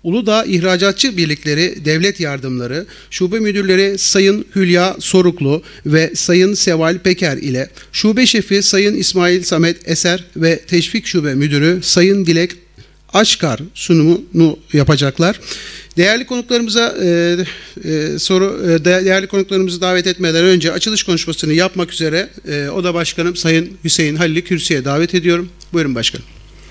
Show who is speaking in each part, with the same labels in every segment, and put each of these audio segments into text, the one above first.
Speaker 1: Uludağ İhracatçı Birlikleri Devlet Yardımları Şube Müdürleri Sayın Hülya Soruklu ve Sayın Seval Peker ile Şube Şefi Sayın İsmail Samet Eser ve Teşvik Şube Müdürü Sayın Dilek Aşkar sunumunu yapacaklar. Değerli konuklarımızı davet etmeden önce açılış konuşmasını yapmak üzere Oda Başkanım Sayın Hüseyin Halil'i kürsüye davet ediyorum. Buyurun başkanım.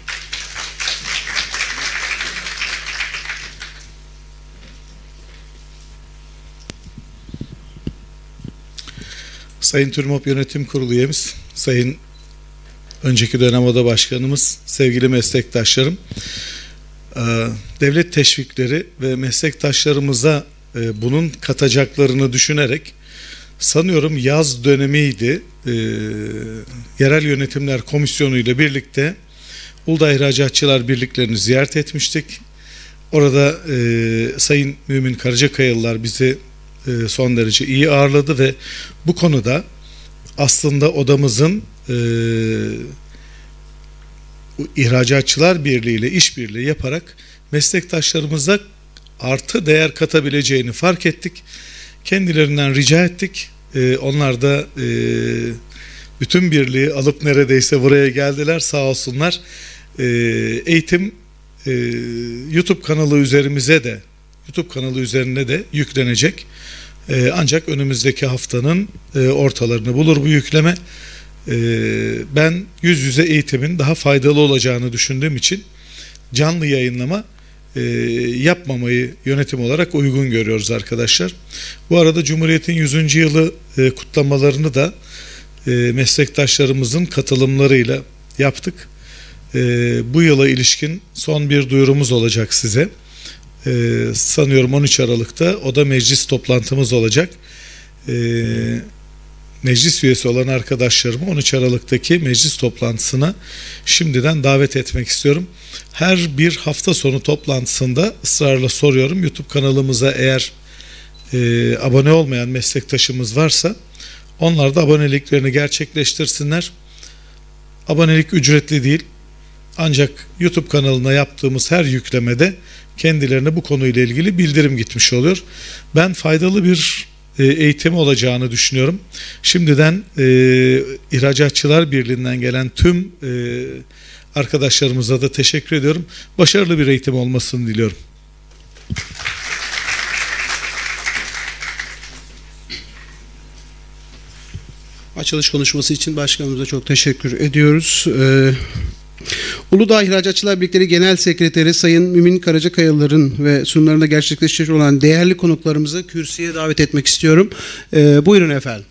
Speaker 2: Sayın TÜRMOP Yönetim Kurulu üyemiz, Sayın önceki dönem Oda Başkanımız, sevgili meslektaşlarım, devlet teşvikleri ve meslektaşlarımıza bunun katacaklarını düşünerek sanıyorum yaz dönemiydi, Yerel Yönetimler Komisyonu ile birlikte Uludağ İhracatçılar Birliklerini ziyaret etmiştik. Orada Sayın Mümin Karacakayalılar bizi son derece iyi ağırladı ve bu konuda aslında odamızın İhracatçılar Birliği ile işbirliği yaparak meslektaşlarımıza artı değer katabileceğini fark ettik. Kendilerinden rica ettik. Onlar da bütün birliği alıp neredeyse buraya geldiler, sağ olsunlar. Eğitim YouTube kanalı üzerine de yüklenecek. Ancak önümüzdeki haftanın ortalarını bulur bu yükleme. Ben yüz yüze eğitimin daha faydalı olacağını düşündüğüm için canlı yayınlama yapmamayı yönetim olarak uygun görüyoruz arkadaşlar. Bu arada Cumhuriyet'in 100. yılı kutlamalarını da meslektaşlarımızın katılımlarıyla yaptık. Bu yıla ilişkin son bir duyurumuz olacak size. Sanıyorum 13 Aralık'ta Oda Meclis toplantımız olacak. Meclis üyesi olan arkadaşlarımı 13 Aralık'taki meclis toplantısına şimdiden davet etmek istiyorum. Her bir hafta sonu toplantısında ısrarla soruyorum. YouTube kanalımıza eğer abone olmayan meslektaşımız varsa onlar da aboneliklerini gerçekleştirsinler. Abonelik ücretli değil. Ancak YouTube kanalına yaptığımız her yüklemede kendilerine bu konuyla ilgili bildirim gitmiş oluyor. Ben faydalı bir eğitim olacağını düşünüyorum. Şimdiden İhracatçılar Birliği'nden gelen tüm arkadaşlarımıza da teşekkür ediyorum. Başarılı bir eğitim olmasını diliyorum.
Speaker 1: Açılış konuşması için başkanımıza çok teşekkür ediyoruz. Uludağ İhracatçılar Birlikleri Genel Sekreteri Sayın Mümin Karacakayalıların ve sunumlarında gerçekleştirecek olan değerli konuklarımızı kürsüye davet etmek istiyorum. Buyurun efendim.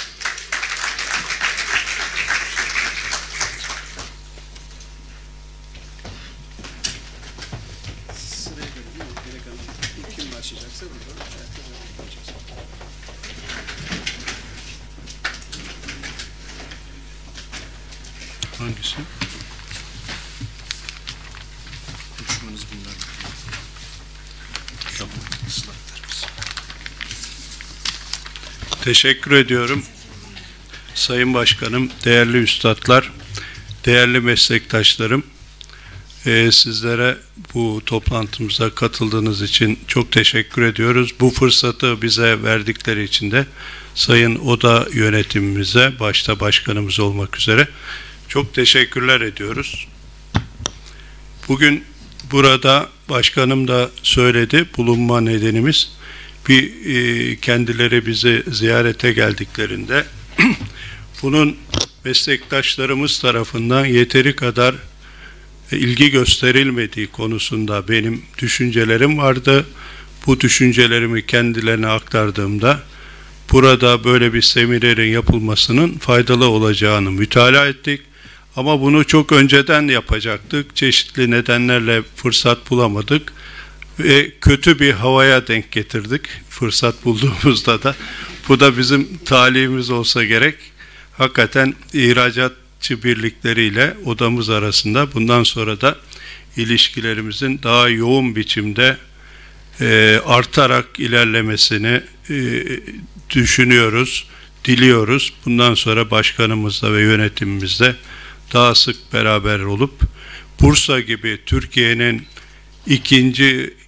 Speaker 3: Hangisi? Teşekkür ediyorum. Sayın Başkanım, değerli üstadlar, değerli meslektaşlarım, sizlere bu toplantımıza katıldığınız için çok teşekkür ediyoruz. Bu fırsatı bize verdikleri için de Sayın Oda yönetimimize, başta başkanımız olmak üzere çok teşekkürler ediyoruz. Bugün burada başkanım da söyledi, bulunma nedenimiz kendileri bizi ziyarete geldiklerinde bunun meslektaşlarımız tarafından yeteri kadar ilgi gösterilmediği konusunda benim düşüncelerim vardı. Bu düşüncelerimi kendilerine aktardığımda burada böyle bir seminerin yapılmasının faydalı olacağını mütalaa ettik. Ama bunu çok önceden yapacaktık. Çeşitli nedenlerle fırsat bulamadık. Ve kötü bir havaya denk getirdik. Fırsat bulduğumuzda da. Bu da bizim talihimiz olsa gerek. Hakikaten ihracatçı birlikleriyle odamız arasında bundan sonra da ilişkilerimizin daha yoğun biçimde artarak ilerlemesini düşünüyoruz, diliyoruz. Bundan sonra başkanımızla ve yönetimimizle daha sık beraber olup Bursa gibi Türkiye'nin ikinci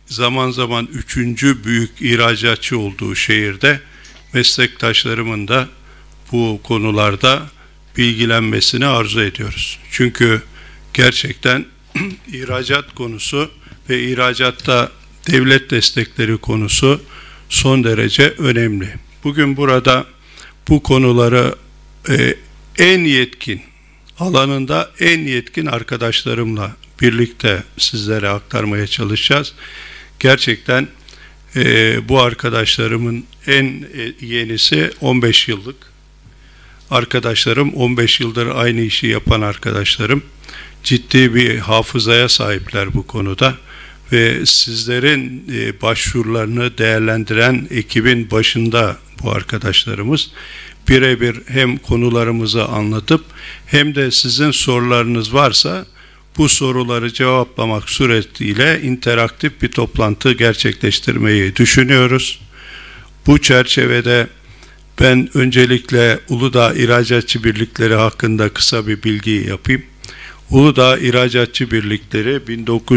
Speaker 3: zaman zaman 3. büyük ihracatçı olduğu şehirde meslektaşlarımın da bu konularda bilgilenmesini arzu ediyoruz. Çünkü gerçekten ihracat konusu ve ihracatta devlet destekleri konusu son derece önemli. Bugün burada bu konuları en yetkin, alanında en yetkin arkadaşlarımla birlikte sizlere aktarmaya çalışacağız. Gerçekten bu arkadaşlarımın en yenisi 15 yıllık arkadaşlarım, 15 yıldır aynı işi yapan arkadaşlarım. Ciddi bir hafızaya sahipler bu konuda ve sizlerin başvurularını değerlendiren ekibin başında bu arkadaşlarımız birebir hem konularımızı anlatıp hem de sizin sorularınız varsa bu soruları cevaplamak suretiyle interaktif bir toplantı gerçekleştirmeyi düşünüyoruz. Bu çerçevede ben öncelikle Uludağ İhracatçı Birlikleri hakkında kısa bir bilgi yapayım. Uludağ İhracatçı Birlikleri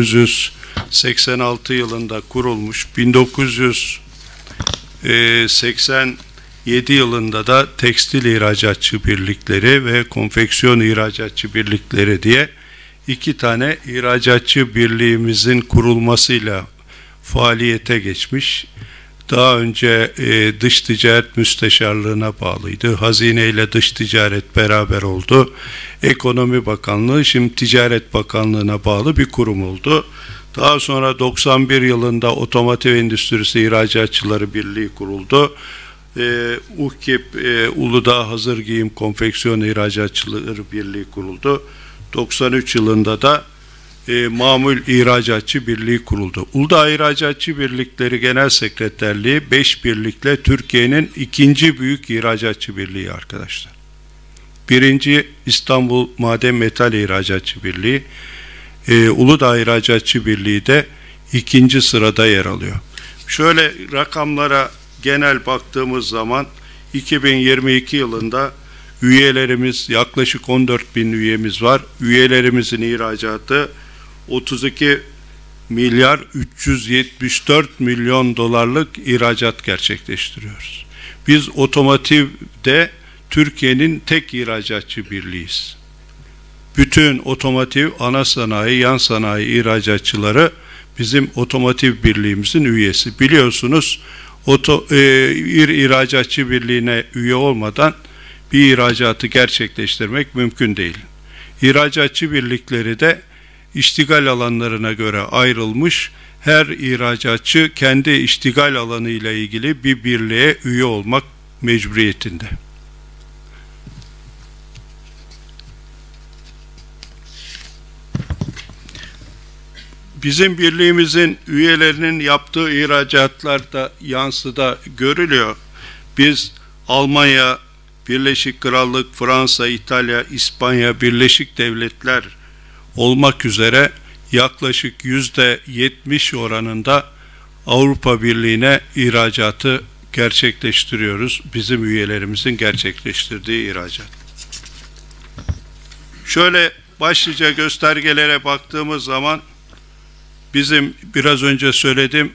Speaker 3: 1986 yılında kurulmuş, 1987 yılında da Tekstil İhracatçı Birlikleri ve Konfeksiyon İhracatçı Birlikleri diye 2 tane ihracatçı birliğimizin kurulmasıyla faaliyete geçmiş. Daha önce dış ticaret müsteşarlığına bağlıydı. Hazine ile dış ticaret beraber oldu. Ekonomi Bakanlığı şimdi Ticaret Bakanlığı'na bağlı bir kurum oldu. Daha sonra 91 yılında Otomotiv Endüstrisi İhracatçıları Birliği kuruldu. UHKİP, Uludağ Hazır Giyim Konfeksiyon İhracatçıları Birliği kuruldu. 93 yılında da Mamul İhracatçı Birliği kuruldu. Uludağ İhracatçı Birlikleri Genel Sekreterliği 5 birlikle Türkiye'nin 2. büyük ihracatçı birliği arkadaşlar. 1. İstanbul Maden Metal İhracatçı Birliği, Uludağ İhracatçı Birliği de 2. sırada yer alıyor. Şöyle rakamlara genel baktığımız zaman 2022 yılında üyelerimiz yaklaşık 14.000 üyemiz var. Üyelerimizin ihracatı 32 milyar 374 milyon dolarlık ihracat gerçekleştiriyoruz. Biz otomotivde Türkiye'nin tek ihracatçı birliğiyiz. Bütün otomotiv, ana sanayi, yan sanayi ihracatçıları bizim otomotiv birliğimizin üyesi. Biliyorsunuz bir ihracatçı birliğine üye olmadan bir ihracatı gerçekleştirmek mümkün değil. İhracatçı birlikleri de iştigal alanlarına göre ayrılmış, her ihracatçı kendi iştigal alanı ile ilgili bir birliğe üye olmak mecburiyetinde. Bizim birliğimizin üyelerinin yaptığı ihracatlar da yansıda görülüyor. Biz Almanya, Birleşik Krallık, Fransa, İtalya, İspanya, Birleşik Devletler olmak üzere yaklaşık %70 oranında Avrupa Birliği'ne ihracatı gerçekleştiriyoruz. Bizim üyelerimizin gerçekleştirdiği ihracat. Şöyle başlıca göstergelere baktığımız zaman bizim biraz önce söyledim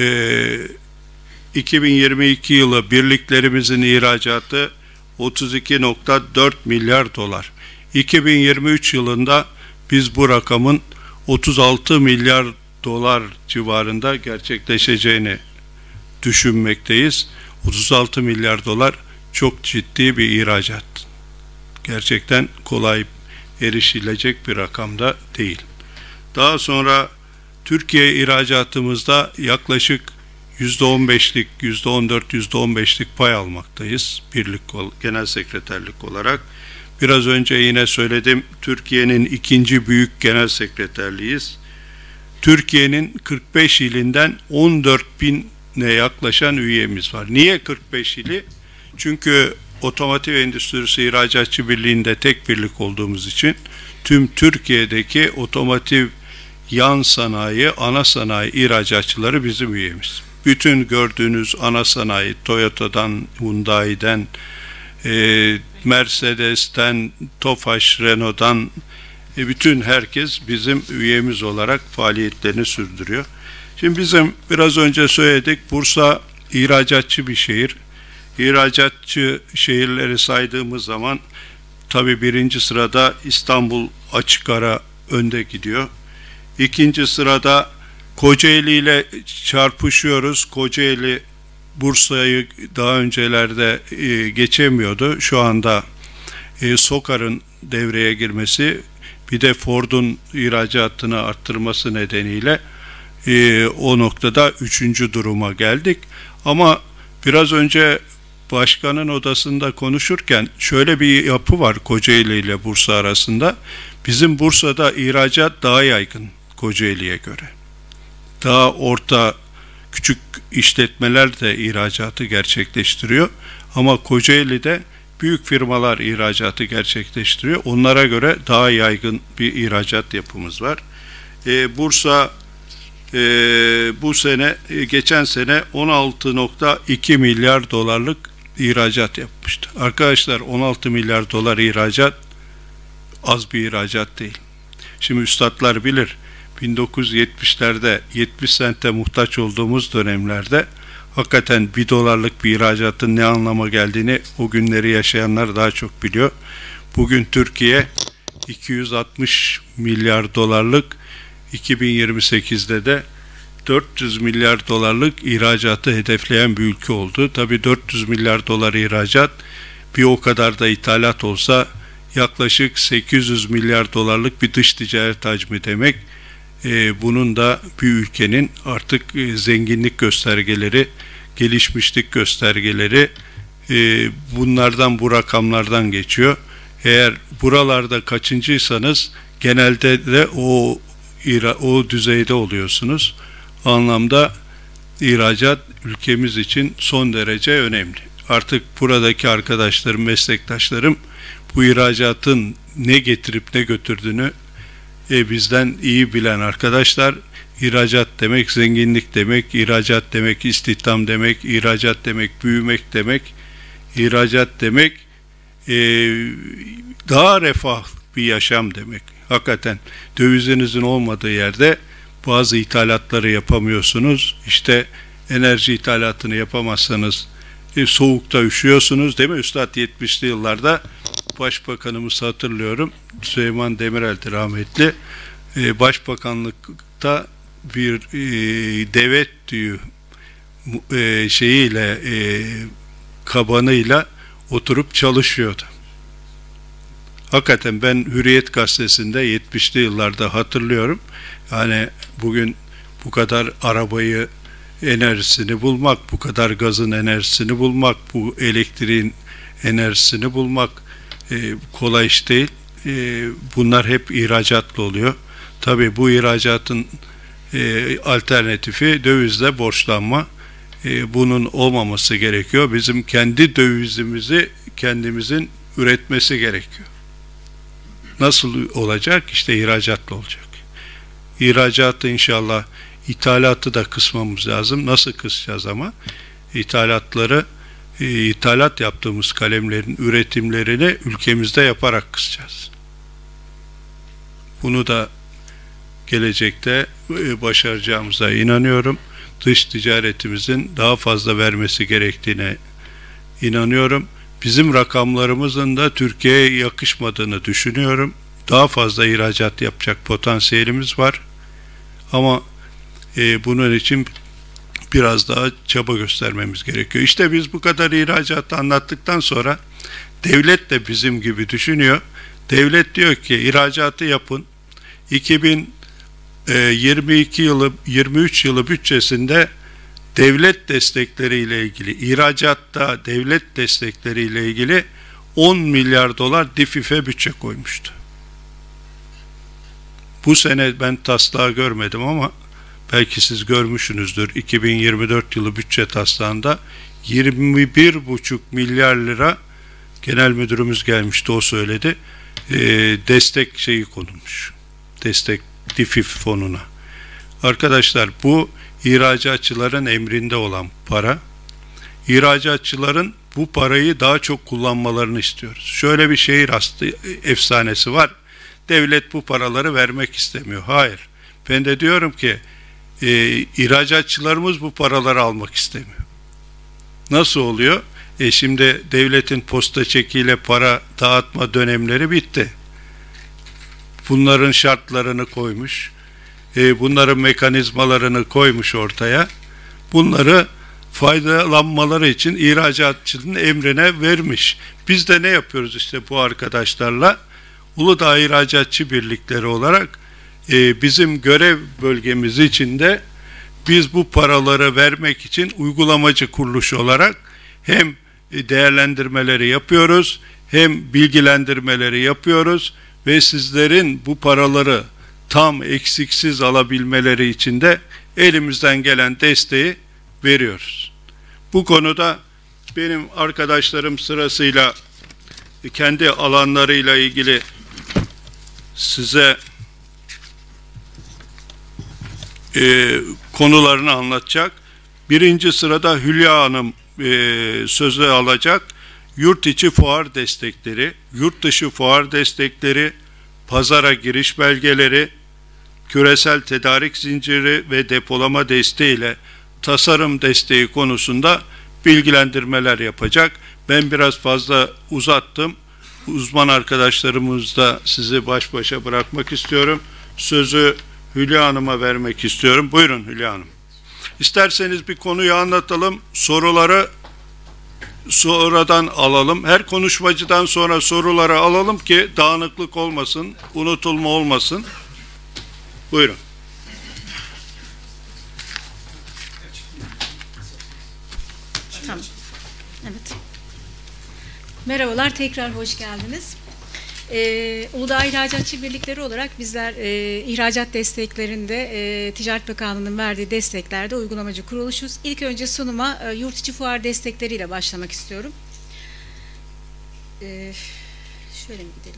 Speaker 3: 2022 yılı birliklerimizin ihracatı 32.4 milyar dolar. 2023 yılında biz bu rakamın 36 milyar dolar civarında gerçekleşeceğini düşünmekteyiz. 36 milyar dolar çok ciddi bir ihracat. Gerçekten kolay erişilecek bir rakamda değil. Daha sonra Türkiye ihracatımızda yaklaşık %15'lik, %14, %15'lik pay almaktayız birlik genel sekreterlik olarak. Biraz önce yine söyledim, Türkiye'nin 2. büyük genel sekreterliğiyiz. Türkiye'nin 45 ilinden 14.000'e yaklaşan üyemiz var. Niye 45 ili? Çünkü Otomotiv Endüstrisi İhracatçı Birliği'nde tek birlik olduğumuz için tüm Türkiye'deki otomotiv yan sanayi, ana sanayi ihracatçıları bizim üyemiz. Bütün gördüğünüz ana sanayi, Toyota'dan, Hyundai'den, Mercedes'ten, Tofaş, Renault'dan bütün herkes bizim üyemiz olarak faaliyetlerini sürdürüyor. Şimdi bizim biraz önce söyledik, Bursa ihracatçı bir şehir. İhracatçı şehirleri saydığımız zaman tabii birinci sırada İstanbul açık ara önde gidiyor. İkinci sırada Kocaeli ile çarpışıyoruz. Kocaeli Bursa'yı daha öncelerde geçemiyordu. Şu anda SOKAR'ın devreye girmesi, bir de Ford'un ihracatını arttırması nedeniyle o noktada 3. duruma geldik. Ama biraz önce başkanın odasında konuşurken şöyle bir yapı var Kocaeli ile Bursa arasında. Bizim Bursa'da ihracat daha yaygın Kocaeli'ye göre. Daha orta küçük işletmeler de ihracatı gerçekleştiriyor. Ama Kocaeli'de büyük firmalar ihracatı gerçekleştiriyor. Onlara göre daha yaygın bir ihracat yapımız var. Bursa bu sene, geçen sene 16,2 milyar dolarlık ihracat yapmıştı. Arkadaşlar 16 milyar dolar ihracat az bir ihracat değil. Şimdi üstadlar bilir, 1970'lerde 70 sente muhtaç olduğumuz dönemlerde hakikaten 1 dolarlık bir ihracatın ne anlama geldiğini o günleri yaşayanlar daha çok biliyor. Bugün Türkiye 260 milyar dolarlık, 2028'de de 400 milyar dolarlık ihracatı hedefleyen bir ülke oldu. Tabii 400 milyar dolar ihracat, bir o kadar da ithalat olsa yaklaşık 800 milyar dolarlık bir dış ticaret hacmi demek. Bunun da bir ülkenin artık zenginlik göstergeleri, gelişmişlik göstergeleri bunlardan, bu rakamlardan geçiyor. Eğer buralarda kaçıncıysanız genelde de o düzeyde oluyorsunuz. O anlamda ihracat ülkemiz için son derece önemli. Artık buradaki arkadaşlarım, meslektaşlarım bu ihracatın ne getirip ne götürdüğünü bizden iyi bilen arkadaşlar. İhracat demek zenginlik demek, ihracat demek istihdam demek, ihracat demek büyümek demek, ihracat demek daha refah bir yaşam demek. Hakikaten dövizinizin olmadığı yerde bazı ithalatları yapamıyorsunuz. İşte enerji ithalatını yapamazsanız soğukta üşüyorsunuz, değil mi? Üstad 70'li yıllarda Başbakanımız, hatırlıyorum, Süleyman Demirel'di rahmetli, Başbakanlıkta bir deve tüyü şeyiyle, kabanıyla oturup çalışıyordu. Hakikaten ben Hürriyet gazetesinde 70'li yıllarda hatırlıyorum. Yani bugün bu kadar arabayı enerjisini bulmak, bu kadar gazın enerjisini bulmak, bu elektriğin enerjisini bulmak kolay iş değil. Bunlar hep ihracatlı oluyor. Tabii bu ihracatın alternatifi dövizle borçlanma. Bunun olmaması gerekiyor. Bizim kendi dövizimizi kendimizin üretmesi gerekiyor. Nasıl olacak? İşte ihracatla olacak. İhracatı inşallah, ithalatı da kısmamız lazım. Nasıl kısacağız ama? İthalat yaptığımız kalemlerin üretimlerini ülkemizde yaparak kısacağız. Bunu da gelecekte başaracağımıza inanıyorum. Dış ticaretimizin daha fazla vermesi gerektiğine inanıyorum. Bizim rakamlarımızın da Türkiye'ye yakışmadığını düşünüyorum. Daha fazla ihracat yapacak potansiyelimiz var. Ama bunun için biraz daha çaba göstermemiz gerekiyor. İşte biz bu kadar ihracatı anlattıktan sonra devlet de bizim gibi düşünüyor. Devlet diyor ki ihracatı yapın. 2022 yılı, 23 yılı bütçesinde devlet destekleriyle ilgili, ihracatta devlet destekleriyle ilgili 10 milyar dolar DİFİF'e bütçe koymuştu. Bu sene ben taslağı görmedim ama belki siz görmüşsünüzdür. 2024 yılı bütçe taslağında 21,5 milyar lira, genel müdürümüz gelmişti, o söyledi, destek şeyi konulmuş. Destek DİFİF fonuna. Arkadaşlar bu ihracatçıların emrinde olan para. İhracatçıların bu parayı daha çok kullanmalarını istiyoruz. Şöyle bir şehir efsanesi var. Devlet bu paraları vermek istemiyor. Hayır. Ben de diyorum ki ihracatçılarımız bu paraları almak istemiyor. Nasıl oluyor? Şimdi devletin posta çekiyle para dağıtma dönemleri bitti. Bunların şartlarını koymuş, bunların mekanizmalarını koymuş ortaya. Bunları faydalanmaları için ihracatçının emrine vermiş. Biz de ne yapıyoruz işte bu arkadaşlarla? Uludağ İhracatçı Birlikleri olarak bizim görev bölgemiz içinde biz bu paraları vermek için uygulamacı kuruluş olarak hem değerlendirmeleri yapıyoruz, hem bilgilendirmeleri yapıyoruz ve sizlerin bu paraları tam eksiksiz alabilmeleri için de elimizden gelen desteği veriyoruz. Bu konuda benim arkadaşlarım sırasıyla kendi alanlarıyla ilgili size konularını anlatacak. Birinci sırada Hülya Hanım sözü alacak. Yurt içi fuar destekleri, yurt dışı fuar destekleri, pazara giriş belgeleri, küresel tedarik zinciri ve depolama desteğiyle tasarım desteği konusunda bilgilendirmeler yapacak. Ben biraz fazla uzattım. Uzman arkadaşlarımızla sizi baş başa bırakmak istiyorum. Sözü Hülya Hanım'a vermek istiyorum. Buyurun Hülya Hanım. İsterseniz bir konuyu anlatalım. Soruları sonradan alalım. Her konuşmacıdan sonra soruları alalım ki dağınıklık olmasın, unutulma olmasın. Buyurun.
Speaker 4: Tamam. Evet. Merhabalar, tekrar hoş geldiniz. Uludağ İhracatçı Birlikleri olarak bizler ihracat desteklerinde Ticaret Bakanlığı'nın verdiği desteklerde uygulamacı kuruluşuz. İlk önce sunuma yurt içi fuar destekleriyle başlamak istiyorum. Şöyle mi gidelim?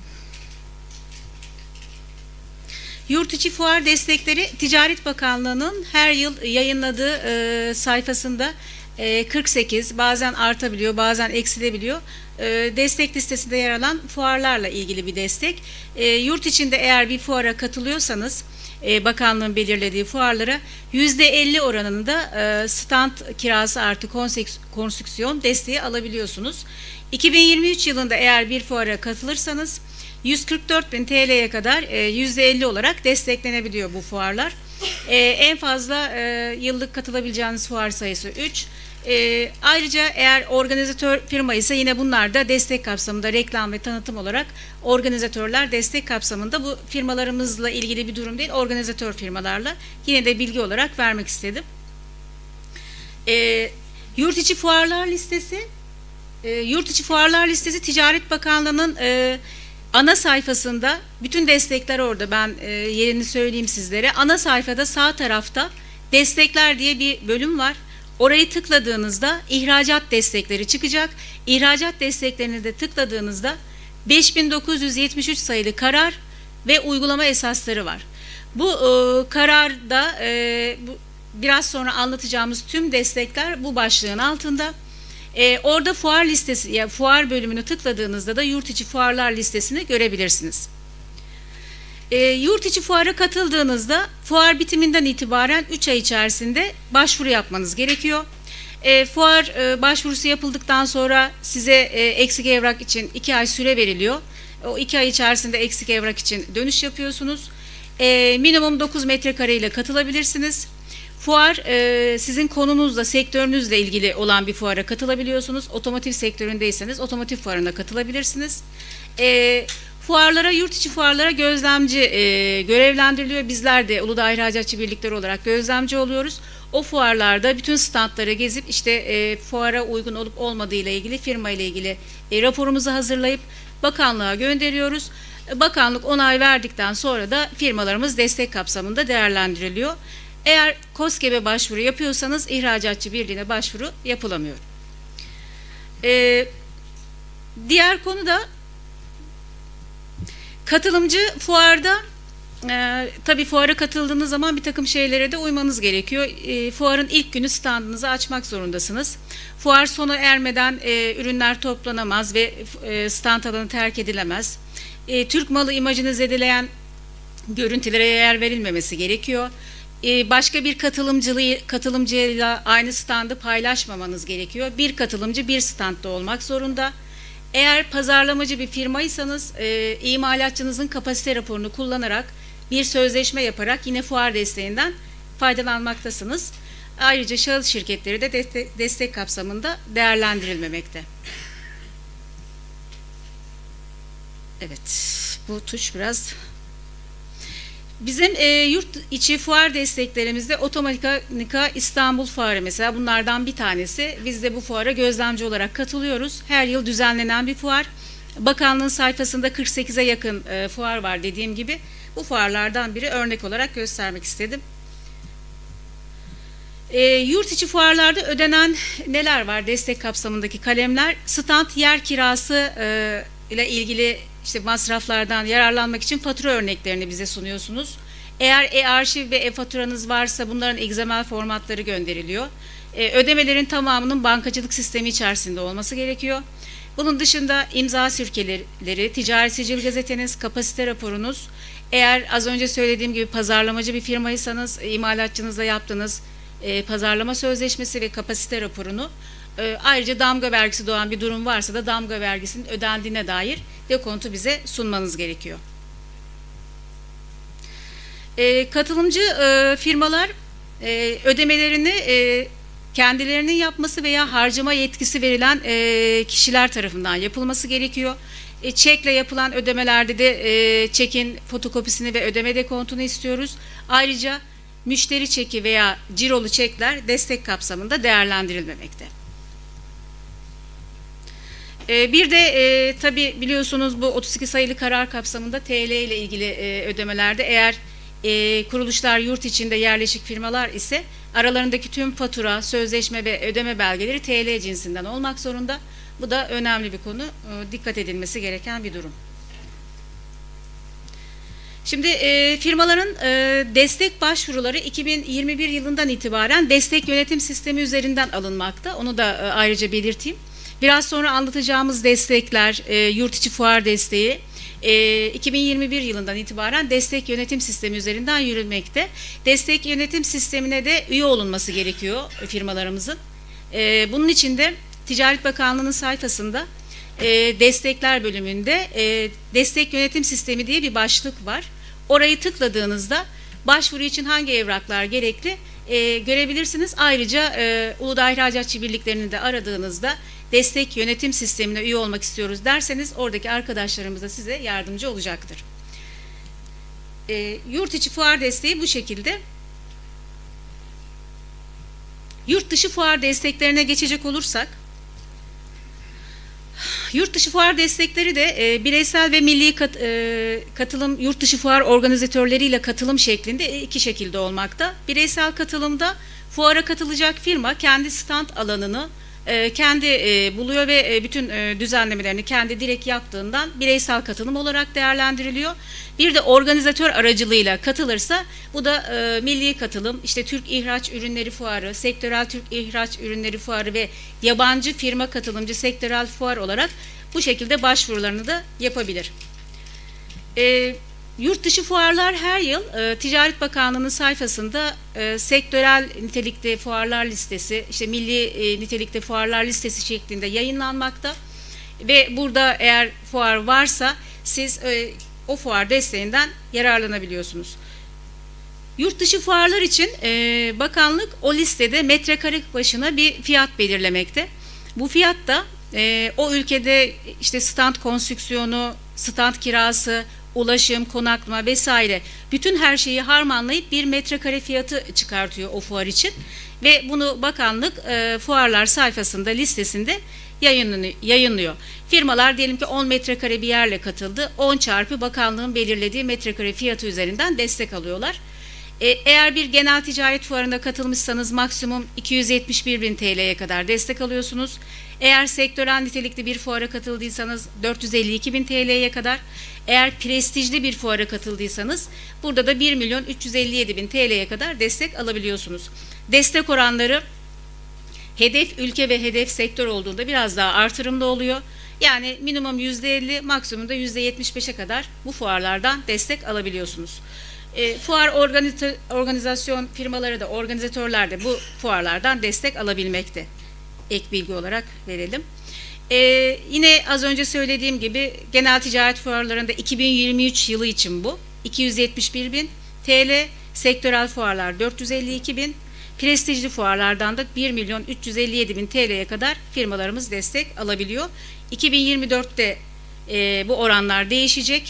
Speaker 4: Yurt içi fuar destekleri Ticaret Bakanlığı'nın her yıl yayınladığı sayfasında 48, bazen artabiliyor, bazen eksilebiliyor. Destek listesinde yer alan fuarlarla ilgili bir destek. Yurt içinde eğer bir fuara katılıyorsanız, bakanlığın belirlediği fuarlara %50 oranında stand kirası artı konstrüksiyon desteği alabiliyorsunuz. 2023 yılında eğer bir fuara katılırsanız 144.000 TL'ye kadar %50 olarak desteklenebiliyor bu fuarlar. En fazla yıllık katılabileceğiniz fuar sayısı 3. Ayrıca eğer organizatör firma ise yine bunlar da destek kapsamında reklam ve tanıtım olarak organizatörler destek kapsamında, bu firmalarımızla ilgili bir durum değil, organizatör firmalarla yine de bilgi olarak vermek istedim. Yurt içi fuarlar listesi Ticaret Bakanlığı'nın ana sayfasında, bütün destekler orada, ben yerini söyleyeyim sizlere. Ana sayfada sağ tarafta destekler diye bir bölüm var. Orayı tıkladığınızda ihracat destekleri çıkacak. İhracat desteklerini de tıkladığınızda 5973 sayılı karar ve uygulama esasları var. Bu kararda biraz sonra anlatacağımız tüm destekler bu başlığın altında. Orada fuar listesi, yani fuar bölümünü tıkladığınızda da yurt içi fuarlar listesini görebilirsiniz. Yurt içi fuara katıldığınızda fuar bitiminden itibaren 3 ay içerisinde başvuru yapmanız gerekiyor. Fuar başvurusu yapıldıktan sonra size eksik evrak için 2 ay süre veriliyor. O 2 ay içerisinde eksik evrak için dönüş yapıyorsunuz. Minimum 9 metrekare ile katılabilirsiniz. Fuar sizin konunuzla, sektörünüzle ilgili olan bir fuara katılabiliyorsunuz. Otomotiv sektöründeyseniz otomotiv fuarına katılabilirsiniz. Fuarlara, yurt içi fuarlara gözlemci görevlendiriliyor. Bizler de Uludağ İhracatçı Birlikleri olarak gözlemci oluyoruz. O fuarlarda bütün standları gezip işte fuara uygun olup olmadığı ile ilgili, firma ile ilgili raporumuzu hazırlayıp bakanlığa gönderiyoruz. Bakanlık onay verdikten sonra da firmalarımız destek kapsamında değerlendiriliyor. Eğer KOSGEB'e başvuru yapıyorsanız İhracatçı Birliği'ne başvuru yapılamıyor. Diğer konu da katılımcı fuarda, tabii fuara katıldığınız zaman bir takım şeylere de uymanız gerekiyor. Fuarın ilk günü standınızı açmak zorundasınız. Fuar sona ermeden ürünler toplanamaz ve stand alanı terk edilemez. Türk malı imajını zedeleyen görüntülere yer verilmemesi gerekiyor. başka bir katılımcıyla aynı standı paylaşmamanız gerekiyor. Bir katılımcı bir standta olmak zorunda. Eğer pazarlamacı bir firmaysanız imalatçınızın kapasite raporunu kullanarak bir sözleşme yaparak yine fuar desteğinden faydalanmaktasınız. Ayrıca şahıs şirketleri de destek kapsamında değerlendirilmemekte. Evet, bu tuş biraz... Bizim yurt içi fuar desteklerimizde Otomatika İstanbul Fuarı mesela bunlardan bir tanesi. Biz de bu fuara gözlemci olarak katılıyoruz. Her yıl düzenlenen bir fuar. Bakanlığın sayfasında 48'e yakın fuar var dediğim gibi. Bu fuarlardan biri örnek olarak göstermek istedim. Yurt içi fuarlarda ödenen neler var destek kapsamındaki kalemler? Stand yer kirası ile ilgili işte masraflardan yararlanmak için fatura örneklerini bize sunuyorsunuz. Eğer e-arşiv ve e-faturanız varsa bunların XML formatları gönderiliyor. Ödemelerin tamamının bankacılık sistemi içerisinde olması gerekiyor. Bunun dışında imza sürkeleri, ticari sicil gazeteniz, kapasite raporunuz, eğer az önce söylediğim gibi pazarlamacı bir firmaysanız imalatçınızla yaptığınız pazarlama sözleşmesi ve kapasite raporunu, ayrıca damga vergisi doğan bir durum varsa da damga vergisinin ödendiğine dair dekontu bize sunmanız gerekiyor. Katılımcı firmalar ödemelerini kendilerinin yapması veya harcama yetkisi verilen kişiler tarafından yapılması gerekiyor. Çekle yapılan ödemelerde de çekin fotokopisini ve ödeme dekontunu istiyoruz. Ayrıca müşteri çeki veya cirolu çekler destek kapsamında değerlendirilmemekte. Bir de tabi biliyorsunuz bu 32 sayılı karar kapsamında TL ile ilgili ödemelerde eğer kuruluşlar yurt içinde yerleşik firmalar ise aralarındaki tüm fatura, sözleşme ve ödeme belgeleri TL cinsinden olmak zorunda. Bu da önemli bir konu, dikkat edilmesi gereken bir durum. Şimdi firmaların destek başvuruları 2021 yılından itibaren destek yönetim sistemi üzerinden alınmakta. Onu da ayrıca belirteyim. Biraz sonra anlatacağımız destekler, yurt içi fuar desteği 2021 yılından itibaren destek yönetim sistemi üzerinden yürümekte. Destek yönetim sistemine de üye olunması gerekiyor firmalarımızın. Bunun için de Ticaret Bakanlığı'nın sayfasında destekler bölümünde destek yönetim sistemi diye bir başlık var. Orayı tıkladığınızda başvuru için hangi evraklar gerekli görebilirsiniz. Ayrıca Uludağ İhracatçı Birliklerini de aradığınızda destek yönetim sistemine üye olmak istiyoruz derseniz oradaki arkadaşlarımız da size yardımcı olacaktır. Yurt içi fuar desteği bu şekilde. Yurt dışı fuar desteklerine geçecek olursak, yurt dışı fuar destekleri de bireysel ve milli katılım, yurt dışı fuar organizatörleriyle katılım şeklinde iki şekilde olmakta. Bireysel katılımda fuara katılacak firma kendi stand alanını kendi buluyor ve bütün düzenlemelerini kendi direkt yaptığından bireysel katılım olarak değerlendiriliyor. Bir de organizatör aracılığıyla katılırsa bu da milli katılım, işte Türk İhraç Ürünleri Fuarı, Sektörel Türk İhraç Ürünleri Fuarı ve yabancı firma katılımcı sektörel fuar olarak bu şekilde başvurularını da yapabilir. Yurt dışı fuarlar her yıl Ticaret Bakanlığı'nın sayfasında sektörel nitelikte fuarlar listesi, işte milli nitelikte fuarlar listesi şeklinde yayınlanmakta ve burada eğer fuar varsa siz o fuar desteğinden yararlanabiliyorsunuz. Yurt dışı fuarlar için bakanlık o listede metrekare başına bir fiyat belirlemekte. Bu fiyat da o ülkede işte stand konstrüksiyonu, stand kirası, ulaşım, konaklama vesaire bütün her şeyi harmanlayıp bir metrekare fiyatı çıkartıyor o fuar için ve bunu bakanlık fuarlar sayfasında listesinde yayınlıyor. Firmalar diyelim ki 10 metrekare bir yerle katıldı. 10 çarpı bakanlığın belirlediği metrekare fiyatı üzerinden destek alıyorlar. Eğer bir genel ticaret fuarına katılmışsanız maksimum 271.000 TL'ye kadar destek alıyorsunuz. Eğer sektörel nitelikli bir fuara katıldıysanız 452.000 TL'ye kadar. Eğer prestijli bir fuara katıldıysanız burada da 1.357.000 TL'ye kadar destek alabiliyorsunuz. Destek oranları hedef ülke ve hedef sektör olduğunda biraz daha artırımlı oluyor. Yani minimum %50, maksimum da %75'e kadar bu fuarlardan destek alabiliyorsunuz. Fuar organizasyon firmaları da, organizatörler de bu fuarlardan destek alabilmekte. Ek bilgi olarak verelim. Yine az önce söylediğim gibi genel ticaret fuarlarında 2023 yılı için bu 271.000 TL, sektörel fuarlar 452.000, prestijli fuarlardan da 1.357.000 TL'ye kadar firmalarımız destek alabiliyor. 2024'te bu oranlar değişecek.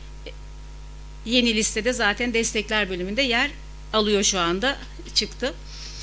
Speaker 4: Yeni listede zaten destekler bölümünde yer alıyor, şu anda çıktı.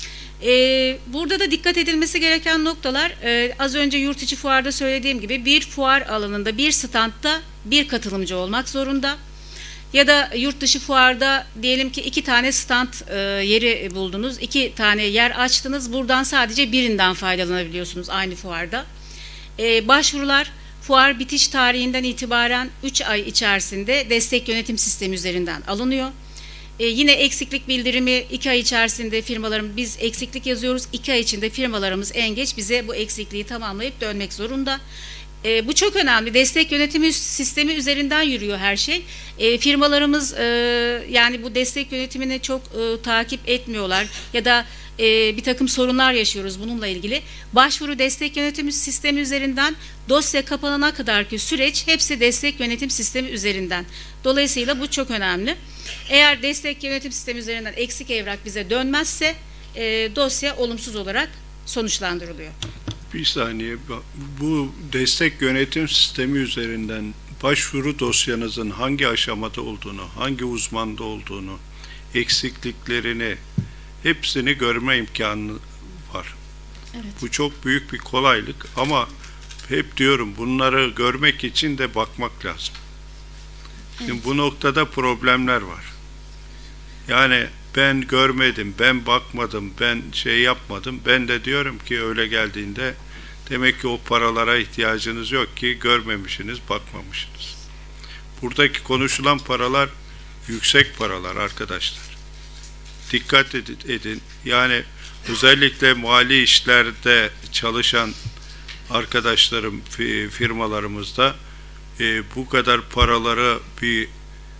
Speaker 4: Burada da dikkat edilmesi gereken noktalar, az önce yurt içi fuarda söylediğim gibi bir fuar alanında, bir standta bir katılımcı olmak zorunda. Ya da yurt dışı fuarda diyelim ki 2 tane stand yeri buldunuz, 2 tane yer açtınız, buradan sadece birinden faydalanabiliyorsunuz aynı fuarda. Başvurular fuar bitiş tarihinden itibaren 3 ay içerisinde destek yönetim sistemi üzerinden alınıyor. Yine eksiklik bildirimi 2 ay içerisinde firmalarımız, biz eksiklik yazıyoruz, 2 ay içinde firmalarımız en geç bize bu eksikliği tamamlayıp dönmek zorunda. Bu çok önemli. Destek yönetimi sistemi üzerinden yürüyor her şey. Firmalarımız yani bu destek yönetimini çok takip etmiyorlar ya da bir takım sorunlar yaşıyoruz bununla ilgili. Başvuru destek yönetim sistemi üzerinden, dosya kapanana kadarki süreç hepsi destek yönetim sistemi üzerinden. Dolayısıyla bu çok önemli. Eğer destek yönetim sistemi üzerinden eksik evrak bize dönmezse dosya olumsuz olarak sonuçlandırılıyor.
Speaker 3: Bir saniye, bu destek yönetim sistemi üzerinden başvuru dosyanızın hangi aşamada olduğunu, hangi uzmanda olduğunu, eksikliklerini, hepsini görme imkanı var.
Speaker 4: Evet.
Speaker 3: Bu çok büyük bir kolaylık ama hep diyorum, bunları görmek için de bakmak lazım.
Speaker 4: Evet.
Speaker 3: Şimdi bu noktada problemler var. Yani ben görmedim, ben bakmadım, ben şey yapmadım. Ben de diyorum ki öyle geldiğinde demek ki o paralara ihtiyacınız yok ki, görmemişsiniz, bakmamışsınız. Buradaki konuşulan paralar yüksek paralar arkadaşlar. Dikkat edin. Yani özellikle mali işlerde çalışan arkadaşlarım, firmalarımızda bu kadar paraları bir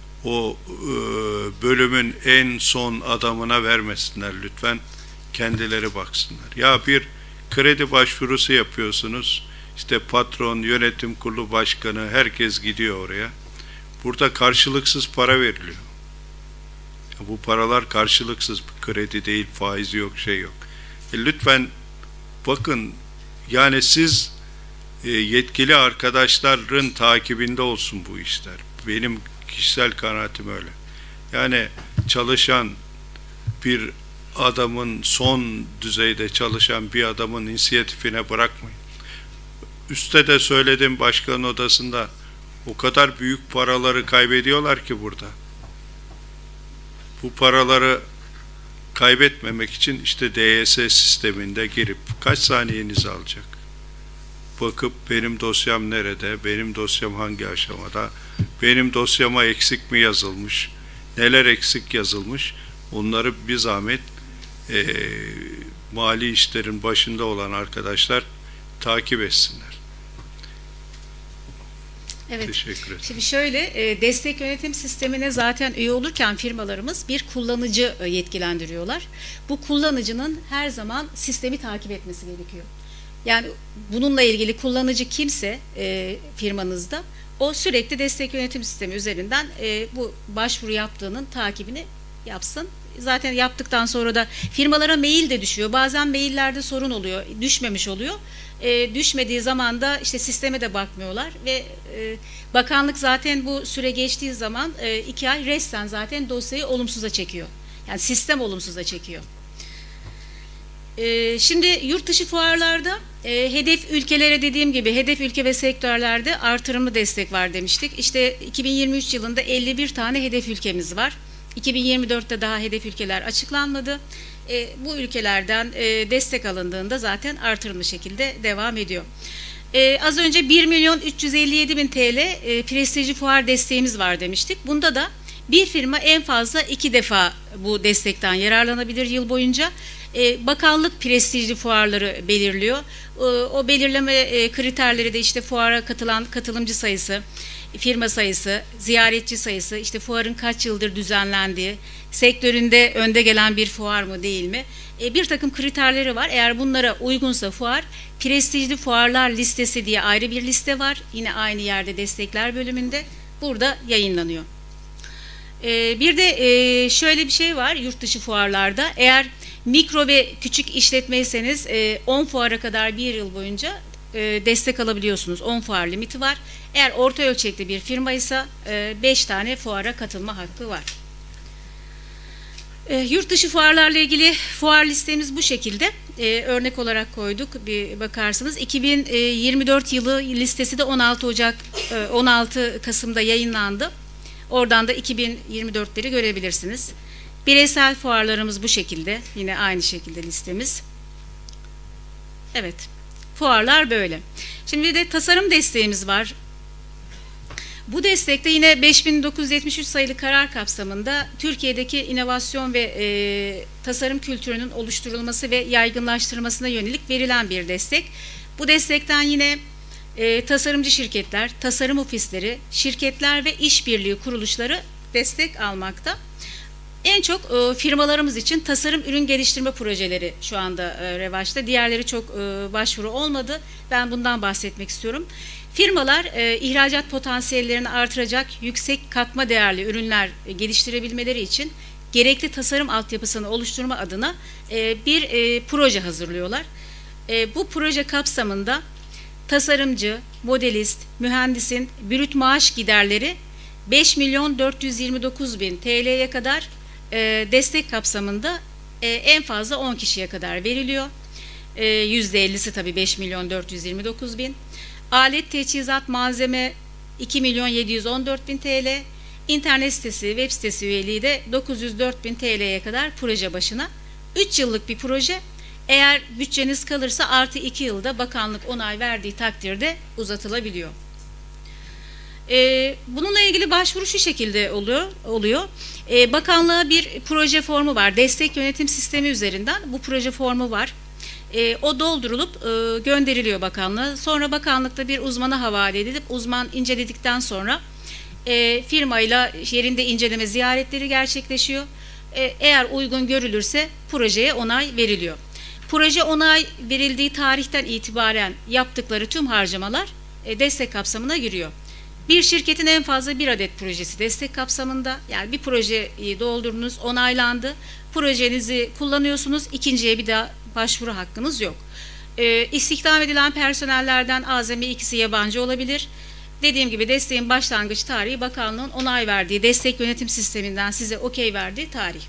Speaker 3: bölümün en son adamına vermesinler lütfen, kendileri baksınlar. Ya bir kredi başvurusu yapıyorsunuz, işte patron, yönetim kurulu başkanı, herkes gidiyor oraya. Burada karşılıksız para veriliyor. Bu paralar karşılıksız, kredi değil, faizi yok, şey yok. Lütfen bakın, yani siz yetkili arkadaşların takibinde olsun bu işler. Benim kişisel kanaatim öyle. Yani çalışan bir adamın, son düzeyde çalışan bir adamın inisiyatifine bırakmayın. Üste de söyledim başkanın odasında, o kadar büyük paraları kaybediyorlar ki burada. Bu paraları kaybetmemek için işte DYS sisteminde girip kaç saniyenizi alacak? Bakıp benim dosyam nerede, benim dosyam hangi aşamada, benim dosyama eksik mi yazılmış, neler eksik yazılmış, onları bir zahmet mali işlerin başında olan arkadaşlar takip etsinler.
Speaker 4: Evet.
Speaker 3: Teşekkür ederim.
Speaker 4: Şimdi şöyle, destek yönetim sistemine zaten üye olurken firmalarımız bir kullanıcı yetkilendiriyorlar. Bu kullanıcının her zaman sistemi takip etmesi gerekiyor. Yani bununla ilgili kullanıcı kimse firmanızda, o sürekli destek yönetim sistemi üzerinden bu başvuru yaptığının takibini yapsın. Zaten yaptıktan sonra da firmalara mail de düşüyor. Bazen maillerde sorun oluyor, düşmemiş oluyor. Düşmediği zaman da işte sisteme de bakmıyorlar ve bakanlık zaten bu süre geçtiği zaman 2 ay resten zaten dosyayı olumsuza çekiyor. Yani sistem olumsuza çekiyor. Şimdi yurt dışı fuarlarda hedef ülkelere, dediğim gibi hedef ülke ve sektörlerde artırımlı destek var demiştik. İşte 2023 yılında 51 tane hedef ülkemiz var. 2024'te daha hedef ülkeler açıklanmadı. Bu ülkelerden destek alındığında zaten artırımlı şekilde devam ediyor. Az önce 1.357.000 TL prestijli fuar desteğimiz var demiştik. Bunda da bir firma en fazla 2 defa bu destekten yararlanabilir yıl boyunca. Bakanlık prestijli fuarları belirliyor. O belirleme kriterleri de işte fuara katılan katılımcı sayısı, firma sayısı, ziyaretçi sayısı, işte fuarın kaç yıldır düzenlendiği, sektöründe önde gelen bir fuar mı değil mi? Bir takım kriterleri var. Eğer bunlara uygunsa fuar, prestijli fuarlar listesi diye ayrı bir liste var. Yine aynı yerde destekler bölümünde. Burada yayınlanıyor. Bir de şöyle bir şey var yurt dışı fuarlarda. Eğer mikro ve küçük işletmeyseniz 10 fuara kadar bir yıl boyunca destek alabiliyorsunuz. 10 fuar limiti var. Eğer orta ölçekli bir firmaysa 5 tane fuara katılma hakkı var. Yurt dışı fuarlarla ilgili fuar listemiz bu şekilde. Örnek olarak koyduk. Bir bakarsınız. 2024 yılı listesi de 16 Kasım'da yayınlandı. Oradan da 2024'leri görebilirsiniz. Bireysel fuarlarımız bu şekilde. Yine aynı şekilde listemiz. Evet. Fuarlar böyle. Şimdi bir de tasarım desteğimiz var. Bu destekte yine 5973 sayılı karar kapsamında Türkiye'deki inovasyon ve tasarım kültürünün oluşturulması ve yaygınlaştırılmasına yönelik verilen bir destek. Bu destekten yine tasarımcı şirketler, tasarım ofisleri, şirketler ve işbirliği kuruluşları destek almakta. En çok firmalarımız için tasarım ürün geliştirme projeleri şu anda revaçta. Diğerleri çok başvuru olmadı. Ben bundan bahsetmek istiyorum. Firmalar ihracat potansiyellerini artıracak yüksek katma değerli ürünler geliştirebilmeleri için gerekli tasarım altyapısını oluşturma adına bir proje hazırlıyorlar. Bu proje kapsamında tasarımcı, modelist, mühendisin brüt maaş giderleri 5.429.000 TL'ye kadar destek kapsamında en fazla 10 kişiye kadar veriliyor. %50'si tabii 5.429.000. Alet, teçhizat, malzeme 2.714.000 TL. İnternet sitesi, web sitesi üyeliği de 904.000 TL'ye kadar proje başına. 3 yıllık bir proje. Eğer bütçeniz kalırsa artı 2 yılda bakanlık onay verdiği takdirde uzatılabiliyor. Bununla ilgili başvuru şu şekilde oluyor. Bakanlığa bir proje formu var. Destek yönetim sistemi üzerinden bu proje formu var. O doldurulup gönderiliyor bakanlığa. Sonra bakanlıkta bir uzmana havale edilip uzman inceledikten sonra firmayla yerinde inceleme ziyaretleri gerçekleşiyor. Eğer uygun görülürse projeye onay veriliyor. Proje onay verildiği tarihten itibaren yaptıkları tüm harcamalar destek kapsamına giriyor. Bir şirketin en fazla bir adet projesi destek kapsamında, yani bir projeyi doldurdunuz, onaylandı, projenizi kullanıyorsunuz, ikinciye bir daha başvuru hakkınız yok. İstihdam edilen personellerden azami ikisi yabancı olabilir. Dediğim gibi desteğin başlangıç tarihi bakanlığın onay verdiği destek yönetim sisteminden size okey verdiği tarih.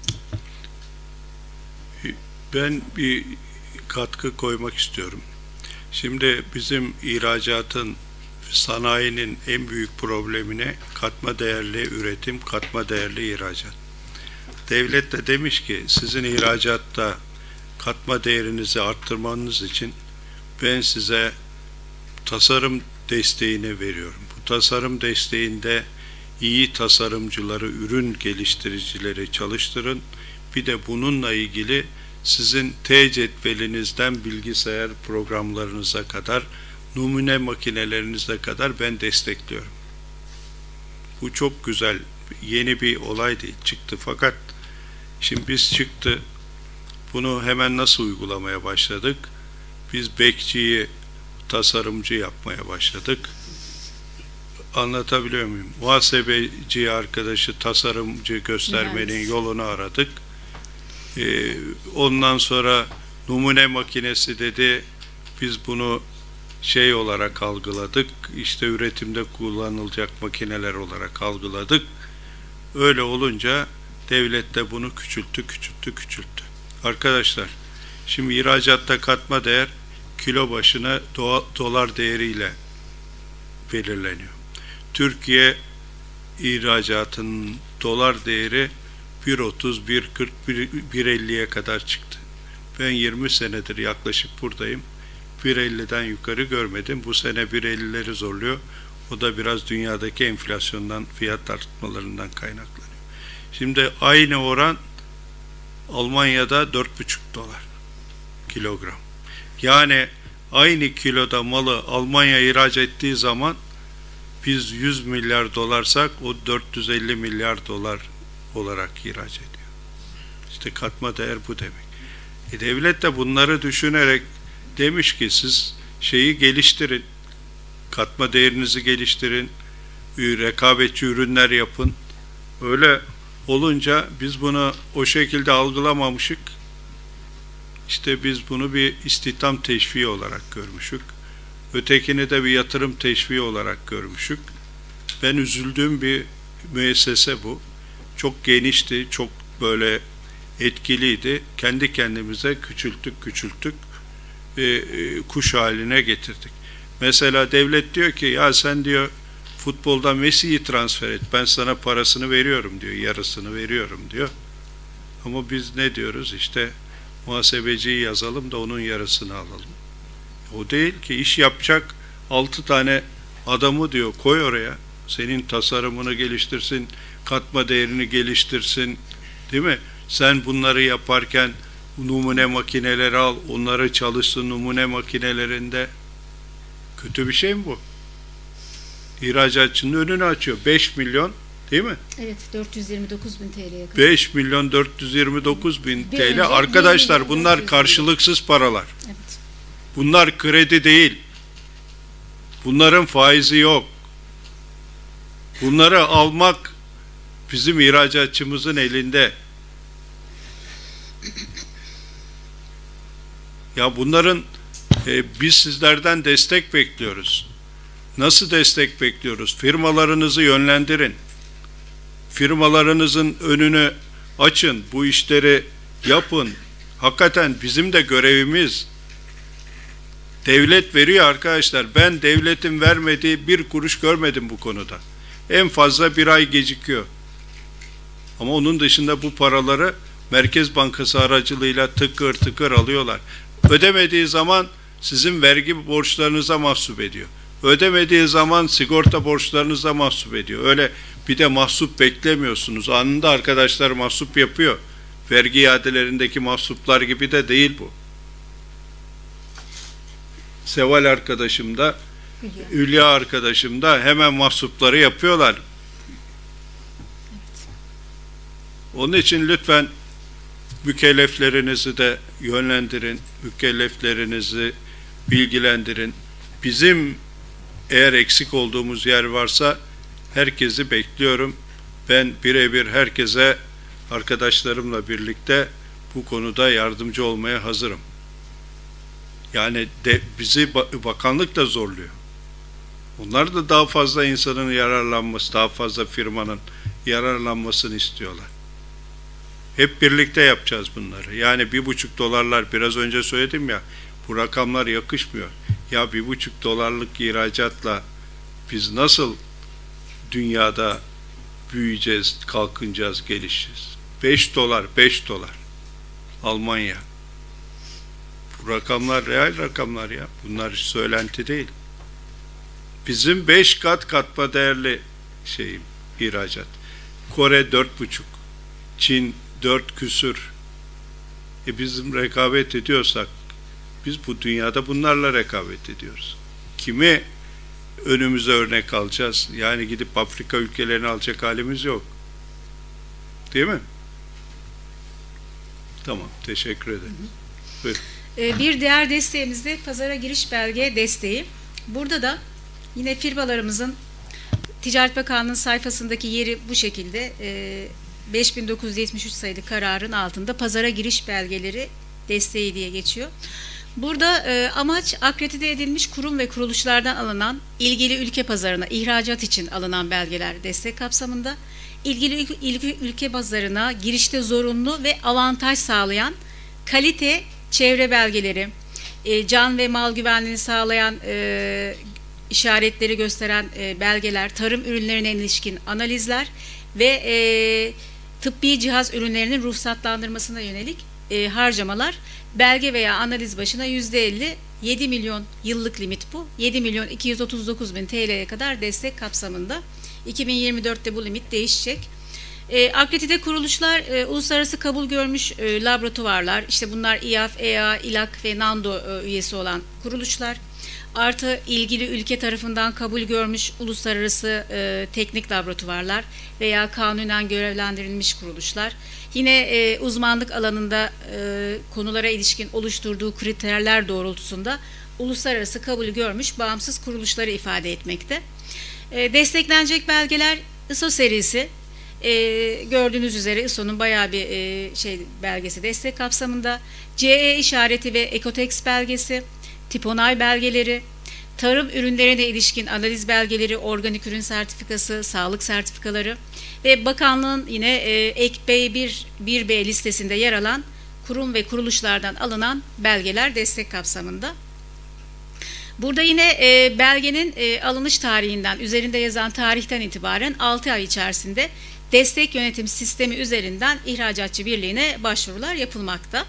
Speaker 3: Ben bir katkı koymak istiyorum. Şimdi bizim ihracatın, sanayinin en büyük problemine katma değerli üretim, katma değerli ihracat. Devlet de demiş ki sizin ihracatta katma değerinizi arttırmanız için ben size tasarım desteğini veriyorum. Bu tasarım desteğinde iyi tasarımcıları, ürün geliştiricileri çalıştırın. Bir de bununla ilgili sizin T-cetvelinizden bilgisayar programlarınıza kadar, numune makinelerinize kadar ben destekliyorum. Bu çok güzel, yeni bir olay değil, çıktı. Fakat şimdi biz çıktı, bunu hemen nasıl uygulamaya başladık? Biz bekçiyi tasarımcı yapmaya başladık. Anlatabiliyor muyum? Muhasebeci arkadaşı tasarımcı göstermenin yolunu aradık. Ondan sonra numune makinesi dedi, biz bunu şey olarak algıladık, işte üretimde kullanılacak makineler olarak algıladık. Öyle olunca devlet de bunu küçülttü. Arkadaşlar, şimdi ihracatta katma değer kilo başına dolar değeriyle belirleniyor. Türkiye ihracatının dolar değeri 1.30, 1.40, 1.50'ye kadar çıktı. Ben 20 senedir yaklaşık buradayım. 1.50'den yukarı görmedim. Bu sene 1.50'leri zorluyor. O da biraz dünyadaki enflasyondan, fiyat artmalarından kaynaklanıyor. Şimdi aynı oran Almanya'da 4,5 dolar kilogram. Yani aynı kiloda malı Almanya ihraç ettiği zaman biz 100 milyar dolarsak o 450 milyar dolar olarak ihraç ediyor. İşte katma değer bu demek. Devlet de bunları düşünerek demiş ki siz şeyi geliştirin, katma değerinizi geliştirin, rekabetçi ürünler yapın. Öyle olunca biz bunu o şekilde algılamamışık. İşte biz bunu bir istihdam teşviği olarak görmüşük. Ötekini de bir yatırım teşviği olarak görmüşük. Ben üzüldüğüm bir müessese bu. Çok genişti, çok böyle etkiliydi. Kendi kendimize küçülttük kuş haline getirdik. Mesela devlet diyor ki ya sen diyor futbolda Messi'yi transfer et. Ben sana parasını veriyorum diyor. Yarısını veriyorum diyor. Ama biz ne diyoruz? İşte muhasebeciyi yazalım da onun yarısını alalım. O değil ki, iş yapacak 6 tane adamı diyor koy oraya. Senin tasarımını geliştirsin, katma değerini geliştirsin. Değil mi? Sen bunları yaparken numune makineleri al, onları çalışsın numune makinelerinde. Kötü bir şey mi bu? İhracatçının önünü açıyor. 5 milyon değil mi?
Speaker 4: Evet, 429 bin TL'ye yakın.
Speaker 3: 5 milyon 429 bin TL. Arkadaşlar bunlar karşılıksız paralar.
Speaker 4: Evet.
Speaker 3: Bunlar kredi değil. Bunların faizi yok. Bunları almak bizim ihracatçımızın elinde. Ya bunların biz sizlerden destek bekliyoruz. Nasıl destek bekliyoruz? Firmalarınızı yönlendirin. Firmalarınızın önünü açın. Bu işleri yapın. Hakikaten bizim de görevimiz. Devlet veriyor arkadaşlar. Ben devletin vermediği bir kuruş görmedim bu konuda. En fazla bir ay gecikiyor. Ama onun dışında bu paraları Merkez Bankası aracılığıyla tıkır tıkır alıyorlar. Ödemediği zaman sizin vergi borçlarınıza mahsup ediyor. Ödemediği zaman sigorta borçlarınıza mahsup ediyor. Öyle bir de mahsup beklemiyorsunuz. Anında arkadaşlar mahsup yapıyor. Vergi iadelerindeki mahsuplar gibi de değil bu. Seval arkadaşım da, Hülya arkadaşım da hemen mahsupları yapıyorlar. Onun için lütfen mükelleflerinizi de yönlendirin, mükelleflerinizi bilgilendirin. Bizim eğer eksik olduğumuz yer varsa herkesi bekliyorum. Ben birebir herkese arkadaşlarımla birlikte bu konuda yardımcı olmaya hazırım. Yani bizi bakanlık da zorluyor. Onlar da daha fazla insanın yararlanması, daha fazla firmanın yararlanmasını istiyorlar. Hep birlikte yapacağız bunları. Yani 1,5 dolarlar biraz önce söyledim ya, bu rakamlar yakışmıyor. Ya 1,5 dolarlık ihracatla biz nasıl dünyada büyüyeceğiz, kalkınacağız, gelişeceğiz? 5 dolar Almanya. Bu rakamlar real rakamlar ya. Bunlar söylenti değil. Bizim 5 kat katma değerli ihracat. Kore 4,5, Çin 4 küsür. Bizim rekabet ediyorsak biz bu dünyada bunlarla rekabet ediyoruz. Kimi önümüze örnek alacağız? Yani gidip Afrika ülkelerini alacak halimiz yok. Değil mi? Tamam, teşekkür ederim. Buyurun.
Speaker 4: Bir diğer desteğimiz de pazara giriş belge desteği. Burada da yine firmalarımızın Ticaret Bakanlığı'nın sayfasındaki yeri bu şekilde. 5973 sayılı kararın altında pazara giriş belgeleri desteği diye geçiyor. Burada amaç akredite edilmiş kurum ve kuruluşlardan alınan ilgili ülke pazarına ihracat için alınan belgeler destek kapsamında, ilgili ülke pazarına girişte zorunlu ve avantaj sağlayan kalite çevre belgeleri, can ve mal güvenliğini sağlayan işaretleri gösteren belgeler, tarım ürünlerine ilişkin analizler ve tıbbi cihaz ürünlerinin ruhsatlandırmasına yönelik harcamalar belge veya analiz başına %50, 7 milyon yıllık limit bu. 7 milyon 239 bin TL'ye kadar destek kapsamında. 2024'te bu limit değişecek. Akredite kuruluşlar, uluslararası kabul görmüş laboratuvarlar, işte bunlar İAF, EA, İLAK ve NANDO üyesi olan kuruluşlar. Artı ilgili ülke tarafından kabul görmüş uluslararası teknik laboratuvarlar veya kanunen görevlendirilmiş kuruluşlar. Yine uzmanlık alanında konulara ilişkin oluşturduğu kriterler doğrultusunda uluslararası kabul görmüş bağımsız kuruluşları ifade etmekte. Desteklenecek belgeler ISO serisi. Gördüğünüz üzere ISO'nun bayağı bir belgesi destek kapsamında. CE işareti ve Ekotex belgesi, tip onay belgeleri, tarım ürünlerine ilişkin analiz belgeleri, organik ürün sertifikası, sağlık sertifikaları ve bakanlığın yine ek B1B listesinde yer alan kurum ve kuruluşlardan alınan belgeler destek kapsamında. Burada yine belgenin alınış tarihinden, üzerinde yazan tarihten itibaren 6 ay içerisinde destek yönetim sistemi üzerinden İhracatçı Birliği'ne başvurular yapılmakta.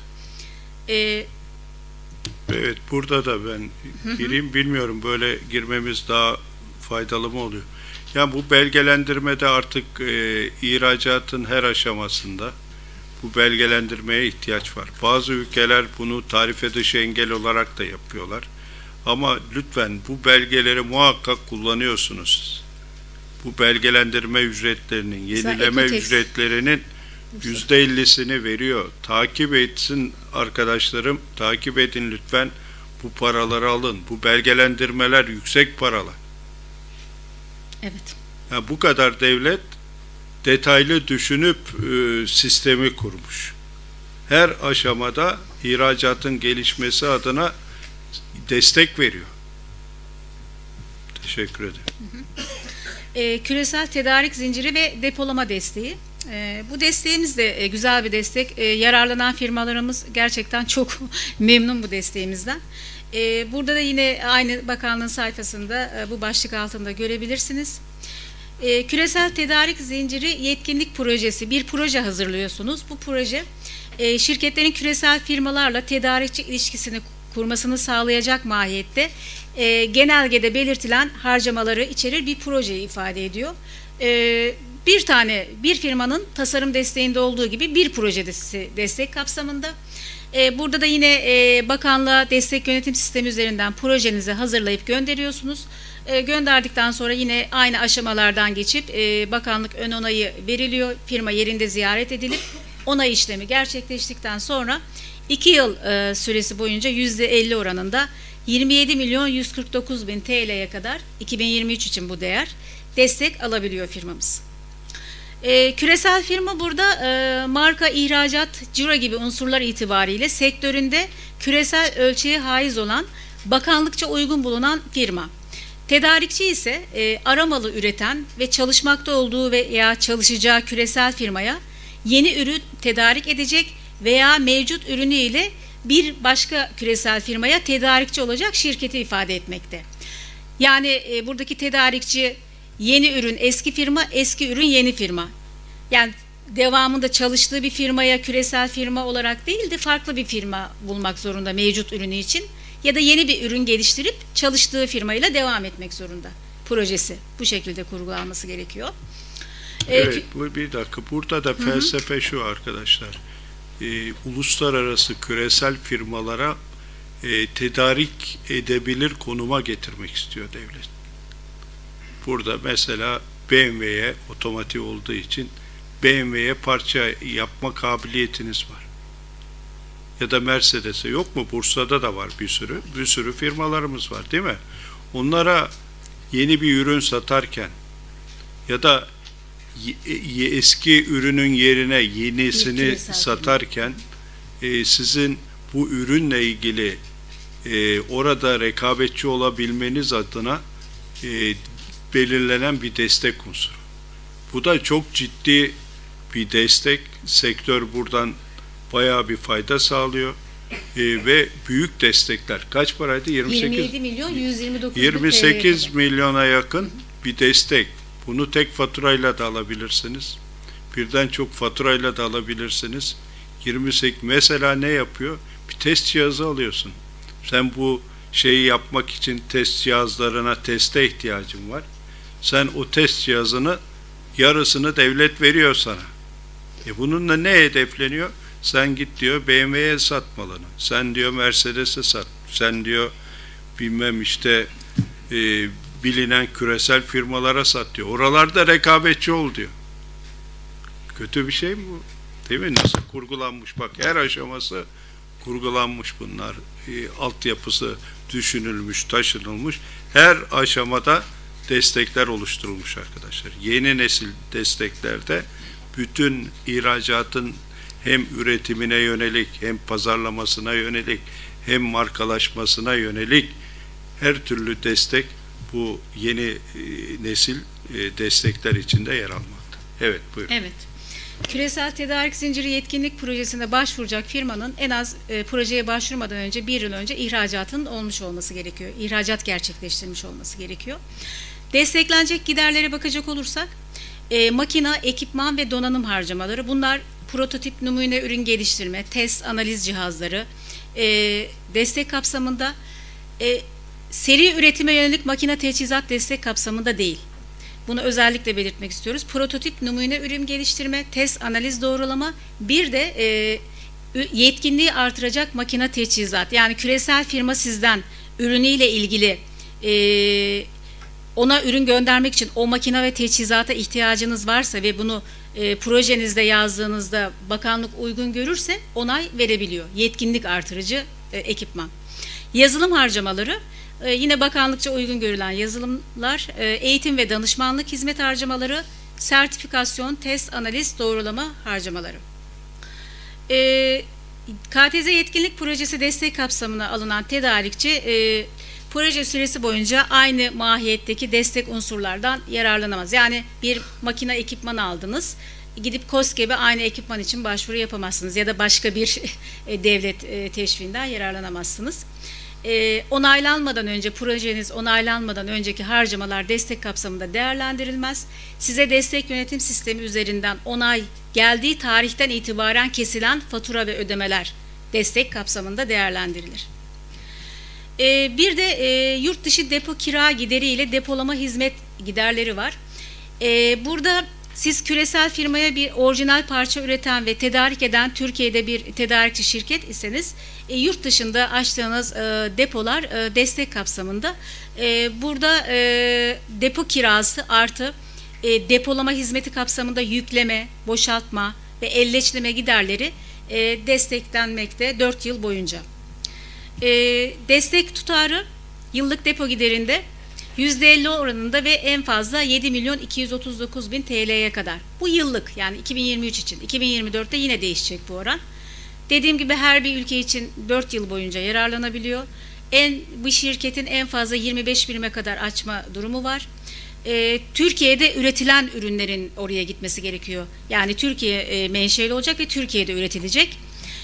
Speaker 3: Evet, burada da ben gireyim, bilmiyorum, böyle girmemiz daha faydalı mı oluyor? Yani bu belgelendirmede artık ihracatın her aşamasında bu belgelendirmeye ihtiyaç var. Bazı ülkeler bunu tarife dışı engel olarak da yapıyorlar. Ama lütfen bu belgeleri muhakkak kullanıyorsunuz. Bu belgelendirme ücretlerinin, yenileme ücretlerinin %50'sini veriyor. Takip etsin arkadaşlarım, takip edin lütfen. Bu paraları alın. Bu belgelendirmeler yüksek paralar.
Speaker 4: Evet.
Speaker 3: Yani bu kadar devlet detaylı düşünüp sistemi kurmuş. Her aşamada ihracatın gelişmesi adına destek veriyor. Teşekkür ederim.
Speaker 4: Küresel tedarik zinciri ve depolama desteği. Bu desteğimiz de güzel bir destek. Yararlanan firmalarımız gerçekten çok memnun bu desteğimizden. Burada da yine aynı bakanlığın sayfasında bu başlık altında görebilirsiniz. Küresel tedarik zinciri yetkinlik projesi, bir proje hazırlıyorsunuz. Bu proje şirketlerin küresel firmalarla tedarikçi ilişkisini kurmasını sağlayacak mahiyette genelgede belirtilen harcamaları içerir bir projeyi ifade ediyor. Bir firmanın tasarım desteğinde olduğu gibi bir projesi destek kapsamında. Burada da yine bakanlığa destek yönetim sistemi üzerinden projenizi hazırlayıp gönderiyorsunuz. Gönderdikten sonra yine aynı aşamalardan geçip bakanlık ön onayı veriliyor. Firma yerinde ziyaret edilip onay işlemi gerçekleştikten sonra 2 yıl süresi boyunca %50 oranında 27.149.000 TL'ye kadar 2023 için bu değer destek alabiliyor firmamız. Küresel firma burada marka, ihracat, ciro gibi unsurlar itibariyle sektöründe küresel ölçeğe haiz olan, bakanlıkça uygun bulunan firma. Tedarikçi ise aramalı üreten ve çalışmakta olduğu veya çalışacağı küresel firmaya yeni ürün tedarik edecek veya mevcut ürünü ile bir başka küresel firmaya tedarikçi olacak şirketi ifade etmekte. Yani buradaki tedarikçi yeni ürün eski firma, eski ürün yeni firma. Yani devamında çalıştığı bir firmaya küresel firma olarak değil de farklı bir firma bulmak zorunda mevcut ürünü için. Ya da yeni bir ürün geliştirip çalıştığı firmayla devam etmek zorunda. Projesi bu şekilde kurgulanması gerekiyor.
Speaker 3: Evet, bir dakika. Burada da felsefe şu arkadaşlar. Uluslararası küresel firmalara tedarik edebilir konuma getirmek istiyor devlet. Burada mesela BMW'ye otomotiv olduğu için BMW'ye parça yapma kabiliyetiniz var. Ya da Mercedes'e yok mu? Bursa'da da var bir sürü firmalarımız var değil mi? Onlara yeni bir ürün satarken ya da eski ürünün yerine yenisini satarken sizin bu ürünle ilgili orada rekabetçi olabilmeniz adına belirlenen bir destek unsuru. Bu da çok ciddi bir destek. Sektör buradan bayağı bir fayda sağlıyor ve büyük destekler. Kaç paraydı? 28 milyona yakın bir destek. Bunu tek faturayla da alabilirsiniz. Birden çok faturayla da alabilirsiniz. 28 mesela ne yapıyor? Bir test cihazı alıyorsun. Sen bu şeyi yapmak için test cihazlarına, teste ihtiyacın var. Sen o test cihazını yarısını devlet veriyor sana. Bununla ne hedefleniyor? Sen git diyor BMW'ye sat malını. Sen diyor Mercedes'e sat. Sen diyor bilmem işte bilinen küresel firmalara sat diyor. Oralarda rekabetçi ol diyor. Kötü bir şey mi bu? Değil mi? Nasıl kurgulanmış? Bak her aşaması kurgulanmış bunlar. Altyapısı düşünülmüş, taşınılmış. Her aşamada destekler oluşturulmuş arkadaşlar. Yeni nesil desteklerde bütün ihracatın hem üretimine yönelik, hem pazarlamasına yönelik, hem markalaşmasına yönelik her türlü destek bu yeni nesil destekler içinde yer almakta. Evet, buyurun.
Speaker 4: Evet. Küresel tedarik zinciri yetkinlik projesine başvuracak firmanın en az projeye başvurmadan önce 1 yıl önce ihracatın olmuş olması gerekiyor. İhracat gerçekleştirmiş olması gerekiyor. Desteklenecek giderlere bakacak olursak makina, ekipman ve donanım harcamaları, bunlar prototip, numune ürün geliştirme, test, analiz cihazları destek kapsamında, seri üretime yönelik makine teçhizat destek kapsamında değil. Bunu özellikle belirtmek istiyoruz. Prototip, numune ürün geliştirme, test, analiz, doğrulama, bir de yetkinliği artıracak makine teçhizat. Yani küresel firma sizden ürünüyle ilgili ona ürün göndermek için o makine ve teçhizata ihtiyacınız varsa ve bunu projenizde yazdığınızda bakanlık uygun görürse onay verebiliyor. Yetkinlik artırıcı ekipman. Yazılım harcamaları, yine bakanlıkça uygun görülen yazılımlar, eğitim ve danışmanlık hizmet harcamaları, sertifikasyon, test, analiz, doğrulama harcamaları. KTZ yetkinlik projesi destek kapsamına alınan tedarikçi proje süresi boyunca aynı mahiyetteki destek unsurlardan yararlanamaz. Yani bir makine ekipman aldınız, gidip KOSGEB'e aynı ekipman için başvuru yapamazsınız ya da başka bir devlet teşviğinden yararlanamazsınız. Onaylanmadan önce, projeniz onaylanmadan önceki harcamalar destek kapsamında değerlendirilmez. Size destek yönetim sistemi üzerinden onay geldiği tarihten itibaren kesilen fatura ve ödemeler destek kapsamında değerlendirilir. Bir de yurt dışı depo kira gideri ile depolama hizmet giderleri var. Burada siz küresel firmaya bir orijinal parça üreten ve tedarik eden Türkiye'de bir tedarikçi şirket iseniz yurt dışında açtığınız depolar destek kapsamında. Burada depo kirası artı depolama hizmeti kapsamında yükleme, boşaltma ve elleçleme giderleri desteklenmekte 4 yıl boyunca. Destek tutarı yıllık depo giderinde %50 oranında ve en fazla 7.239.000 TL'ye kadar. Bu yıllık, yani 2023 için. 2024'te yine değişecek bu oran. Dediğim gibi her bir ülke için 4 yıl boyunca yararlanabiliyor. Bu şirketin en fazla 25 birime kadar açma durumu var. Türkiye'de üretilen ürünlerin oraya gitmesi gerekiyor. Yani Türkiye menşeli olacak ve Türkiye'de üretilecek.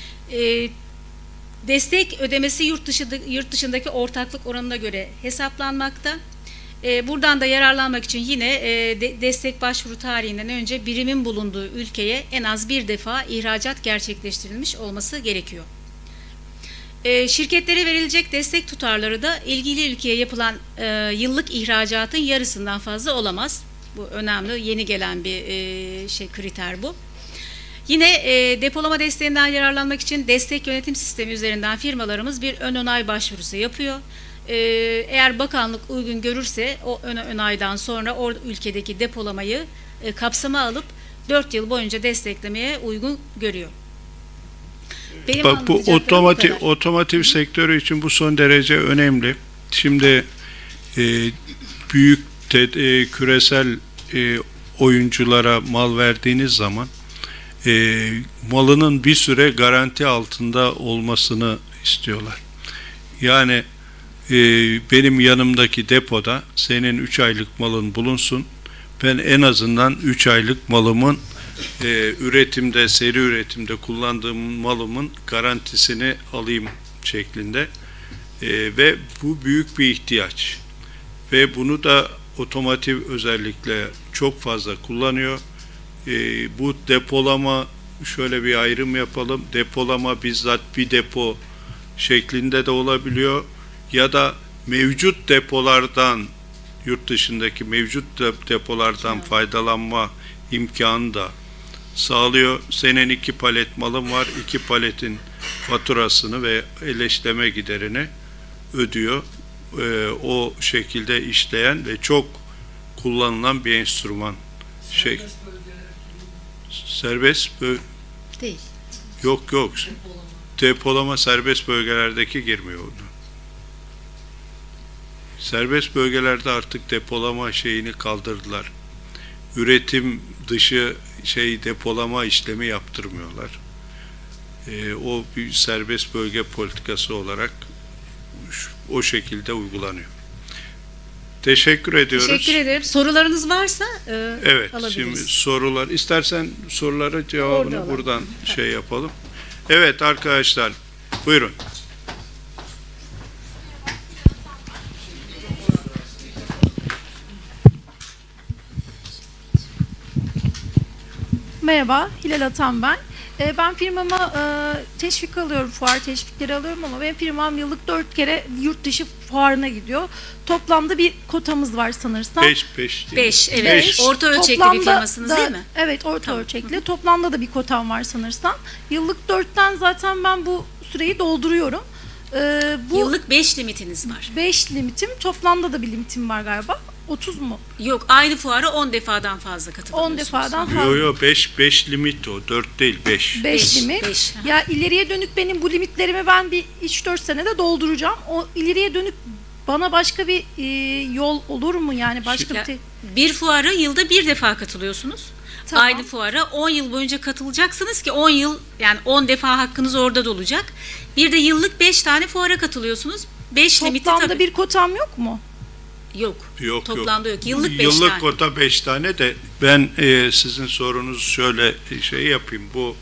Speaker 4: Destek ödemesi yurt dışındaki ortaklık oranına göre hesaplanmakta. Buradan da yararlanmak için yine destek başvuru tarihinden önce birimin bulunduğu ülkeye en az bir defa ihracat gerçekleştirilmiş olması gerekiyor. Şirketlere verilecek destek tutarları da ilgili ülkeye yapılan yıllık ihracatın yarısından fazla olamaz. Bu önemli, yeni gelen bir kriter bu. Yine depolama desteğinden yararlanmak için destek yönetim sistemi üzerinden firmalarımız bir ön onay başvurusu yapıyor. Eğer bakanlık uygun görürse o ön onaydan sonra o ülkedeki depolamayı kapsama alıp 4 yıl boyunca desteklemeye uygun görüyor.
Speaker 3: Bak, bu otomotiv sektörü için bu son derece önemli. Şimdi büyük küresel oyunculara mal verdiğiniz zaman malının bir süre garanti altında olmasını istiyorlar. Yani benim yanımdaki depoda senin 3 aylık malın bulunsun. Ben en azından 3 aylık malımın üretimde, seri üretimde kullandığım malımın garantisini alayım şeklinde. Ve bu büyük bir ihtiyaç. Ve bunu da otomotiv özellikle çok fazla kullanıyor. Bu depolama, şöyle bir ayrım yapalım. Depolama bizzat bir depo şeklinde de olabiliyor. Ya da mevcut depolardan, yurt dışındaki mevcut depolardan faydalanma imkanı da sağlıyor. Senin 2 palet malın var, 2 paletin faturasını ve eleştirme giderini ödüyor. O şekilde işleyen ve çok kullanılan bir enstrüman. Serbest
Speaker 4: Değil.
Speaker 3: yok. Depolama serbest bölgelerdeki girmiyor ona. Serbest bölgelerde artık depolama şeyini kaldırdılar. Üretim dışı depolama işlemi yaptırmıyorlar. O bir serbest bölge politikası olarak o şekilde uygulanıyor. Teşekkür ediyoruz.
Speaker 4: Teşekkür ederim. Sorularınız varsa
Speaker 3: evet,
Speaker 4: alabiliriz.
Speaker 3: şimdi sorular. İstersen soruları cevabını
Speaker 4: Orada
Speaker 3: buradan yapalım. Evet arkadaşlar, buyurun.
Speaker 5: Merhaba, Hilal Atan ben. Ben firmama teşvik alıyorum, fuar teşvikleri alıyorum ama benim firmam yıllık 4 kere yurt dışı fuarına gidiyor. Toplamda bir kotamız var sanırsam.
Speaker 4: 5, evet. Orta ölçekli bir firmasınız değil mi?
Speaker 5: Evet, orta ölçekli. Toplamda da bir kotam var sanırsam. Yıllık 4'ten zaten ben bu süreyi dolduruyorum.
Speaker 4: Yıllık 5 limitiniz var.
Speaker 5: 5 limitim, toplamda da bir limitim var galiba. 30 mu?
Speaker 4: Yok, aynı fuara 10 defadan fazla katılıyorsunuz.
Speaker 5: 10 defadan fazla.
Speaker 3: Yok 5 limit o. 4 değil 5.
Speaker 5: 5 limit.
Speaker 4: 5.
Speaker 5: Ya ileriye dönük benim bu limitlerimi ben bir 3-4 senede dolduracağım. O ileriye dönük bana başka bir yol olur mu yani başka
Speaker 4: bir fuara yılda bir defa katılıyorsunuz.
Speaker 5: Tamam.
Speaker 4: Aynı fuara 10 yıl boyunca katılacaksınız ki 10 yıl yani 10 defa hakkınız orada da olacak. Bir de yıllık 5 tane fuara katılıyorsunuz. 5 limiti tabii.
Speaker 5: Toplamda bir kotam yok mu?
Speaker 4: Yok. Toplamda yok. Yıllık 5 tane.
Speaker 3: Yıllık kota 5 tane de ben sizin sorunuzu şöyle yapayım. Bu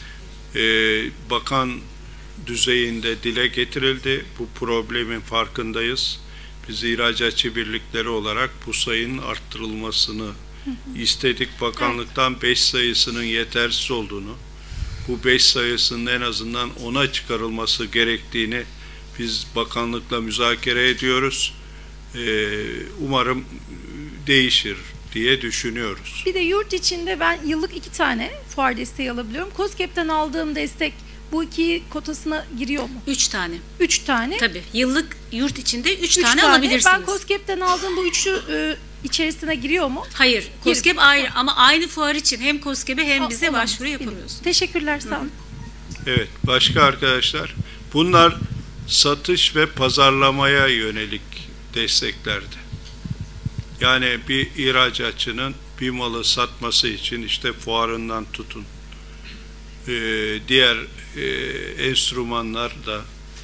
Speaker 3: bakan düzeyinde dile getirildi. Bu problemin farkındayız. Biz ihracatçı birlikleri olarak bu sayının arttırılmasını istedik. Bakanlıktan 5 sayısının yetersiz olduğunu, bu 5 sayısının en azından 10'a çıkarılması gerektiğini biz bakanlıkla müzakere ediyoruz. Umarım değişir diye düşünüyoruz.
Speaker 5: Bir de yurt içinde ben yıllık 2 tane fuar desteği alabiliyorum. KOSGEB'ten aldığım destek bu 2 kotasına giriyor mu?
Speaker 4: 3 tane.
Speaker 5: 3 tane.
Speaker 4: Tabii. Yıllık yurt içinde 3 tane alabilirsiniz.
Speaker 5: Ben KOSGEB'ten aldığım bu 3'ü içerisine giriyor mu?
Speaker 4: Hayır. KOSGEB ayrı ama aynı fuar için hem KOSGEB'e hem bize başvuru yapamıyorsunuz.
Speaker 5: Teşekkürler, sağ olun.
Speaker 3: Evet. Başka arkadaşlar? Bunlar satış ve pazarlamaya yönelik desteklerdi. Yani bir ihracatçının bir malı satması için işte fuarından tutun diğer enstrümanlar da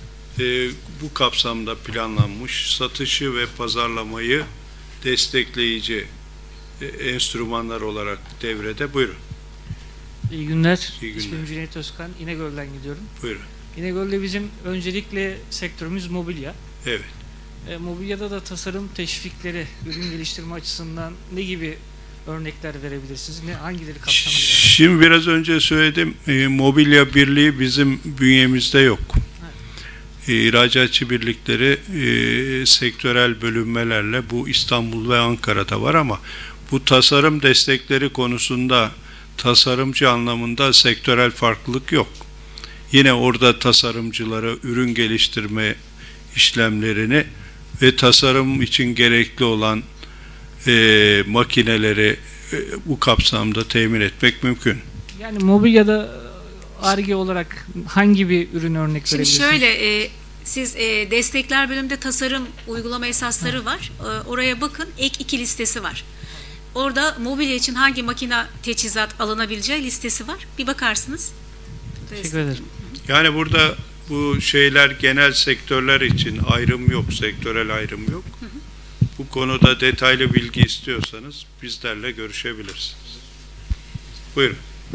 Speaker 3: bu kapsamda planlanmış satışı ve pazarlamayı destekleyici enstrümanlar olarak devrede. Buyurun.
Speaker 6: İyi günler.
Speaker 3: İyi günler.
Speaker 6: İsmim Cüneyt Özkan. İnegöl'den gidiyorum.
Speaker 3: Buyurun.
Speaker 6: İnegöl'de bizim öncelikle sektörümüz mobilya.
Speaker 3: Evet.
Speaker 6: Mobilyada da tasarım teşvikleri, ürün geliştirme açısından ne gibi örnekler verebilirsiniz? Hangileri kapsamında?
Speaker 3: Şimdi biraz önce söyledim. Mobilya birliği bizim bünyemizde yok. İhracatçı birlikleri sektörel bölünmelerle bu İstanbul ve Ankara'da var ama bu tasarım destekleri konusunda tasarımcı anlamında sektörel farklılık yok. Yine orada tasarımcılara ürün geliştirme işlemlerini ve tasarım için gerekli olan makineleri bu kapsamda temin etmek mümkün.
Speaker 6: Yani mobilyada Ar-Ge olarak hangi bir ürün örnek
Speaker 4: Şimdi
Speaker 6: verebilirsiniz?
Speaker 4: şöyle, siz destekler bölümünde tasarım uygulama esasları var. Oraya bakın, ek 2 listesi var. Orada mobilya için hangi makine teçhizat alınabileceği listesi var. Bir bakarsınız.
Speaker 6: Teşekkür ederim.
Speaker 3: Yani burada bu şeyler genel sektörler için ayrım yok, sektörel ayrım yok. Bu konuda detaylı bilgi istiyorsanız bizlerle görüşebilirsiniz. Buyurun.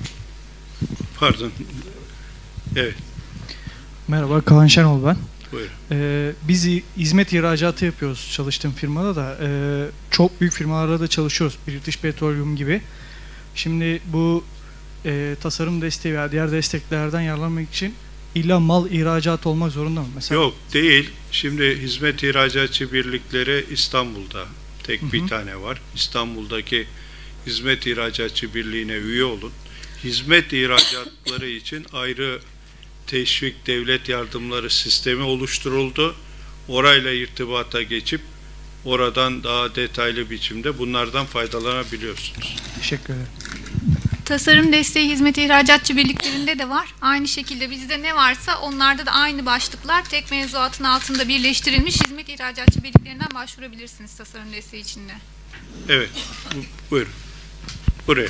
Speaker 3: Pardon. Evet.
Speaker 7: Merhaba, Kaan Şenol ben.
Speaker 3: Buyurun.
Speaker 7: Biz hizmet ihracatı yapıyoruz çalıştığım firmada da. Çok büyük firmalarla da çalışıyoruz. British Petroleum gibi. Şimdi bu tasarım desteği veya diğer desteklerden yararlanmak için illa mal ihracat olmak zorunda mı? Mesela...
Speaker 3: Yok değil. Şimdi hizmet ihracatçı birlikleri İstanbul'da tek bir tane var. İstanbul'daki Hizmet İhracatçı Birliği'ne üye olun. Hizmet ihracatları için ayrı teşvik devlet yardımları sistemi oluşturuldu. Orayla irtibata geçip oradan daha detaylı biçimde bunlardan faydalanabiliyorsunuz.
Speaker 7: Teşekkür ederim.
Speaker 8: Tasarım desteği hizmet ihracatçı birliklerinde de var. Aynı şekilde bizde ne varsa onlarda da aynı başlıklar tek mevzuatın altında birleştirilmiş hizmet ihracatçı birliklerinden başvurabilirsiniz tasarım desteği için de.
Speaker 3: Evet. Buyurun. Buraya.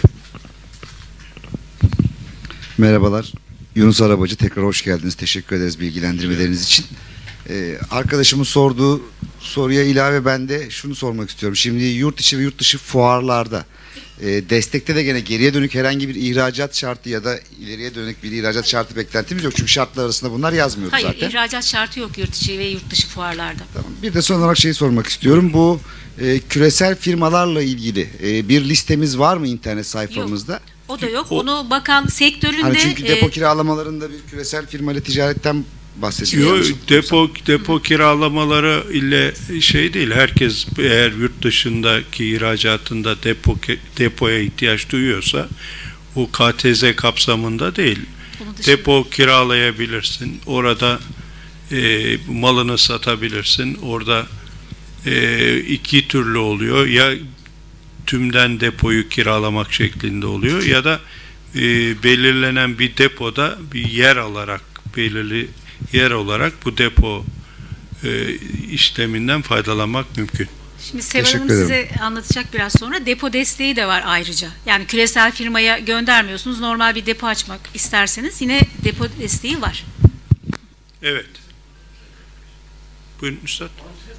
Speaker 9: Merhabalar. Yunus Arabacı, tekrar hoş geldiniz. Teşekkür ederiz bilgilendirmeleriniz için. Arkadaşımın sorduğu soruya ilave ben de şunu sormak istiyorum. Şimdi yurt içi ve yurt dışı fuarlarda destekte de gene geriye dönük herhangi bir ihracat şartı ya da ileriye dönük bir ihracat şartı beklentimiz yok. Çünkü şartlar arasında bunlar yazmıyordu
Speaker 4: Hayır,
Speaker 9: zaten.
Speaker 4: Hayır, ihracat şartı yok yurt içi ve yurt dışı fuarlarda.
Speaker 9: Tamam. Bir de son olarak şeyi sormak istiyorum. Bu küresel firmalarla ilgili bir listemiz var mı internet sayfamızda?
Speaker 4: Yok. O da yok. Onu bakan sektöründe...
Speaker 9: Hani çünkü depo kiralamalarında bir küresel firma ile ticaretten bahsediyor.
Speaker 3: Depo kiralamaları ile şey değil. Herkes eğer yurt dışındaki ihracatında depoya ihtiyaç duyuyorsa o KTZ kapsamında değil. Depo kiralayabilirsin. Orada malını satabilirsin. Orada iki türlü oluyor. Ya tümden depoyu kiralamak şeklinde oluyor ya da belirlenen bir depoda bir yer alarak, belirli yer olarak bu depo işleminden faydalanmak mümkün.
Speaker 4: Şimdi Seval Hanım size anlatacak biraz sonra. Depo desteği de var ayrıca. Yani küresel firmaya göndermiyorsunuz. Normal bir depo açmak isterseniz yine depo desteği var.
Speaker 3: Evet. Buyurun Üstad.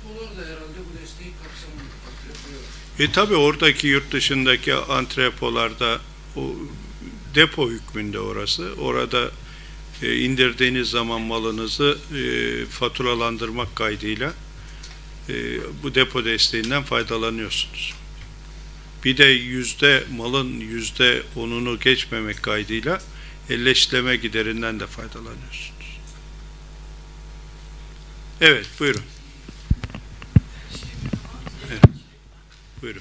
Speaker 3: Tabii oradaki yurt dışındaki antrepolarda o depo hükmünde orası. Orada indirdiğiniz zaman malınızı faturalandırmak kaydıyla bu depo desteğinden faydalanıyorsunuz. Bir de malın %10'unu geçmemek kaydıyla elleştirme giderinden de faydalanıyorsunuz. Evet, buyurun. Evet. Buyurun.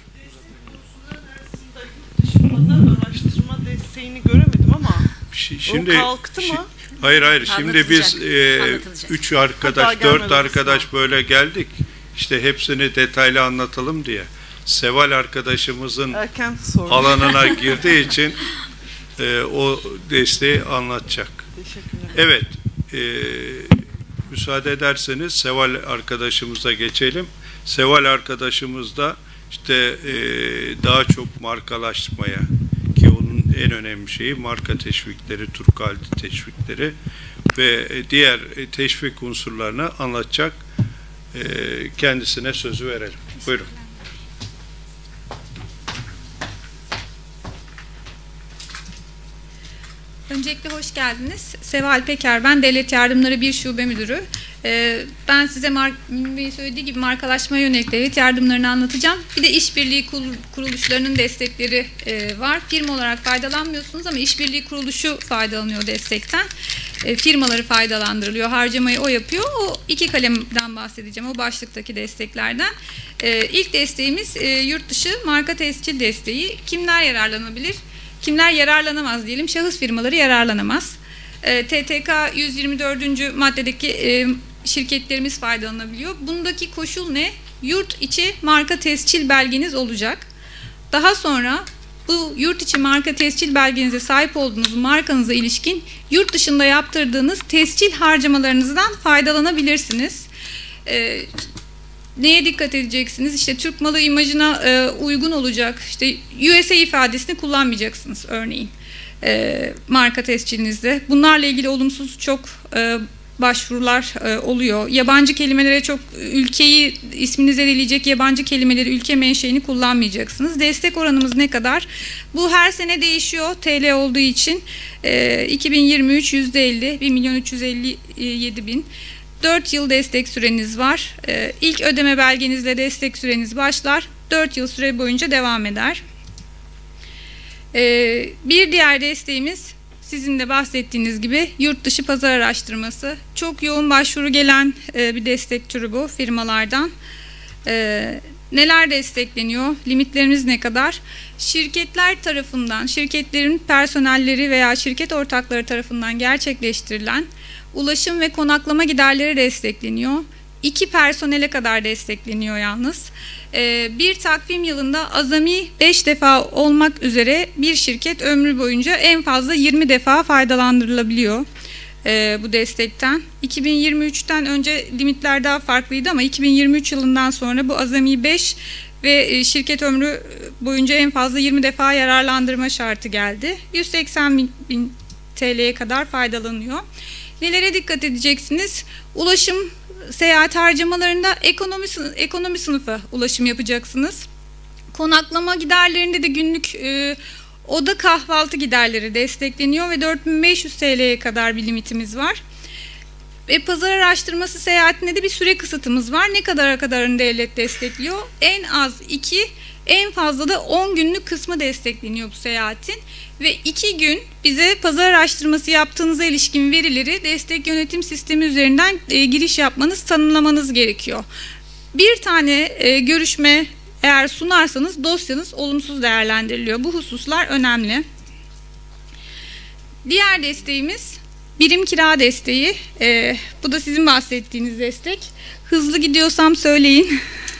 Speaker 10: Araştırma desteğini göremedim ama
Speaker 3: şimdi,
Speaker 10: o kalktı mı?
Speaker 3: Hayır. Şimdi biz 3 arkadaş, 4 arkadaş böyle geldik. İşte hepsini detaylı anlatalım diye. Seval arkadaşımızın alanına girdiği için o desteği anlatacak. Evet. Müsaade ederseniz Seval arkadaşımıza geçelim. Seval arkadaşımız da işte daha çok markalaşmaya, ki onun en önemli şeyi marka teşvikleri, Turkaldi teşvikleri ve diğer teşvik unsurlarını anlatacak. Kendisine sözü verelim. Buyurun.
Speaker 11: Öncelikle hoş geldiniz. Seval Peker, ben Devlet Yardımları 1 Şube Müdürü. Ben size söylediği gibi markalaşmaya yönelik devlet yardımlarını anlatacağım. Bir de işbirliği kuruluşlarının destekleri var. Firma olarak faydalanmıyorsunuz ama işbirliği kuruluşu faydalanıyor destekten. Firmaları faydalandırılıyor, harcamayı o yapıyor. O iki kalemden bahsedeceğim, o başlıktaki desteklerden. İlk desteğimiz yurt dışı marka tescil desteği. Kimler yararlanabilir? Kimler yararlanamaz diyelim, şahıs firmaları yararlanamaz. TTK 124. maddedeki şirketlerimiz faydalanabiliyor. Bundaki koşul ne? Yurt içi marka tescil belgeniz olacak. Daha sonra bu yurt içi marka tescil belgenize sahip olduğunuz markanıza ilişkin yurt dışında yaptırdığınız tescil harcamalarınızdan faydalanabilirsiniz. Neye dikkat edeceksiniz? İşte Türk malı imajına uygun olacak. İşte USA ifadesini kullanmayacaksınız örneğin marka tescilinizde. Bunlarla ilgili olumsuz çok başvurular oluyor. Yabancı kelimelere çok ülkeyi isminize zedileyecek yabancı kelimeleri, ülke menşeini kullanmayacaksınız. Destek oranımız ne kadar? Bu her sene değişiyor TL olduğu için. 2023 %50, 1.357.000. 4 yıl destek süreniz var. İlk ödeme belgenizle destek süreniz başlar. 4 yıl süre boyunca devam eder. Bir diğer desteğimiz sizin de bahsettiğiniz gibi yurt dışı pazar araştırması. Çok yoğun başvuru gelen bir destek türü bu firmalardan. neler destekleniyor, limitlerimiz ne kadar? Şirketler tarafından, şirketlerin personelleri veya şirket ortakları tarafından gerçekleştirilen ulaşım ve konaklama giderleri destekleniyor. 2 personele kadar destekleniyor yalnız. Bir takvim yılında azami 5 defa olmak üzere bir şirket ömrü boyunca en fazla 20 defa faydalandırılabiliyor bu destekten. 2023'ten önce limitler daha farklıydı ama 2023 yılından sonra bu azami 5 ve şirket ömrü boyunca en fazla 20 defa yararlandırma şartı geldi. 180 bin TL'ye kadar faydalanıyor. Nelere dikkat edeceksiniz? Ulaşım, seyahat harcamalarında ekonomi sınıfı ulaşım yapacaksınız. Konaklama giderlerinde de günlük oda kahvaltı giderleri destekleniyor ve 4500 TL'ye kadar bir limitimiz var. Ve pazar araştırması seyahatinde de bir süre kısıtımız var. Ne kadara kadarını devlet destekliyor? En az 2, en fazla da 10 günlük kısmı destekleniyor bu seyahatin. Ve 2 gün bize pazar araştırması yaptığınıza ilişkin verileri destek yönetim sistemi üzerinden giriş yapmanız, tanımlamanız gerekiyor. Bir tane görüşme eğer sunarsanız dosyanız olumsuz değerlendiriliyor. Bu hususlar önemli. Diğer desteğimiz birim kira desteği. Bu da sizin bahsettiğiniz destek. Hızlı gidiyorsam söyleyin.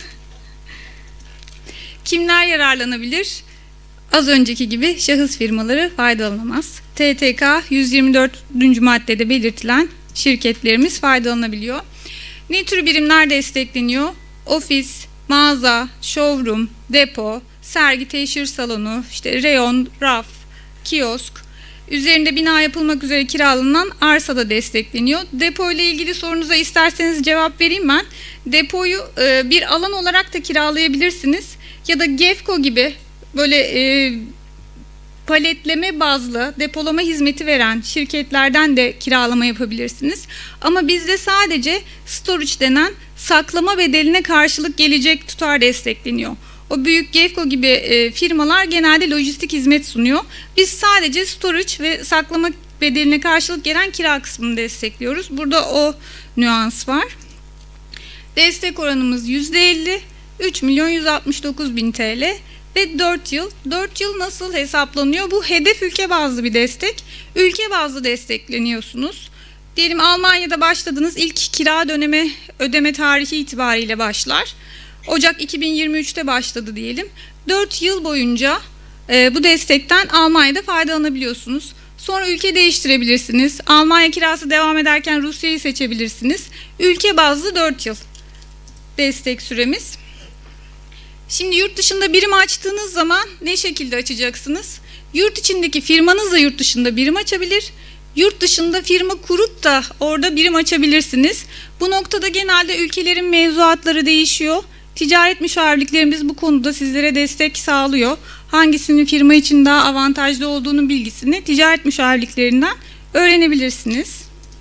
Speaker 11: Kimler yararlanabilir? Az önceki gibi şahıs firmaları faydalanamaz. TTK 124. maddede belirtilen şirketlerimiz faydalanabiliyor. Ne tür birimler destekleniyor? Ofis, mağaza, showroom, depo, sergi teşhir salonu, işte reyon, raf, kiosk, üzerinde bina yapılmak üzere kiralanan arsa da destekleniyor. Depo ile ilgili sorunuza isterseniz cevap vereyim ben. Depoyu bir alan olarak da kiralayabilirsiniz ya da GEFCO gibi böyle paletleme bazlı depolama hizmeti veren şirketlerden de kiralama yapabilirsiniz. Ama bizde sadece storage denen saklama bedeline karşılık gelecek tutar destekleniyor. O büyük GEFCO gibi firmalar genelde lojistik hizmet sunuyor. Biz sadece storage ve saklama bedeline karşılık gelen kira kısmını destekliyoruz. Burada o nüans var. Destek oranımız %50, 3.169.000 TL ve 4 yıl. 4 yıl nasıl hesaplanıyor? Bu hedef ülke bazlı bir destek. Ülke bazlı destekleniyorsunuz. Diyelim Almanya'da başladınız. İlk kira ödeme tarihi itibariyle başlar. Ocak 2023'te başladı diyelim. 4 yıl boyunca bu destekten Almanya'da faydalanabiliyorsunuz. Sonra ülke değiştirebilirsiniz. Almanya kirası devam ederken Rusya'yı seçebilirsiniz. Ülke bazlı 4 yıl destek süremiz. Şimdi yurt dışında birim açtığınız zaman ne şekilde açacaksınız? Yurt içindeki firmanız da yurt dışında birim açabilir. Yurt dışında firma kurup da orada birim açabilirsiniz. Bu noktada genelde ülkelerin mevzuatları değişiyor. Ticaret müşavirliklerimiz bu konuda sizlere destek sağlıyor. Hangisinin firma için daha avantajlı olduğunun bilgisini ticaret müşavirliklerinden öğrenebilirsiniz.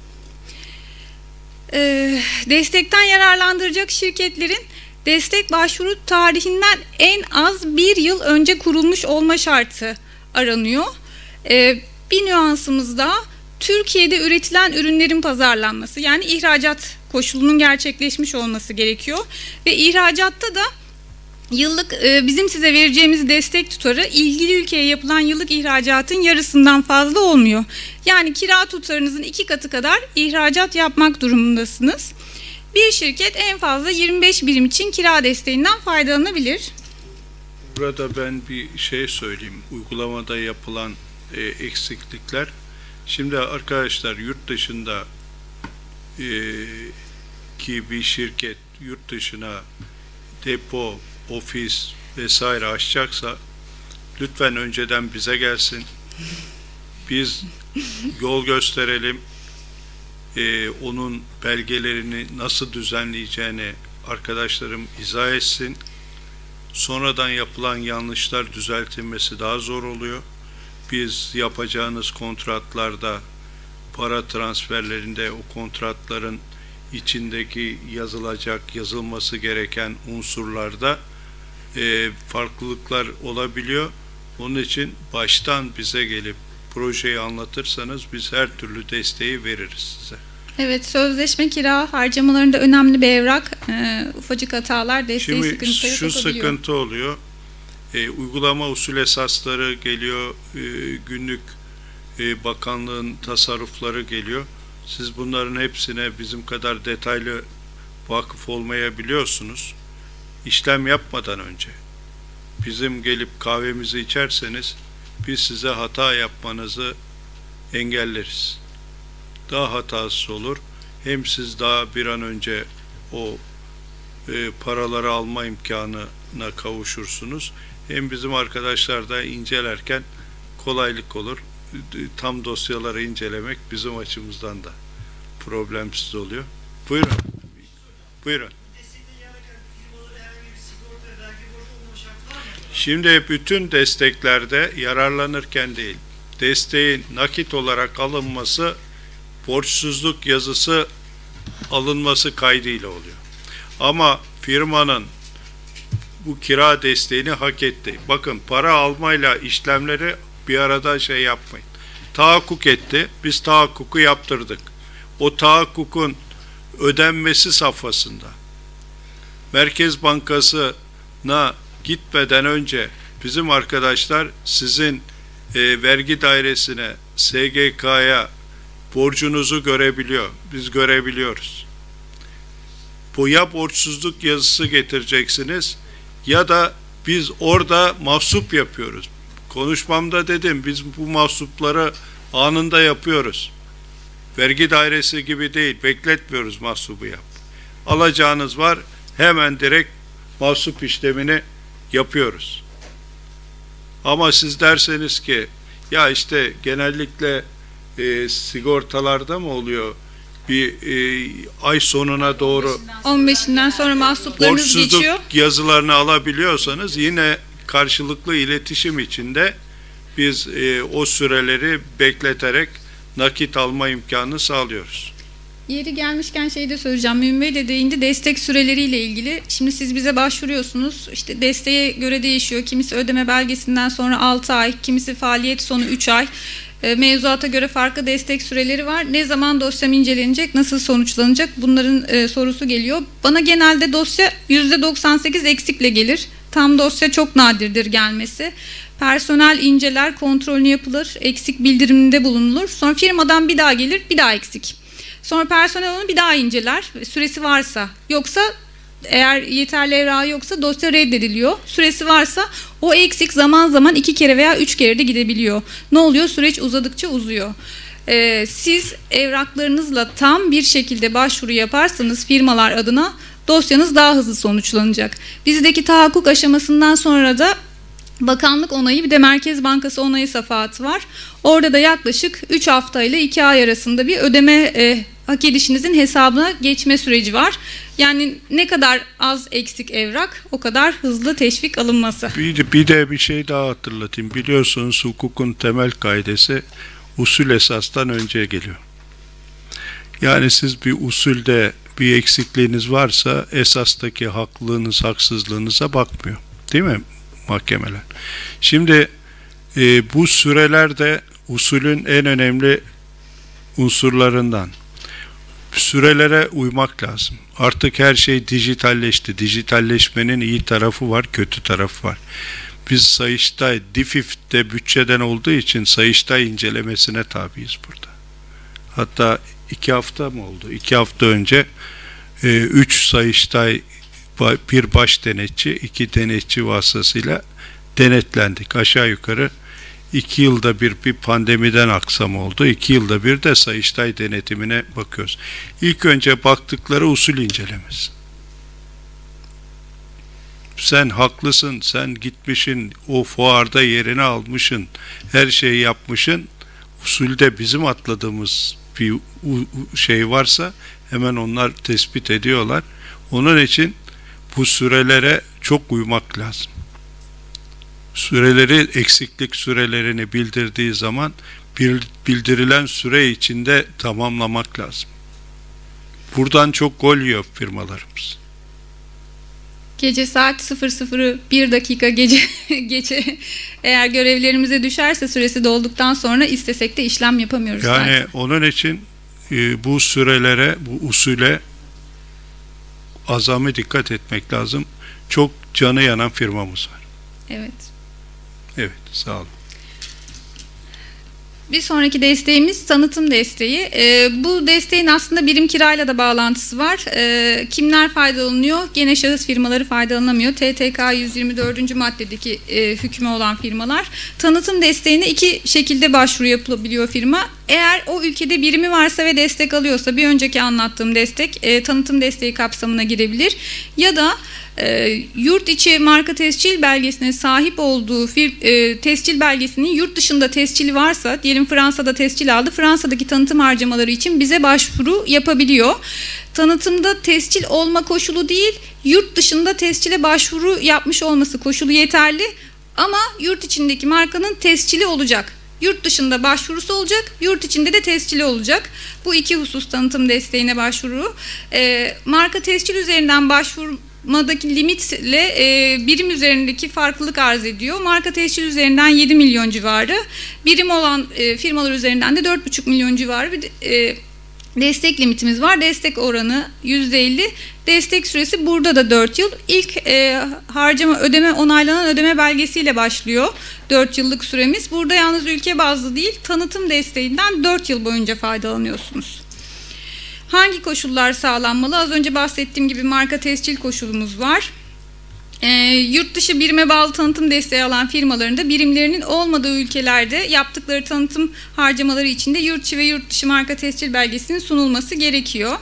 Speaker 11: Destekten yararlandıracak şirketlerin destek başvuru tarihinden en az 1 yıl önce kurulmuş olma şartı aranıyor. Bir nüansımız daha, Türkiye'de üretilen ürünlerin pazarlanması, yani ihracat koşulunun gerçekleşmiş olması gerekiyor. Ve ihracatta da yıllık bizim size vereceğimiz destek tutarı ilgili ülkeye yapılan yıllık ihracatın yarısından fazla olmuyor. Yani kira tutarınızın 2 katı kadar ihracat yapmak durumundasınız. Bir şirket en fazla 25 birim için kira desteğinden faydalanabilir.
Speaker 3: Burada ben bir şey söyleyeyim. Uygulamada yapılan eksiklikler. Şimdi arkadaşlar yurt dışında ki bir şirket yurt dışına depo, ofis vesaire açacaksa lütfen önceden bize gelsin. Biz yol gösterelim. Onun belgelerini nasıl düzenleyeceğini arkadaşlarım izah etsin. Sonradan yapılan yanlışlar düzeltilmesi daha zor oluyor. Biz yapacağınız kontratlarda, para transferlerinde o kontratların içindeki yazılması gereken unsurlarda farklılıklar olabiliyor. Onun için baştan bize gelip projeyi anlatırsanız biz her türlü desteği veririz size.
Speaker 11: Evet, sözleşme kira harcamalarında önemli bir evrak. Ufacık hatalar desteği
Speaker 3: Şimdi
Speaker 11: sıkıntıya
Speaker 3: şu
Speaker 11: sokabiliyor.
Speaker 3: sıkıntı oluyor. Uygulama usul esasları geliyor, günlük bakanlığın tasarrufları geliyor. Siz bunların hepsine bizim kadar detaylı vakıf olmayabiliyorsunuz. İşlem yapmadan önce bizim gelip kahvemizi içerseniz biz size hata yapmanızı engelleriz. Daha hatasız olur. Hem siz daha bir an önce o paraları alma imkanına kavuşursunuz. Hem bizim arkadaşlar da incelerken kolaylık olur. Tam dosyaları incelemek bizim açımızdan da problemsiz oluyor. Buyurun. Buyurun. Şimdi bütün desteklerde yararlanırken değil, desteğin nakit olarak alınması, borçsuzluk yazısı alınması kaydıyla oluyor. Ama firmanın bu kira desteğini hak etti. Bakın, para almayla işlemleri bir arada şey yapmayın. Tahakkuk etti, biz tahakkuku yaptırdık. O tahakkukun ödenmesi safhasında Merkez Bankası'na gitmeden önce bizim arkadaşlar sizin vergi dairesine, SGK'ya borcunuzu görebiliyor. Biz görebiliyoruz. Bu ya borçsuzluk yazısı getireceksiniz ya da biz orada mahsup yapıyoruz. Konuşmamda dedim, biz bu mahsupları anında yapıyoruz. Vergi dairesi gibi değil, bekletmiyoruz mahsubu yap. Alacağınız var, hemen direkt mahsup işlemini yapıyoruz. Ama siz derseniz ki ya işte genellikle sigortalarda mı oluyor? Bir ay sonuna doğru
Speaker 11: 15'inden sonra mahsuplarınız
Speaker 3: borçsuzluk
Speaker 11: geçiyor.
Speaker 3: yazılarını alabiliyorsanız yine karşılıklı iletişim içinde biz o süreleri bekleterek nakit alma imkanı sağlıyoruz.
Speaker 11: Yeri gelmişken şey de söyleyeceğim. Mümin Bey de değindi, destek süreleriyle ilgili. Şimdi siz bize başvuruyorsunuz. İşte desteğe göre değişiyor. Kimisi ödeme belgesinden sonra 6 ay, kimisi faaliyet sonu 3 ay. Mevzuata göre farklı destek süreleri var. Ne zaman dosyam incelenecek, nasıl sonuçlanacak, bunların sorusu geliyor. Bana genelde dosya %98 eksikle gelir. Tam dosya çok nadirdir gelmesi. Personel inceler, kontrolünü yapılır, eksik bildiriminde bulunulur. Sonra firmadan bir daha gelir, bir daha eksik. Sonra personel onu bir daha inceler, süresi varsa. Yoksa eğer yeterli evrağı yoksa dosya reddediliyor. Süresi varsa o eksik zaman zaman 2 kere veya 3 kere de gidebiliyor. Ne oluyor? Süreç uzadıkça uzuyor. Siz evraklarınızla tam bir şekilde başvuru yaparsanız firmalar adına dosyanız daha hızlı sonuçlanacak. Bizdeki tahakkuk aşamasından sonra da bakanlık onayı, bir de Merkez Bankası onayı safahatı var. Orada da yaklaşık 3 hafta ile 2 ay arasında bir ödeme hak edişinizin hesabına geçme süreci var. Yani ne kadar az eksik evrak, o kadar hızlı teşvik alınması.
Speaker 3: Bir de bir şey daha hatırlatayım. Biliyorsunuz hukukun temel kaidesi usul esastan önce geliyor. Yani siz bir usulde bir eksikliğiniz varsa esastaki haklılığınız, haksızlığınıza bakmıyor. Değil mi mahkemeler? Şimdi bu süreler de usulün en önemli unsurlarından. Sürelere uymak lazım. Artık her şey dijitalleşti. Dijitalleşmenin iyi tarafı var, kötü tarafı var. Biz Sayıştay, DİFİF'te bütçeden olduğu için Sayıştay incelemesine tabiiz burada. Hatta 2 hafta mı oldu? 2 hafta önce 3 Sayıştay, bir baş denetçi, 2 denetçi vasıtasıyla denetlendik. Aşağı yukarı 2 yılda bir pandemiden aksam oldu. 2 yılda bir de Sayıştay denetimine bakıyoruz. İlk önce baktıkları usul incelemesi. Sen haklısın, sen gitmişsin, o fuarda yerini almışsın, her şeyi yapmışsın. Usulde bizim atladığımız bir şey varsa hemen onlar tespit ediyorlar. Onun için bu sürelere çok uymak lazım. Süreleri, eksiklik sürelerini bildirdiği zaman bildirilen süre içinde tamamlamak lazım. Buradan çok gol yiyor firmalarımız.
Speaker 11: Gece saat 00'ı 1 dakika gece eğer görevlerimize düşerse süresi dolduktan sonra istesek de işlem yapamıyoruz
Speaker 3: yani
Speaker 11: zaten.
Speaker 3: Onun için bu sürelere, bu usule azami dikkat etmek lazım. Çok canı yanan firmamız var.
Speaker 11: Evet.
Speaker 3: Evet, sağ olun.
Speaker 11: Bir sonraki desteğimiz tanıtım desteği. Bu desteğin aslında birim kirayla da bağlantısı var. Kimler faydalanıyor? Gene şahıs firmaları faydalanamıyor. TTK 124. maddedeki hükmü olan firmalar. Tanıtım desteğine iki şekilde başvuru yapılabiliyor firma. Eğer o ülkede birimi varsa ve destek alıyorsa, bir önceki anlattığım destek tanıtım desteği kapsamına girebilir. Ya da yurt içi marka tescil belgesine sahip olduğu tescil belgesinin yurt dışında tescili varsa, diyelim Fransa'da tescil aldı, Fransa'daki tanıtım harcamaları için bize başvuru yapabiliyor. Tanıtımda tescil olma koşulu değil, yurt dışında tescile başvuru yapmış olması koşulu yeterli ama yurt içindeki markanın tescili olacak. Yurt dışında başvurusu olacak, yurt içinde de tescili olacak. Bu iki husus tanıtım desteğine başvuru. Marka tescil üzerinden başvurmadaki limitle birim üzerindeki farklılık arz ediyor. Marka tescil üzerinden 7 milyon civarı, birim olan firmalar üzerinden de 4,5 milyon civarı bir destek limitimiz var. Destek oranı %50. Destek süresi burada da 4 yıl. İlk harcama onaylanan ödeme belgesiyle başlıyor. 4 yıllık süremiz. Burada yalnız ülke bazlı değil, tanıtım desteğinden 4 yıl boyunca faydalanıyorsunuz. Hangi koşullar sağlanmalı? Az önce bahsettiğim gibi marka tescil koşulumuz var. Yurt dışı birime bağlı tanıtım desteği alan firmaların da birimlerinin olmadığı ülkelerde yaptıkları tanıtım harcamaları için de yurt içi ve yurt dışı marka tescil belgesinin sunulması gerekiyor.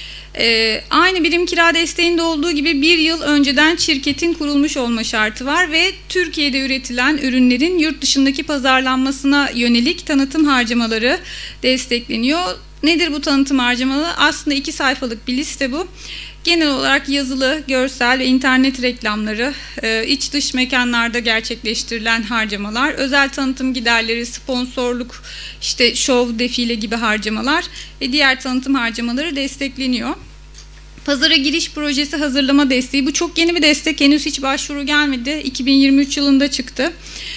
Speaker 11: Aynı birim kira desteğinde olduğu gibi bir yıl önceden şirketin kurulmuş olma şartı var ve Türkiye'de üretilen ürünlerin yurt dışındaki pazarlanmasına yönelik tanıtım harcamaları destekleniyor. Nedir bu tanıtım harcamaları? Aslında 2 sayfalık bir liste bu. Genel olarak yazılı, görsel ve internet reklamları, iç dış mekanlarda gerçekleştirilen harcamalar, özel tanıtım giderleri, sponsorluk, işte şov, defile gibi harcamalar ve diğer tanıtım harcamaları destekleniyor. Pazara giriş projesi hazırlama desteği. Bu çok yeni bir destek. Henüz hiç başvuru gelmedi. 2023 yılında çıktı.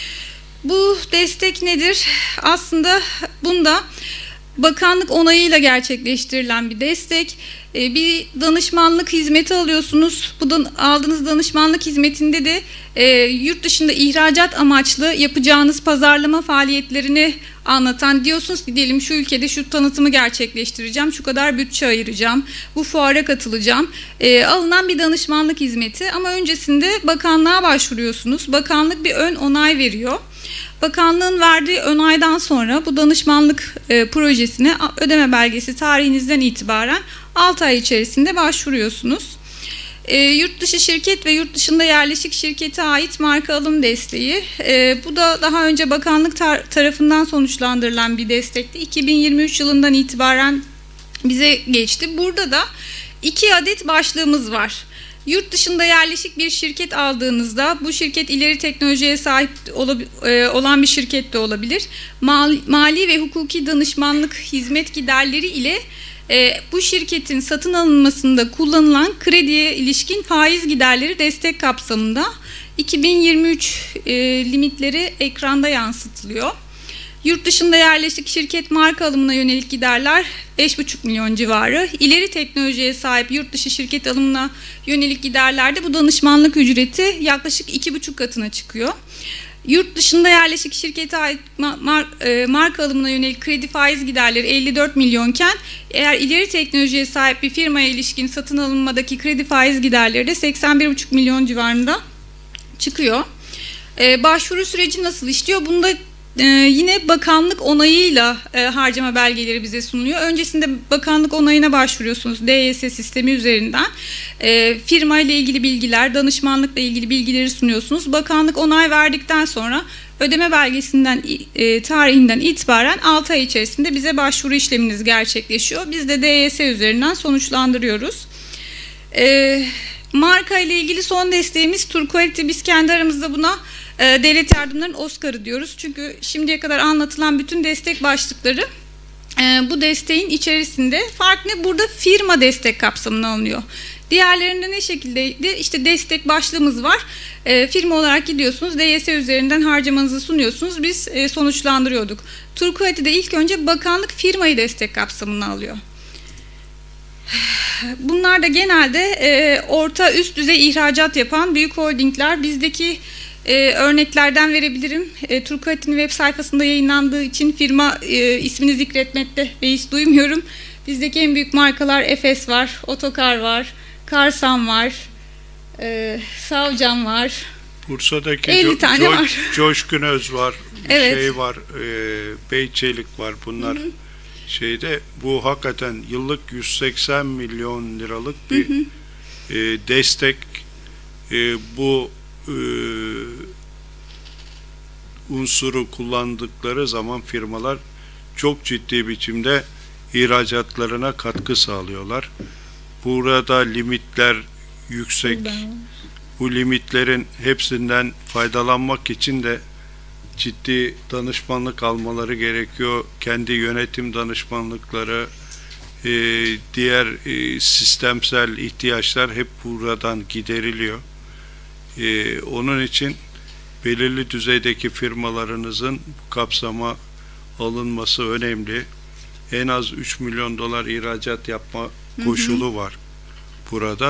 Speaker 11: Bu destek nedir? Aslında bunda bakanlık onayıyla gerçekleştirilen bir destek. Bir danışmanlık hizmeti alıyorsunuz. Bu aldığınız danışmanlık hizmetinde de yurt dışında ihracat amaçlı yapacağınız pazarlama faaliyetlerini anlatan, diyorsunuz ki diyelim şu ülkede şu tanıtımı gerçekleştireceğim, şu kadar bütçe ayıracağım, bu fuara katılacağım. Alınan bir danışmanlık hizmeti ama öncesinde bakanlığa başvuruyorsunuz. Bakanlık bir ön onay veriyor. Bakanlığın verdiği onaydan sonra bu danışmanlık projesine ödeme belgesi tarihinizden itibaren 6 ay içerisinde başvuruyorsunuz. Yurt dışı şirket ve yurt dışında yerleşik şirkete ait marka alım desteği. Bu da daha önce bakanlık tarafından sonuçlandırılan bir destekti. 2023 yılından itibaren bize geçti. Burada da 2 adet başlığımız var. Yurt dışında yerleşik bir şirket aldığınızda bu şirket ileri teknolojiye sahip olan bir şirket de olabilir. Mali ve hukuki danışmanlık hizmet giderleri ile bu şirketin satın alınmasında kullanılan krediye ilişkin faiz giderleri destek kapsamında 2023 limitleri ekranda yansıtılıyor. Yurt dışında yerleşik şirket marka alımına yönelik giderler 5,5 milyon civarı. İleri teknolojiye sahip yurt dışı şirket alımına yönelik giderlerde bu danışmanlık ücreti yaklaşık 2,5 katına çıkıyor. Yurt dışında yerleşik şirkete ait marka alımına yönelik kredi faiz giderleri 54 milyonken eğer ileri teknolojiye sahip bir firmaya ilişkin satın alınmadaki kredi faiz giderleri de 81,5 milyon civarında çıkıyor. Başvuru süreci nasıl işliyor? Bunda yine bakanlık onayıyla harcama belgeleri bize sunuluyor. Öncesinde bakanlık onayına başvuruyorsunuz DYS sistemi üzerinden. Firma ile ilgili bilgiler, danışmanlıkla ilgili bilgileri sunuyorsunuz. Bakanlık onay verdikten sonra ödeme belgesinden tarihinden itibaren 6 ay içerisinde bize başvuru işleminiz gerçekleşiyor. Biz de DYS üzerinden sonuçlandırıyoruz. Marka ile ilgili son desteğimiz Turquality. Biz kendi aramızda buna devlet yardımlarının Oscar'ı diyoruz. Çünkü şimdiye kadar anlatılan bütün destek başlıkları bu desteğin içerisinde. Fark ne? Burada firma destek kapsamına alınıyor. Diğerlerinde ne şekildeydi? İşte destek başlığımız var. Firma olarak gidiyorsunuz, DYS üzerinden harcamanızı sunuyorsunuz. Biz sonuçlandırıyorduk. Turkuati'de ilk önce bakanlık firmayı destek kapsamına alıyor. Bunlar da genelde orta üst düzey ihracat yapan büyük holdingler. Bizdeki örneklerden verebilirim. Turkuati'nin web sayfasında yayınlandığı için firma ismini zikretmekte beis duymuyorum. Bizdeki en büyük markalar Efes var, Otokar var, Karsan var, Savcan var.
Speaker 3: Bursa'daki
Speaker 11: 50 tane var.
Speaker 3: Coşkun Öz var,
Speaker 11: Evet.
Speaker 3: şey var, Beyçelik var. Bunlar şeyde, bu hakikaten yıllık 180 milyon liralık bir destek. Bu unsuru kullandıkları zaman firmalar çok ciddi biçimde ihracatlarına katkı sağlıyorlar. Burada limitler yüksek. Bu limitlerin hepsinden faydalanmak için de ciddi danışmanlık almaları gerekiyor. Kendi yönetim danışmanlıkları, diğer sistemsel ihtiyaçlar hep buradan gideriliyor. Onun için belirli düzeydeki firmalarınızın bu kapsama alınması önemli. En az 3 milyon dolar ihracat yapma koşulu var burada.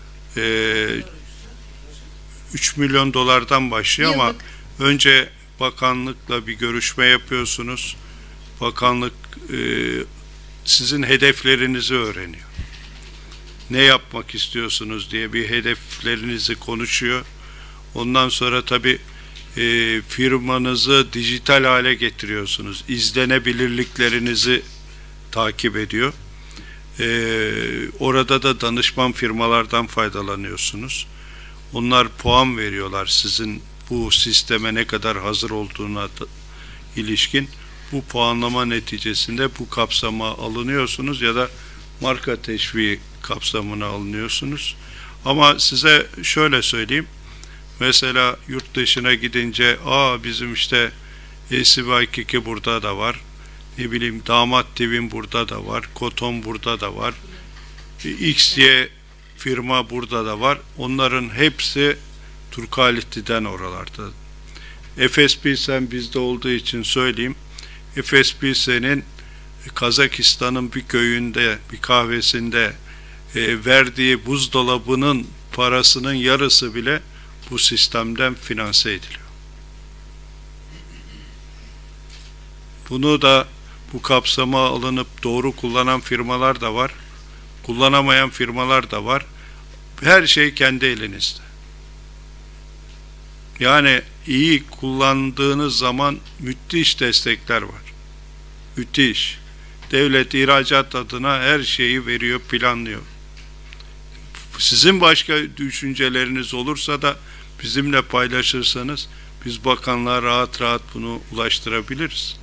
Speaker 3: 3 milyon dolardan başlıyor ama önce bakanlıkla bir görüşme yapıyorsunuz. Bakanlık sizin hedeflerinizi öğreniyor. Ne yapmak istiyorsunuz diye bir hedeflerinizi konuşuyor. Ondan sonra tabii firmanızı dijital hale getiriyorsunuz. İzlenebilirliklerinizi takip ediyor. Orada da danışman firmalardan faydalanıyorsunuz. Onlar puan veriyorlar sizin bu sisteme ne kadar hazır olduğuna ilişkin. Bu puanlama neticesinde bu kapsama alınıyorsunuz ya da marka teşviği kapsamına alınıyorsunuz. Ama size şöyle söyleyeyim. Mesela yurt dışına gidince bizim işte ACY burada da var. Ne bileyim Damat TV'nin burada da var. Koton burada da var. XY firma burada da var. Onların hepsi Turkuati'den oralarda. Efes Pilsen bizde olduğu için söyleyeyim. Efes Pilsen'in Kazakistan'ın bir köyünde, bir kahvesinde verdiği buzdolabının parasının yarısı bile bu sistemden finanse ediliyor. Bunu da bu kapsama alınıp doğru kullanan firmalar da var. Kullanamayan firmalar da var. Her şey kendi elinizde. Yani iyi kullandığınız zaman müthiş destekler var. Müthiş. Devlet ihracat adına her şeyi veriyor, planlıyor. Sizin başka düşünceleriniz olursa da bizimle paylaşırsanız biz bakanlığa rahat rahat bunu ulaştırabiliriz.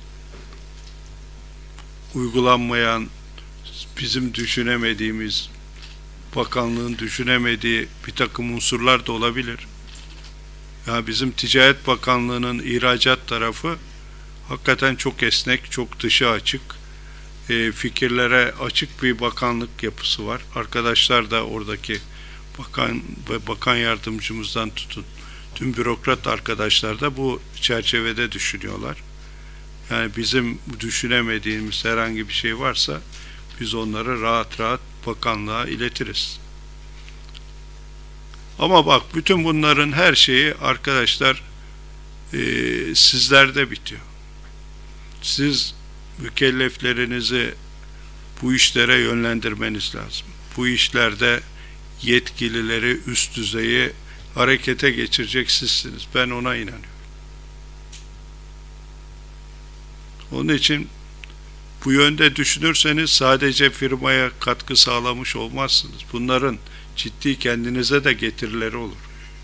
Speaker 3: Uygulanmayan, bizim düşünemediğimiz, bakanlığın düşünemediği bir takım unsurlar da olabilir. Ya bizim Ticaret Bakanlığı'nın ihracat tarafı hakikaten çok esnek, çok dışa açık, fikirlere açık bir bakanlık yapısı var. Arkadaşlar da oradaki bakan ve bakan yardımcımızdan tutun, tüm bürokrat arkadaşlar da bu çerçevede düşünüyorlar. Yani bizim düşünemediğimiz herhangi bir şey varsa biz onları rahat rahat bakanlığa iletiriz. Ama bak, bütün bunların her şeyi arkadaşlar sizlerde bitiyor. Siz mükelleflerinizi bu işlere yönlendirmeniz lazım. Bu işlerde yetkilileri, üst düzeyi harekete geçirecek sizsiniz. Ben ona inanıyorum. Onun için bu yönde düşünürseniz sadece firmaya katkı sağlamış olmazsınız. Bunların ciddi kendinize de getirileri olur.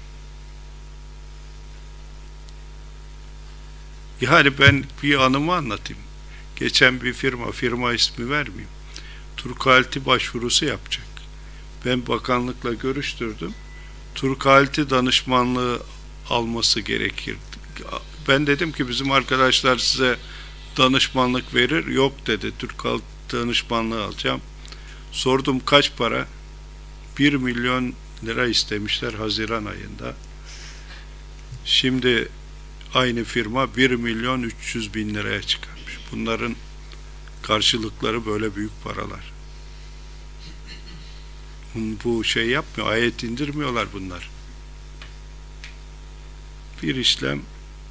Speaker 3: Yani ben bir anımı anlatayım. Geçen bir firma ismi vermeyeyim, Turkuati başvurusu yapacak. Ben bakanlıkla görüştürdüm. Turkuati danışmanlığı alması gerekir. Ben dedim ki bizim arkadaşlar size danışmanlık verir. Yok dedi, Turkuati danışmanlığı alacağım. Sordum kaç para? 1 milyon lira istemişler Haziran ayında. Şimdi aynı firma 1 milyon 300 bin liraya çıkarmış. Bunların karşılıkları böyle büyük paralar. Bu şey yapmıyor, ayet indirmiyorlar bunlar. Bir işlem,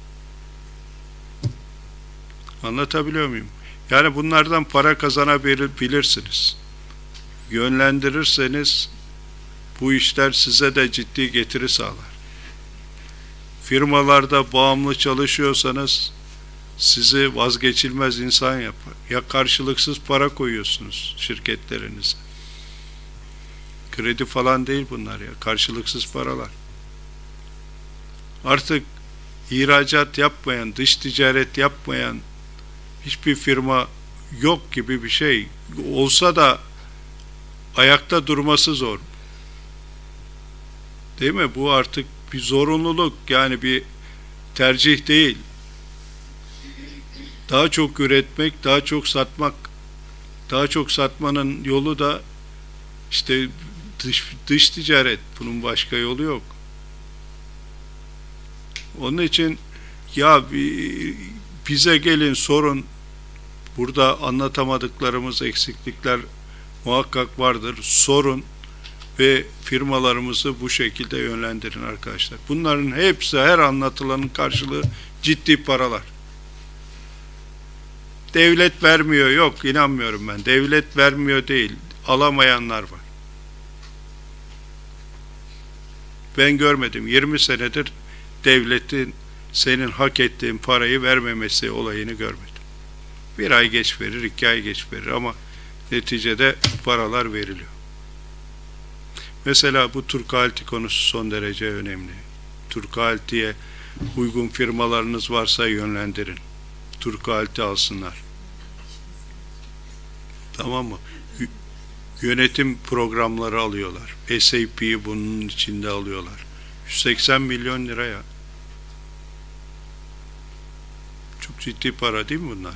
Speaker 3: anlatabiliyor muyum? Yani bunlardan para kazanabilirsiniz. Yönlendirirseniz bu işler size de ciddi getiri sağlar. Firmalarda bağımlı çalışıyorsanız sizi vazgeçilmez insan yapar. Ya karşılıksız para koyuyorsunuz şirketlerinize. Kredi falan değil bunlar ya, karşılıksız paralar. Artık ihracat yapmayan, dış ticaret yapmayan hiçbir firma yok gibi bir şey. Olsa da ayakta durması zor. Değil mi? Bu artık bir zorunluluk, yani bir tercih değil. Daha çok üretmek, daha çok satmak. Daha çok satmanın yolu da işte dış ticaret. Bunun başka yolu yok. Onun için ya bize gelin sorun, burada anlatamadıklarımız, eksiklikler muhakkak vardır. Sorun ve firmalarımızı bu şekilde yönlendirin arkadaşlar. Bunların hepsi, her anlatılanın karşılığı ciddi paralar. Devlet vermiyor, yok, inanmıyorum ben. Devlet vermiyor değil, alamayanlar var. Ben görmedim. 20 senedir devletin senin hak ettiğin parayı vermemesi olayını görmedim. Bir ay geç verir, 2 ay geç verir ama neticede paralar veriliyor. Mesela bu Turkalti konusu son derece önemli. Turkalti'ye uygun firmalarınız varsa yönlendirin. Turkalti alsınlar. Tamam mı? Yönetim programları alıyorlar. SAP'yi bunun içinde alıyorlar. 180 milyon lira ya. Çok ciddi para değil mi bunlar?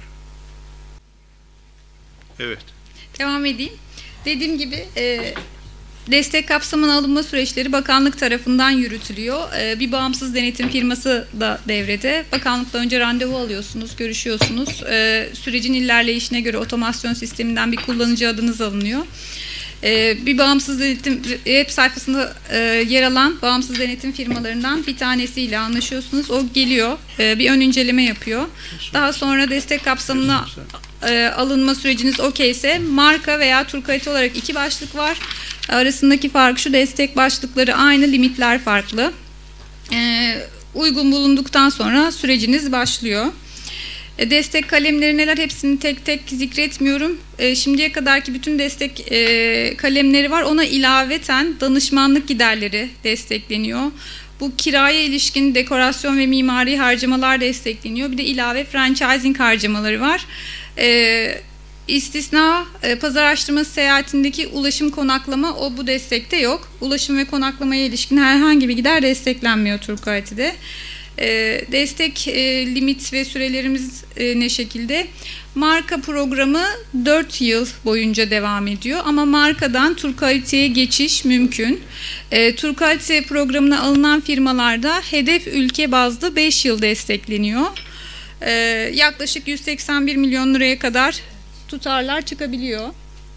Speaker 3: Evet.
Speaker 11: Devam edeyim. Dediğim gibi destek kapsamına alınma süreçleri bakanlık tarafından yürütülüyor. Bir bağımsız denetim firması da devrede. Bakanlıkla önce randevu alıyorsunuz, görüşüyorsunuz. Sürecin ilerleyişine göre otomasyon sisteminden bir kullanıcı adınız alınıyor. Bir bağımsız denetim web sayfasında yer alan bağımsız denetim firmalarından bir tanesiyle anlaşıyorsunuz. O geliyor, bir ön inceleme yapıyor. Daha sonra destek kapsamına alınma süreciniz okeyse marka veya Turkalite olarak 2 başlık var. Arasındaki fark şu: destek başlıkları aynı, limitler farklı. Uygun bulunduktan sonra süreciniz başlıyor. Destek kalemleri neler, hepsini tek tek zikretmiyorum. Şimdiye kadarki bütün destek kalemleri var. Ona ilaveten danışmanlık giderleri destekleniyor. Bu kiraya ilişkin dekorasyon ve mimari harcamalar destekleniyor. Bir de ilave franchising harcamaları var. İstisna pazar araştırması seyahatindeki ulaşım, konaklama, o bu destekte yok. Ulaşım ve konaklamaya ilişkin herhangi bir gider desteklenmiyor Turkalite'de. Destek limit ve sürelerimiz ne şekilde? Marka programı 4 yıl boyunca devam ediyor ama markadan Turkalite'ye geçiş mümkün. Turkalite programına alınan firmalarda hedef ülke bazlı 5 yıl destekleniyor. Yaklaşık 181 milyon liraya kadar tutarlar çıkabiliyor.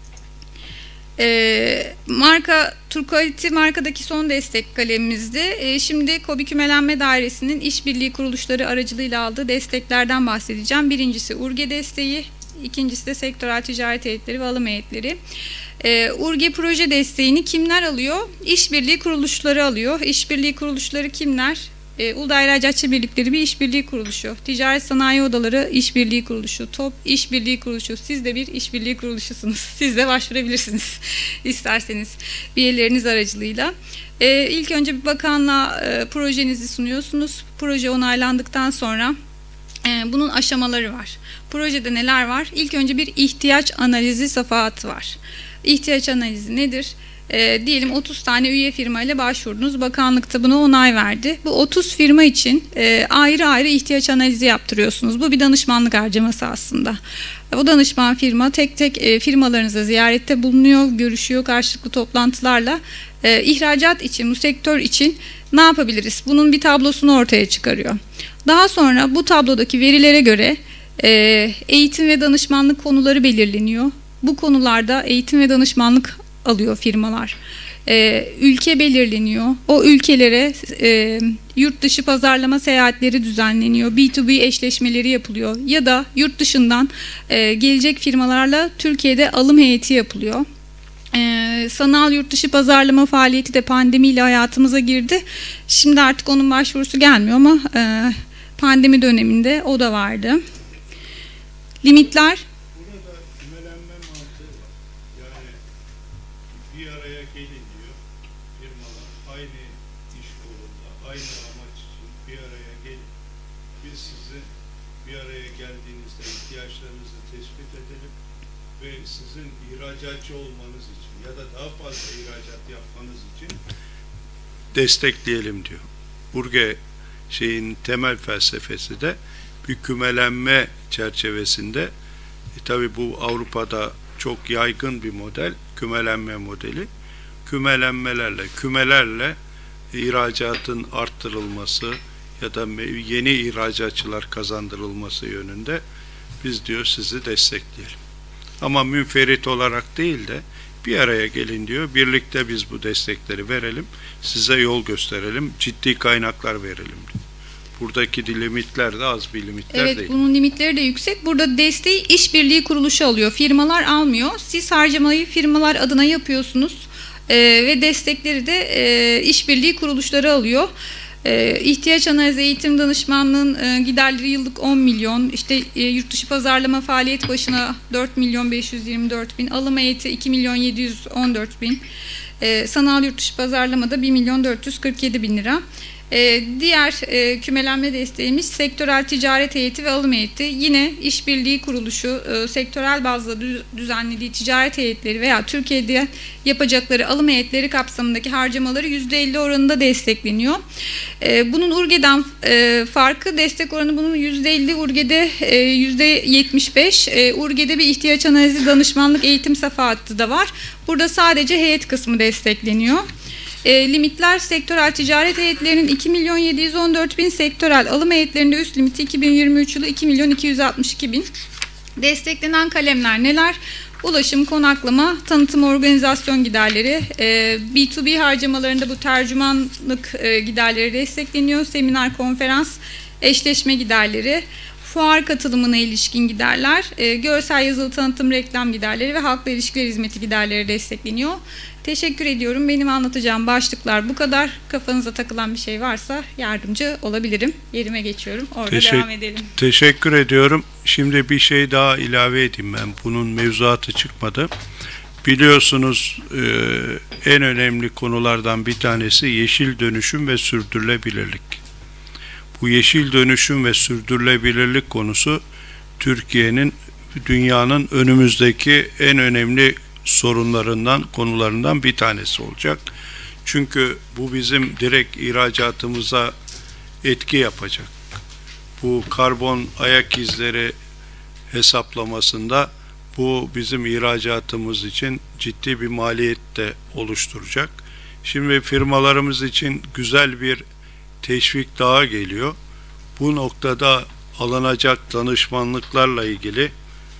Speaker 11: Marka Turkalite markadaki son destek kalemimizde. Şimdi KOBİ Kümelenme Dairesi'nin işbirliği kuruluşları aracılığıyla aldığı desteklerden bahsedeceğim. Birincisi URGE desteği, ikincisi de sektörel ticaret heyetleri ve alım heyetleri. URGE proje desteğini kimler alıyor? İşbirliği kuruluşları alıyor. İşbirliği kuruluşları kimler? Uludağ İhracatçı Birlikleri bir işbirliği kuruluşu, Ticaret Sanayi Odaları işbirliği kuruluşu, TOP işbirliği kuruluşu. Siz de bir işbirliği kuruluşusunuz. Siz de başvurabilirsiniz isterseniz üyeleriniz aracılığıyla. İlk önce bir bakanlığa projenizi sunuyorsunuz. Proje onaylandıktan sonra bunun aşamaları var. Projede neler var? İlk önce bir ihtiyaç analizi safhası var. İhtiyaç analizi nedir? Diyelim 30 tane üye firma ile başvurdunuz. Bakanlık da buna onay verdi. Bu 30 firma için ayrı ayrı ihtiyaç analizi yaptırıyorsunuz. Bu bir danışmanlık harcaması aslında. O danışman firma tek tek firmalarınıza ziyarette bulunuyor, görüşüyor karşılıklı toplantılarla ihracat için, bu sektör için ne yapabiliriz? Bunun bir tablosunu ortaya çıkarıyor. Daha sonra bu tablodaki verilere göre eğitim ve danışmanlık konuları belirleniyor. Bu konularda eğitim ve danışmanlık alıyor firmalar. Ülke belirleniyor. O ülkelere yurt dışı pazarlama seyahatleri düzenleniyor. B2B eşleşmeleri yapılıyor. Ya da yurt dışından gelecek firmalarla Türkiye'de alım heyeti yapılıyor. Sanal yurt dışı pazarlama faaliyeti de pandemiyle hayatımıza girdi. Şimdi artık onun başvurusu gelmiyor ama pandemi döneminde o da vardı. Limitler.
Speaker 3: Burada kümelenme mantığı var. Yani bir araya gelin diyor firmalar, aynı iş kolunda, aynı amaç için bir araya gelin. Biz sizin bir araya geldiğinizde ihtiyaçlarınızı tespit edelim ve sizin ihracatçı olmanız için ya da daha fazla ihracat yapmanız için destekleyelim diyor. Burge şeyin temel felsefesi de bir kümelenme çerçevesinde, tabi bu Avrupa'da çok yaygın bir model, kümelenme modeli. Kümelerle ihracatın arttırılması ya da yeni ihracatçılar kazandırılması yönünde biz diyor sizi destekleyelim. Ama münferit olarak değil de bir araya gelin diyor, birlikte biz bu destekleri verelim, size yol gösterelim, ciddi kaynaklar verelim diyor. Buradaki limitler de az bir limitler değil.
Speaker 11: Evet, bunun limitleri de yüksek. Burada desteği işbirliği kuruluşu alıyor. Firmalar almıyor. Siz harcamayı firmalar adına yapıyorsunuz. Ve destekleri de işbirliği kuruluşları alıyor. İhtiyaç analizi, eğitim danışmanlığın giderleri yıllık 10 milyon. İşte yurt dışı pazarlama faaliyet başına 4 milyon 524 bin. Alım heyeti 2 milyon 714 bin. Sanal yurt dışı pazarlamada 1 milyon 447 bin lira. Diğer kümelenme desteğimiz sektörel ticaret heyeti ve alım heyeti. Yine işbirliği kuruluşu sektörel bazda düzenlediği ticaret heyetleri veya Türkiye'de yapacakları alım heyetleri kapsamındaki harcamaları %50 oranında destekleniyor. Bunun Urge'den farkı, destek oranı bunun %50, Urge'de %75. Urge'de bir ihtiyaç analizi danışmanlık eğitim safa hattı da var. Burada sadece heyet kısmı destekleniyor. Limitler sektörel ticaret heyetlerinin 2 milyon 714 bin, sektörel alım heyetlerinde üst limiti 2023 yılı 2 milyon 262 bin. Desteklenen kalemler neler? Ulaşım, konaklama, tanıtım, organizasyon giderleri, B2B harcamalarında bu tercümanlık giderleri destekleniyor. Seminer, konferans, eşleşme giderleri, fuar katılımına ilişkin giderler, görsel yazılı tanıtım, reklam giderleri ve halkla ilişkiler hizmeti giderleri destekleniyor. Teşekkür ediyorum. Benim anlatacağım başlıklar bu kadar. Kafanıza takılan bir şey varsa yardımcı olabilirim. Yerime geçiyorum. Orada devam edelim.
Speaker 3: Teşekkür ediyorum. Şimdi bir şey daha ilave edeyim ben. Bunun mevzuatı çıkmadı. Biliyorsunuz en önemli konulardan bir tanesi yeşil dönüşüm ve sürdürülebilirlik. Bu yeşil dönüşüm ve sürdürülebilirlik konusu Türkiye'nin, dünyanın önümüzdeki en önemli sorunlarından, konularından bir tanesi olacak. Çünkü bu bizim direkt ihracatımıza etki yapacak. Bu karbon ayak izleri hesaplamasında bu bizim ihracatımız için ciddi bir maliyet de oluşturacak. Şimdi firmalarımız için güzel bir teşvik daha geliyor. Bu noktada alınacak danışmanlıklarla ilgili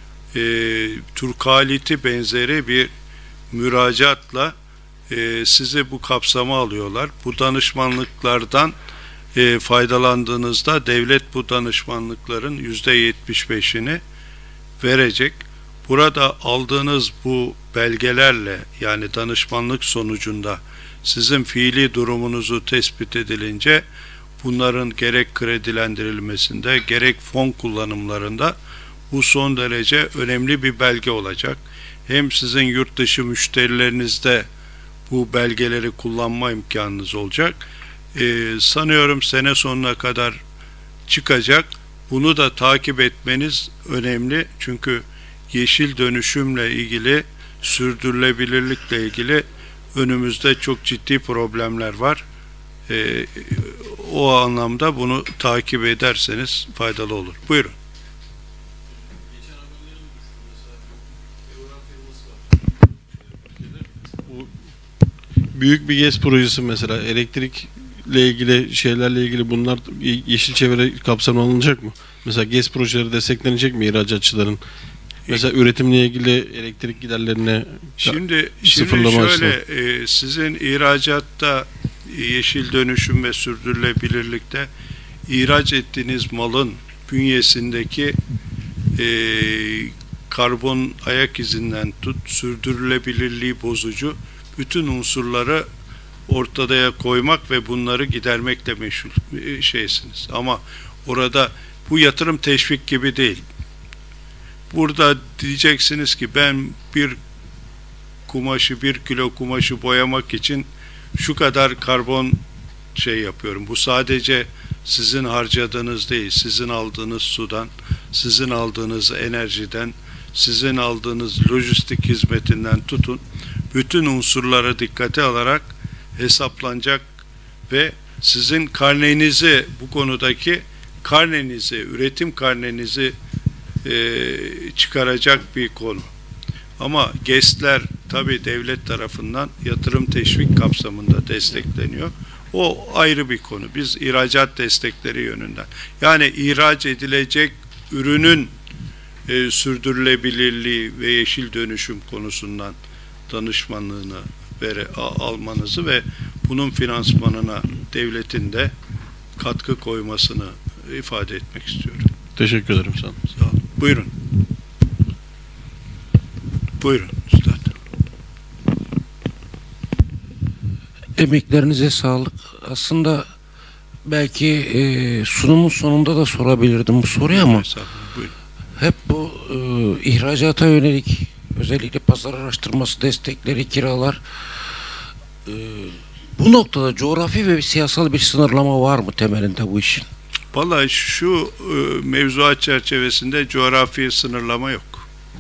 Speaker 3: Turkaliti benzeri bir müracaatla sizi bu kapsama alıyorlar. Bu danışmanlıklardan faydalandığınızda devlet bu danışmanlıkların %75'ini verecek. Burada aldığınız bu belgelerle, yani danışmanlık sonucunda sizin fiili durumunuzu tespit edilince bunların gerek kredilendirilmesinde gerek fon kullanımlarında bu son derece önemli bir belge olacak. Hem sizin yurt dışı müşterilerinizde bu belgeleri kullanma imkanınız olacak. Sanıyorum sene sonuna kadar çıkacak. Bunu da takip etmeniz önemli. Çünkü yeşil dönüşümle ilgili, sürdürülebilirlikle ilgili önümüzde çok ciddi problemler var. O anlamda bunu takip ederseniz faydalı olur. Buyurun.
Speaker 12: büyük bir GES projesi mesela elektrikle ilgili şeylerle ilgili bunlar yeşil çevre kapsamına alınacak mı? Mesela GES projeleri desteklenecek mi ihracatçıların? Mesela üretimle ilgili elektrik giderlerine
Speaker 3: şimdi
Speaker 12: sıfırlama
Speaker 3: şöyle sizin ihracatta yeşil dönüşüm ve sürdürülebilirlikte ihraç ettiğiniz malın bünyesindeki karbon ayak izinden tut sürdürülebilirliği bozucu bütün unsurları ortaya koymak ve bunları gidermekle meşgul şeysiniz. Ama orada bu yatırım teşvik gibi değil. Burada diyeceksiniz ki ben bir kilo kumaşı boyamak için şu kadar karbon şey yapıyorum. Bu sadece sizin harcadığınız değil, sizin aldığınız sudan, sizin aldığınız enerjiden, sizin aldığınız lojistik hizmetinden tutun, bütün unsurlara dikkate alarak hesaplanacak ve sizin karnenizi, bu konudaki karnenizi, üretim karnenizi çıkaracak bir konu. Ama GES'ler tabii devlet tarafından yatırım teşvik kapsamında destekleniyor. O ayrı bir konu. Biz ihracat destekleri yönünden. Yani ihraç edilecek ürünün sürdürülebilirliği ve yeşil dönüşüm konusundan danışmanlığını almanızı ve bunun finansmanına devletin de katkı koymasını ifade etmek istiyorum.
Speaker 12: Teşekkür ederim. Sağ olun.
Speaker 3: Buyurun. Buyurun Üstad.
Speaker 13: Emeklerinize sağlık. Aslında belki sunumun sonunda da sorabilirdim bu soruyu ama hep bu ihracata yönelik özellikle pazar araştırması destekleri, kiralar bu noktada coğrafi ve siyasal bir sınırlama var mı temelinde bu işin?
Speaker 3: Vallahi şu mevzuat çerçevesinde coğrafi sınırlama yok.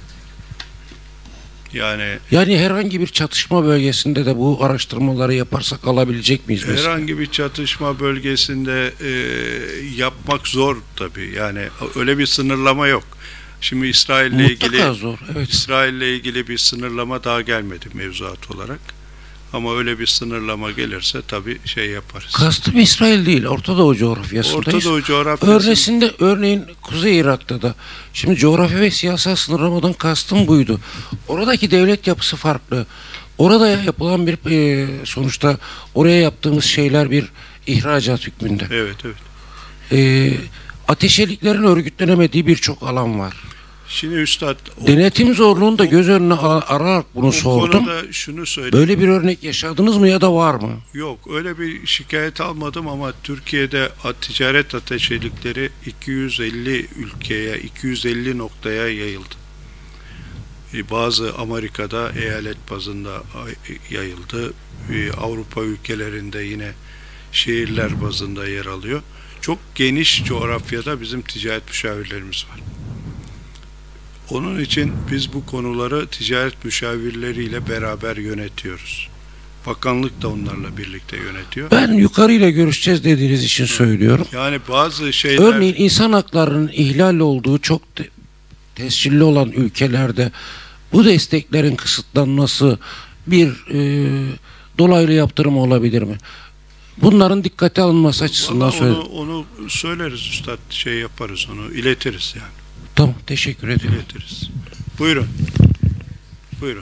Speaker 13: Yani herhangi bir çatışma bölgesinde de bu araştırmaları yaparsak alabilecek miyiz mesela?
Speaker 3: Herhangi bir çatışma bölgesinde yapmak zor tabii. Yani öyle bir sınırlama yok. Şimdi İsrail'le ilgili bir sınırlama daha gelmedi mevzuat olarak. Ama öyle bir sınırlama gelirse tabii şey yaparız.
Speaker 13: Kastım İsrail değil, Orta Doğu coğrafyasındayız.
Speaker 3: Orta Doğu coğrafyasında.
Speaker 13: Örneğin Kuzey Irak'ta da. Şimdi coğrafi ve siyasal sınırlamadan kastım buydu. Oradaki devlet yapısı farklı. Orada yapılan bir sonuçta oraya yaptığımız şeyler bir ihracat hükmünde.
Speaker 3: Evet, evet.
Speaker 13: Ateşeliklerin örgütlenemediği birçok alan var.
Speaker 3: Şimdi Üstad,
Speaker 13: denetim zorluğunu da göz önüne alarak bunu sordum.
Speaker 3: Şunu
Speaker 13: böyle bir örnek yaşadınız mı ya da var mı?
Speaker 3: Yok, öyle bir şikayet almadım ama Türkiye'de ticaret ateşelikleri 250 ülkeye, 250 noktaya yayıldı. Bazı Amerika'da eyalet bazında yayıldı. Avrupa ülkelerinde yine şehirler bazında yer alıyor. Çok geniş coğrafyada bizim ticaret müşavirlerimiz var. Onun için biz bu konuları ticaret müşavirleriyle beraber yönetiyoruz. Bakanlık da onlarla birlikte yönetiyor.
Speaker 13: Ben yukarıyla görüşeceğiz dediğiniz için söylüyorum.
Speaker 3: Yani bazı şeyler...
Speaker 13: Örneğin insan haklarının ihlal olduğu çok tescilli olan ülkelerde bu desteklerin kısıtlanması bir dolaylı yaptırım olabilir mi? Bunların dikkate alınması açısından söylüyorum.
Speaker 3: Onu söyleriz Üstad, şey yaparız, onu iletiriz yani.
Speaker 13: Tamam, teşekkür ederim.
Speaker 3: İletiriz. Buyurun. Buyurun.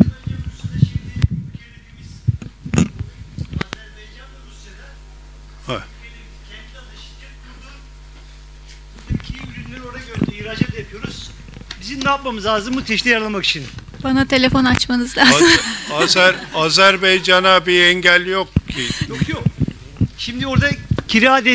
Speaker 14: İhracat yapıyoruz. Bizim ne yapmamız lazım bu teşhide yaralamak için?
Speaker 8: Bana telefon açmanız lazım.
Speaker 3: Azerbaycan'a bir engel yok ki.
Speaker 14: Yok. Şimdi orada kira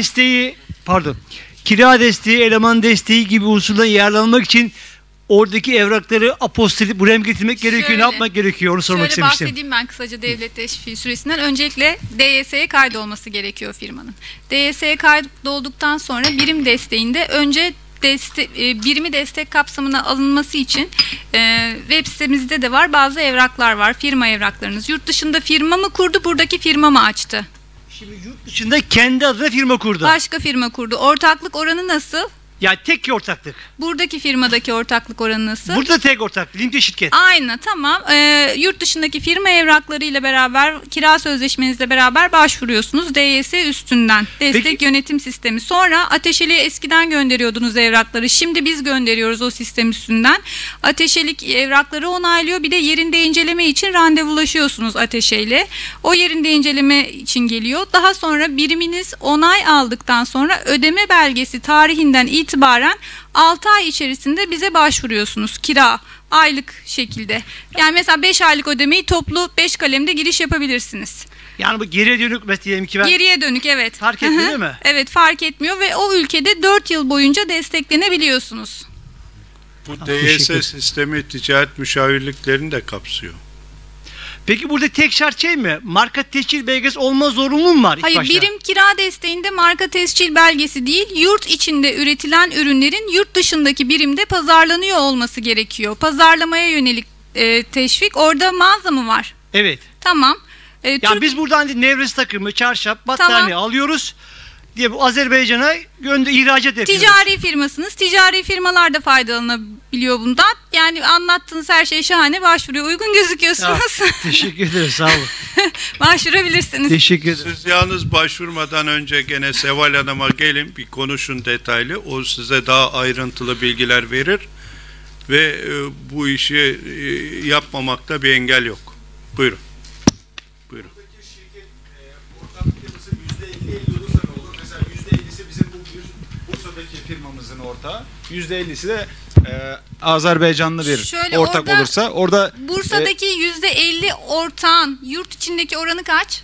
Speaker 14: desteği, eleman desteği gibi unsurdan yararlanmak için oradaki evrakları apostilip buraya mı getirmek gerekiyor? Ne yapmak gerekiyor? Onu sormak istemiştim.
Speaker 8: Şöyle bahsedeyim ben kısaca devlet teşviği süresinden. Öncelikle DYS'ye kaydolması gerekiyor firmanın. DYS'ye kaydolduktan sonra birim desteğinde önce birimi destek kapsamına alınması için web sitemizde de var. Bazı evraklar var. Firma evraklarınız. Yurt dışında firma mı kurdu? Buradaki firma mı açtı?
Speaker 14: Şimdi yurt dışında kendi adına firma kurdu.
Speaker 8: Başka firma kurdu. Ortaklık oranı nasıl?
Speaker 14: Yani tek ortaklık.
Speaker 8: Buradaki firmadaki ortaklık oranı nasıl?
Speaker 14: Burada tek ortaklık. Limited şirket.
Speaker 8: Aynı, tamam. Yurt dışındaki firma evraklarıyla beraber, kira sözleşmenizle beraber başvuruyorsunuz DYS üstünden. Destek yönetim sistemi. Sonra Ateşeli'ye eskiden gönderiyordunuz evrakları. Şimdi biz gönderiyoruz o sistem üstünden. Ateşelik evrakları onaylıyor. Bir de yerinde inceleme için randevulaşıyorsunuz Ateşeli. O yerinde inceleme için geliyor. Daha sonra biriminiz onay aldıktan sonra ödeme belgesi tarihinden itibaren 6 ay içerisinde bize başvuruyorsunuz kira aylık şekilde. Yani mesela 5 aylık ödemeyi toplu 5 kalemde giriş yapabilirsiniz.
Speaker 14: Yani bu geriye dönük mesela diyelim ki ben...
Speaker 8: Geriye dönük, evet.
Speaker 14: Fark etmiyor değil mi?
Speaker 8: Evet, fark etmiyor ve o ülkede 4 yıl boyunca desteklenebiliyorsunuz.
Speaker 3: Bu DYS sistemi ticaret müşavirliklerini de kapsıyor.
Speaker 14: Peki burada tek şart şey mi? Marka tescil belgesi olma zorunluluğu mu var?
Speaker 8: Hayır,
Speaker 14: başta?
Speaker 8: birim kira desteğinde marka tescil belgesi değil, yurt içinde üretilen ürünlerin yurt dışındaki birimde pazarlanıyor olması gerekiyor. Pazarlamaya yönelik teşvik. Orada mağaza mı var?
Speaker 14: Evet.
Speaker 8: Tamam.
Speaker 14: Yani biz buradan Nevresim takımı, çarşaf, battaniye alıyoruz diye bu Azerbaycan'a ihracat yapıyoruz.
Speaker 8: Ticari firmasınız. Ticari firmalar da faydalanabiliyor bundan. Yani anlattığınız her şey şahane, başvuruyor. Uygun gözüküyorsunuz.
Speaker 14: Ya, teşekkür ederim, sağ olun.
Speaker 8: Başvurabilirsiniz.
Speaker 14: Teşekkür ederim.
Speaker 3: Siz yalnız başvurmadan önce gene Seval Hanım'a gelin, bir konuşun detaylı. O size daha ayrıntılı bilgiler verir ve bu işi yapmamakta bir engel yok. Buyurun. Buyurun.
Speaker 15: Firmamızın ortağı. %50'si de Azerbaycanlı bir
Speaker 8: Şöyle
Speaker 15: ortak olursa orada
Speaker 8: Bursa'daki %50 ortağın yurt içindeki oranı kaç?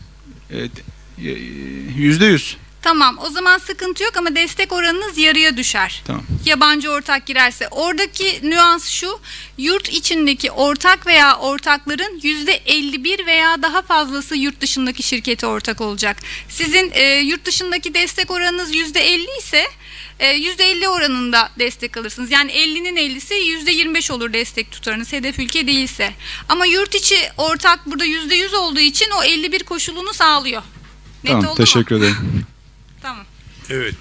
Speaker 15: %100.
Speaker 8: Tamam, o zaman sıkıntı yok ama destek oranınız yarıya düşer.
Speaker 15: Tamam.
Speaker 8: Yabancı ortak girerse. Oradaki nüans şu: yurt içindeki ortak veya ortakların %51 veya daha fazlası yurt dışındaki şirkete ortak olacak. Sizin yurt dışındaki destek oranınız %50 ise %50 oranında destek alırsınız. Yani 50'nin 50'si %25 olur destek tutarınız, hedef ülke değilse. Ama yurt içi ortak burada %100 olduğu için o 51 koşulunu sağlıyor. Net
Speaker 15: tamam,
Speaker 8: oldu
Speaker 15: teşekkür ederim.
Speaker 8: Tamam.
Speaker 3: Evet.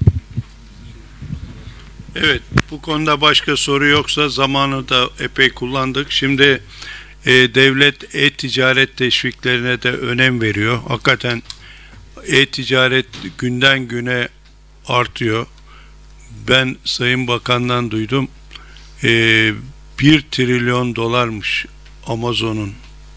Speaker 3: Evet, bu konuda başka soru yoksa zamanı da epey kullandık. Şimdi devlet e-ticaret teşviklerine de önem veriyor. Hakikaten e-ticaret günden güne artıyor. Ben Sayın Bakan'dan duydum. 1 trilyon dolarmış Amazon'un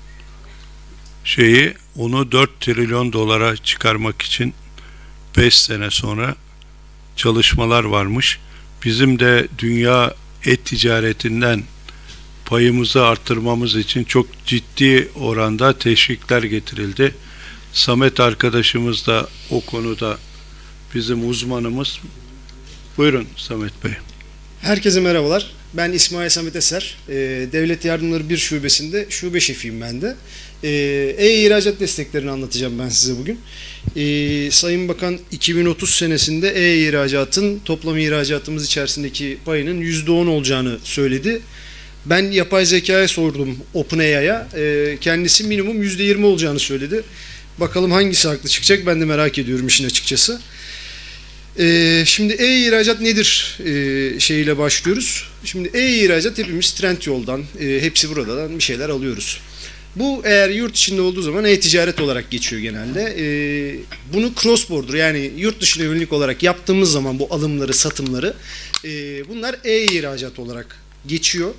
Speaker 3: şeyi, onu 4 trilyon dolara çıkarmak için 5 sene sonra çalışmalar varmış. Bizim de dünya e-ticaretinden payımızı arttırmamız için çok ciddi oranda teşvikler getirildi. Samet arkadaşımız da o konuda bizim uzmanımız. Buyurun Samet Bey.
Speaker 16: Herkese merhabalar. Ben İsmail Samet Eser. Devlet Yardımları 1 şubesinde şube şefiyim ben de. E-ihracat desteklerini anlatacağım ben size bugün. Sayın Bakan 2030 senesinde e-ihracatın toplam ihracatımız içerisindeki payının %10 olacağını söyledi. Ben yapay zekaya sordum, OpenAI'ya. Kendisi minimum %20 olacağını söyledi. Bakalım hangisi haklı çıkacak, ben de merak ediyorum işin açıkçası. Şimdi e-ihracat nedir şeyiyle başlıyoruz. Şimdi e-ihracat hepimiz Trendyol'dan, hepsi buradan bir şeyler alıyoruz. Bu eğer yurt içinde olduğu zaman e-ticaret olarak geçiyor genelde. Bunu cross border, yani yurt dışına yönelik olarak yaptığımız zaman bu alımları, satımları bunlar e-ihracat olarak geçiyor.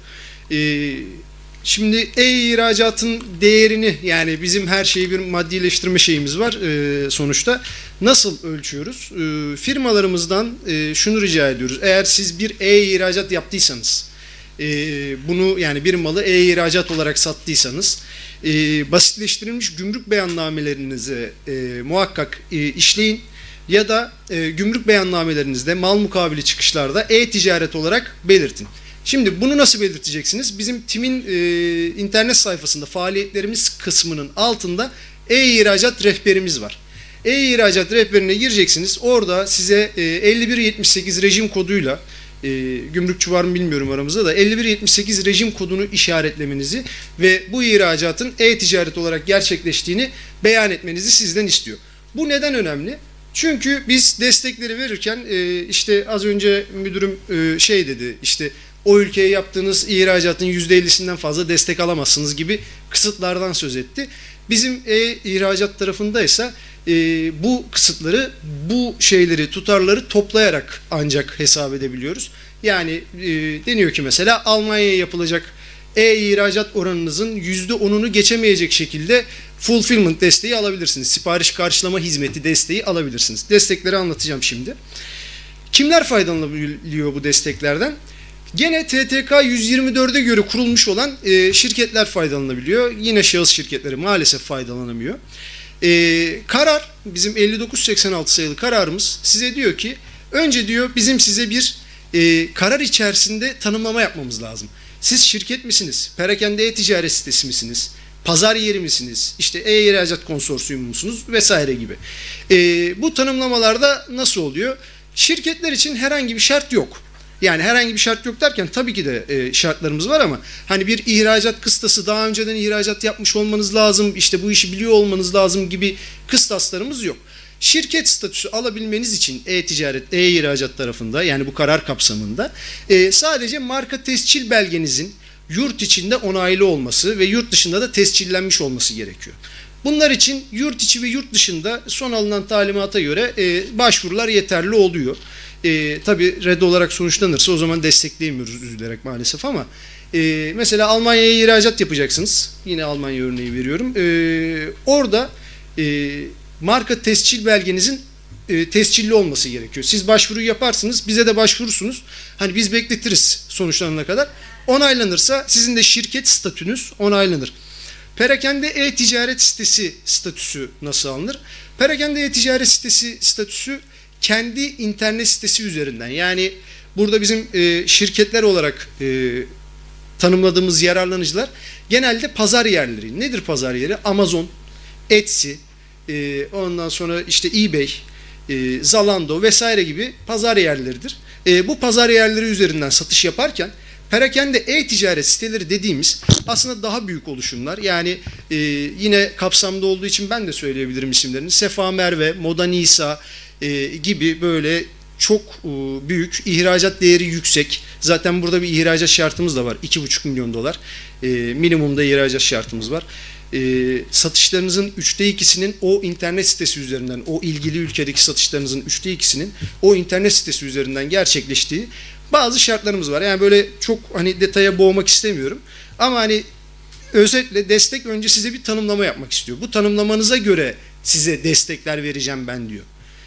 Speaker 16: Şimdi e-ihracatın değerini, yani bizim her şeyi bir maddileştirme şeyimiz var sonuçta. Nasıl ölçüyoruz? Firmalarımızdan şunu rica ediyoruz. Eğer siz bir e-ihracat yaptıysanız, bunu yani bir malı e-ihracat olarak sattıysanız, basitleştirilmiş gümrük beyannamelerinizi muhakkak işleyin ya da gümrük beyannamelerinizde mal mukabili çıkışlarda e-ticaret olarak belirtin. Şimdi bunu nasıl belirteceksiniz? Bizim TİM'in internet sayfasında faaliyetlerimiz kısmının altında e-ihracat rehberimiz var. E-ihracat rehberine gireceksiniz. Orada size 5178 rejim koduyla, gümrükçü var mı bilmiyorum aramızda da, 5178 rejim kodunu işaretlemenizi ve bu ihracatın e-ticaret olarak gerçekleştiğini beyan etmenizi sizden istiyor. Bu neden önemli? Çünkü biz destekleri verirken işte az önce müdürüm şey dedi, işte o ülkeye yaptığınız ihracatın %50'sinden fazla destek alamazsınız gibi kısıtlardan söz etti. Bizim ihracat tarafındaysa bu kısıtları, bu şeyleri, tutarları toplayarak ancak hesap edebiliyoruz. Yani deniyor ki mesela Almanya'ya yapılacak ihracat oranınızın %10'unu geçemeyecek şekilde fulfillment desteği alabilirsiniz. Sipariş karşılama hizmeti desteği alabilirsiniz. Destekleri anlatacağım şimdi. Kimler faydalanabiliyor bu desteklerden? Gene TTK 124'e göre kurulmuş olan şirketler faydalanabiliyor. Yine şahıs şirketleri maalesef faydalanamıyor. Karar, bizim 5986 sayılı kararımız size diyor ki, önce diyor bizim size bir karar içerisinde tanımlama yapmamız lazım. Siz şirket misiniz? Perakende e-ticaret sitesi misiniz? Pazar yeri misiniz? İşte e-ihracat konsorsiyumu musunuz? Vesaire gibi. Bu tanımlamalarda nasıl oluyor? Şirketler için herhangi bir şart yok. Yani herhangi bir şart yok derken tabii ki de şartlarımız var ama hani bir ihracat kıstası, daha önceden ihracat yapmış olmanız lazım, işte bu işi biliyor olmanız lazım gibi kıstaslarımız yok. Şirket statüsü alabilmeniz için e-ticaret, e-ihracat tarafında, yani bu karar kapsamında sadece marka tescil belgenizin yurt içinde onaylı olması ve yurt dışında da tescillenmiş olması gerekiyor. Bunlar için yurt içi ve yurt dışında son alınan talimata göre başvurular yeterli oluyor. Tabii red olarak sonuçlanırsa o zaman destekleyemiyoruz üzülerek maalesef ama mesela Almanya'ya ihracat yapacaksınız. Yine Almanya örneği veriyorum. Orada marka tescil belgenizin tescilli olması gerekiyor. Siz başvuruyu yaparsınız, bize de başvurursunuz. Hani biz bekletiriz sonuçlanana kadar. Onaylanırsa sizin de şirket statünüz onaylanır. Perakende e-ticaret sitesi statüsü nasıl alınır? Perakende e-ticaret sitesi statüsü kendi internet sitesi üzerinden, yani burada bizim şirketler olarak tanımladığımız yararlanıcılar genelde pazar yerleri. Nedir pazar yeri? Amazon, Etsy, ondan sonra işte eBay, Zalando vesaire gibi pazar yerleridir. Bu pazar yerleri üzerinden satış yaparken perakende e-ticaret siteleri dediğimiz aslında daha büyük oluşumlar. Yani yine kapsamda olduğu için ben de söyleyebilirim isimlerini. Sefa Merve, Moda Nisa gibi böyle çok büyük, ihracat değeri yüksek. Zaten burada bir ihracat şartımız da var. 2,5 milyon dolar. Minimumda ihracat şartımız var. Satışlarınızın 2/3'ünün o internet sitesi üzerinden, o ilgili ülkedeki satışlarınızın 2/3'ünün o internet sitesi üzerinden gerçekleştiği bazı şartlarımız var. Yani böyle çok hani detaya boğmak istemiyorum. Ama hani özetle destek önce size bir tanımlama yapmak istiyor. Bu tanımlamanıza göre size destekler vereceğim ben diyor.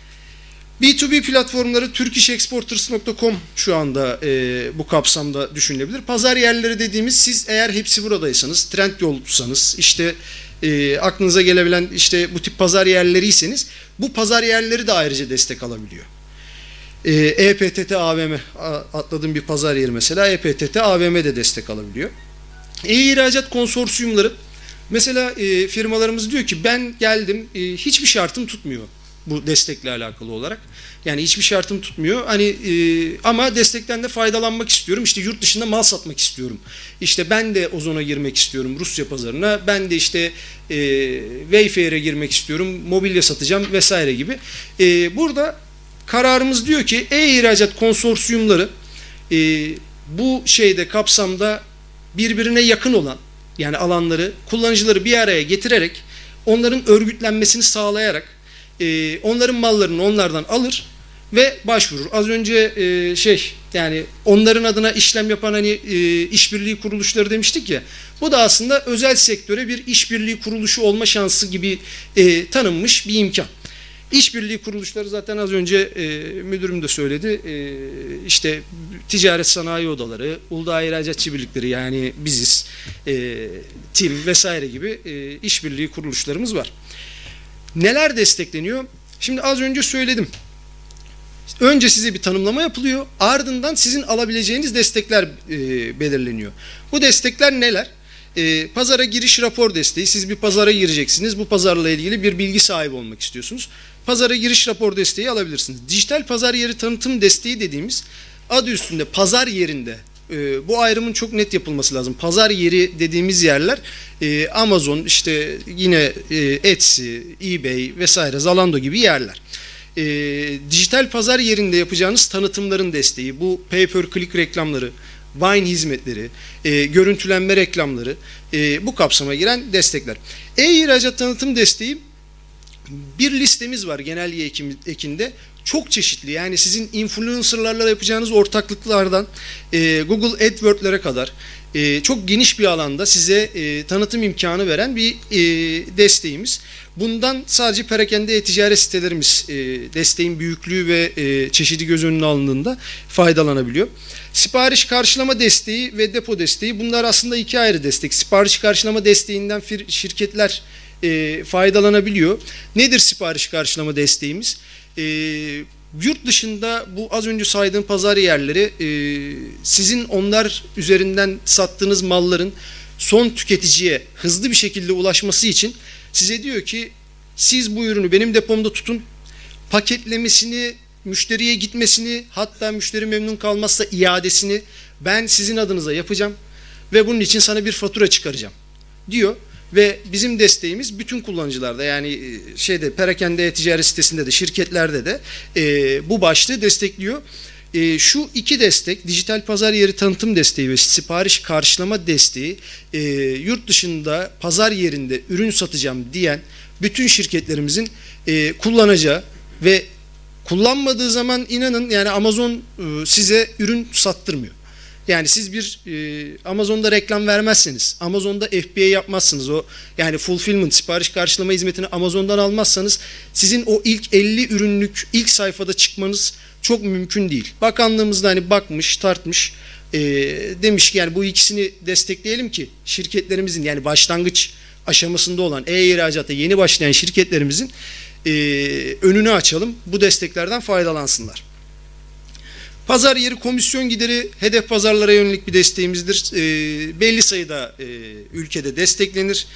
Speaker 16: B2B platformları turkishexporters.com şu anda bu kapsamda düşünülebilir. Pazar yerleri dediğimiz, siz eğer hepsi buradaysanız, Trendyol'sanız, işte aklınıza gelebilen işte bu tip pazar yerleriyseniz bu pazar yerleri de ayrıca destek alabiliyor. EPTT AVM, atladığım bir pazar yeri mesela, EPTT AVM de destek alabiliyor. E-ihracat konsorsiyumları, mesela firmalarımız diyor ki ben geldim, hiçbir şartım tutmuyor bu destekle alakalı olarak. Yani hiçbir şartım tutmuyor. Hani ama destekten de faydalanmak istiyorum. İşte yurt dışında mal satmak istiyorum. İşte ben de Ozon'a girmek istiyorum, Rusya pazarına. Ben de işte Wayfair'e girmek istiyorum, mobilya satacağım vesaire gibi. Burada kararımız diyor ki e-ihracat konsorsiyumları bu şeyde kapsamda birbirine yakın olan, yani alanları, kullanıcıları bir araya getirerek onların örgütlenmesini sağlayarak onların mallarını onlardan alır ve başvurur. Az önce yani onların adına işlem yapan hani işbirliği kuruluşları demiştik ya, bu da aslında özel sektöre bir işbirliği kuruluşu olma şansı gibi tanınmış bir imkan. İşbirliği kuruluşları zaten az önce müdürüm de söyledi. İşte ticaret sanayi odaları, Uludağ İhracatçı Birlikleri, yani biziz, TİM vesaire gibi işbirliği kuruluşlarımız var. Neler destekleniyor? Şimdi az önce söyledim. Önce size bir tanımlama yapılıyor. Ardından sizin alabileceğiniz destekler belirleniyor. Bu destekler neler? Pazara giriş rapor desteği. Siz bir pazara gireceksiniz. Bu pazarla ilgili bir bilgi sahibi olmak istiyorsunuz. Pazara giriş rapor desteği alabilirsiniz. Dijital pazar yeri tanıtım desteği dediğimiz, adı üstünde pazar yerinde, bu ayrımın çok net yapılması lazım. Pazar yeri dediğimiz yerler Amazon, işte yine Etsy, eBay vesaire, Zalando gibi yerler. Dijital pazar yerinde yapacağınız tanıtımların desteği, bu pay per click reklamları, Vine hizmetleri, görüntülenme reklamları, bu kapsama giren destekler. E-ihracat tanıtım desteği, bir listemiz var genel ekinde. Çok çeşitli, yani sizin influencerlarla yapacağınız ortaklıklardan Google AdWords'lere kadar çok geniş bir alanda size tanıtım imkanı veren bir desteğimiz. Bundan sadece perakende e-ticaret sitelerimiz desteğin büyüklüğü ve çeşidi göz önüne alındığında faydalanabiliyor. Sipariş karşılama desteği ve depo desteği, bunlar aslında iki ayrı destek. Sipariş karşılama desteğinden şirketler faydalanabiliyor. Nedir sipariş karşılama desteğimiz? Yurt dışında bu az önce saydığım pazar yerleri sizin onlar üzerinden sattığınız malların son tüketiciye hızlı bir şekilde ulaşması için size diyor ki siz bu ürünü benim depomda tutun, paketlemesini, müşteriye gitmesini, hatta müşteri memnun kalmazsa iadesini ben sizin adınıza yapacağım ve bunun için sana bir fatura çıkaracağım diyor. Ve bizim desteğimiz bütün kullanıcılarda, yani perakende ticaret sitesinde de, şirketlerde de bu başlığı destekliyor. Şu iki destek, dijital pazar yeri tanıtım desteği ve sipariş karşılama desteği, yurt dışında pazar yerinde ürün satacağım diyen bütün şirketlerimizin kullanacağı ve kullanmadığı zaman inanın yani Amazon size ürün sattırmıyor. Yani siz bir Amazon'da reklam vermezseniz, Amazon'da FBA yapmazsınız, o yani fulfillment, sipariş karşılama hizmetini Amazon'dan almazsanız sizin o ilk 50 ürünlük ilk sayfada çıkmanız çok mümkün değil. Bakanlığımız da hani bakmış, tartmış, demiş ki yani bu ikisini destekleyelim ki şirketlerimizin, yani başlangıç aşamasında olan e-ihracata yeni başlayan şirketlerimizin önünü açalım, bu desteklerden faydalansınlar. Pazar yeri komisyon gideri hedef pazarlara yönelik bir desteğimizdir. Belli sayıda ülkede desteklenir.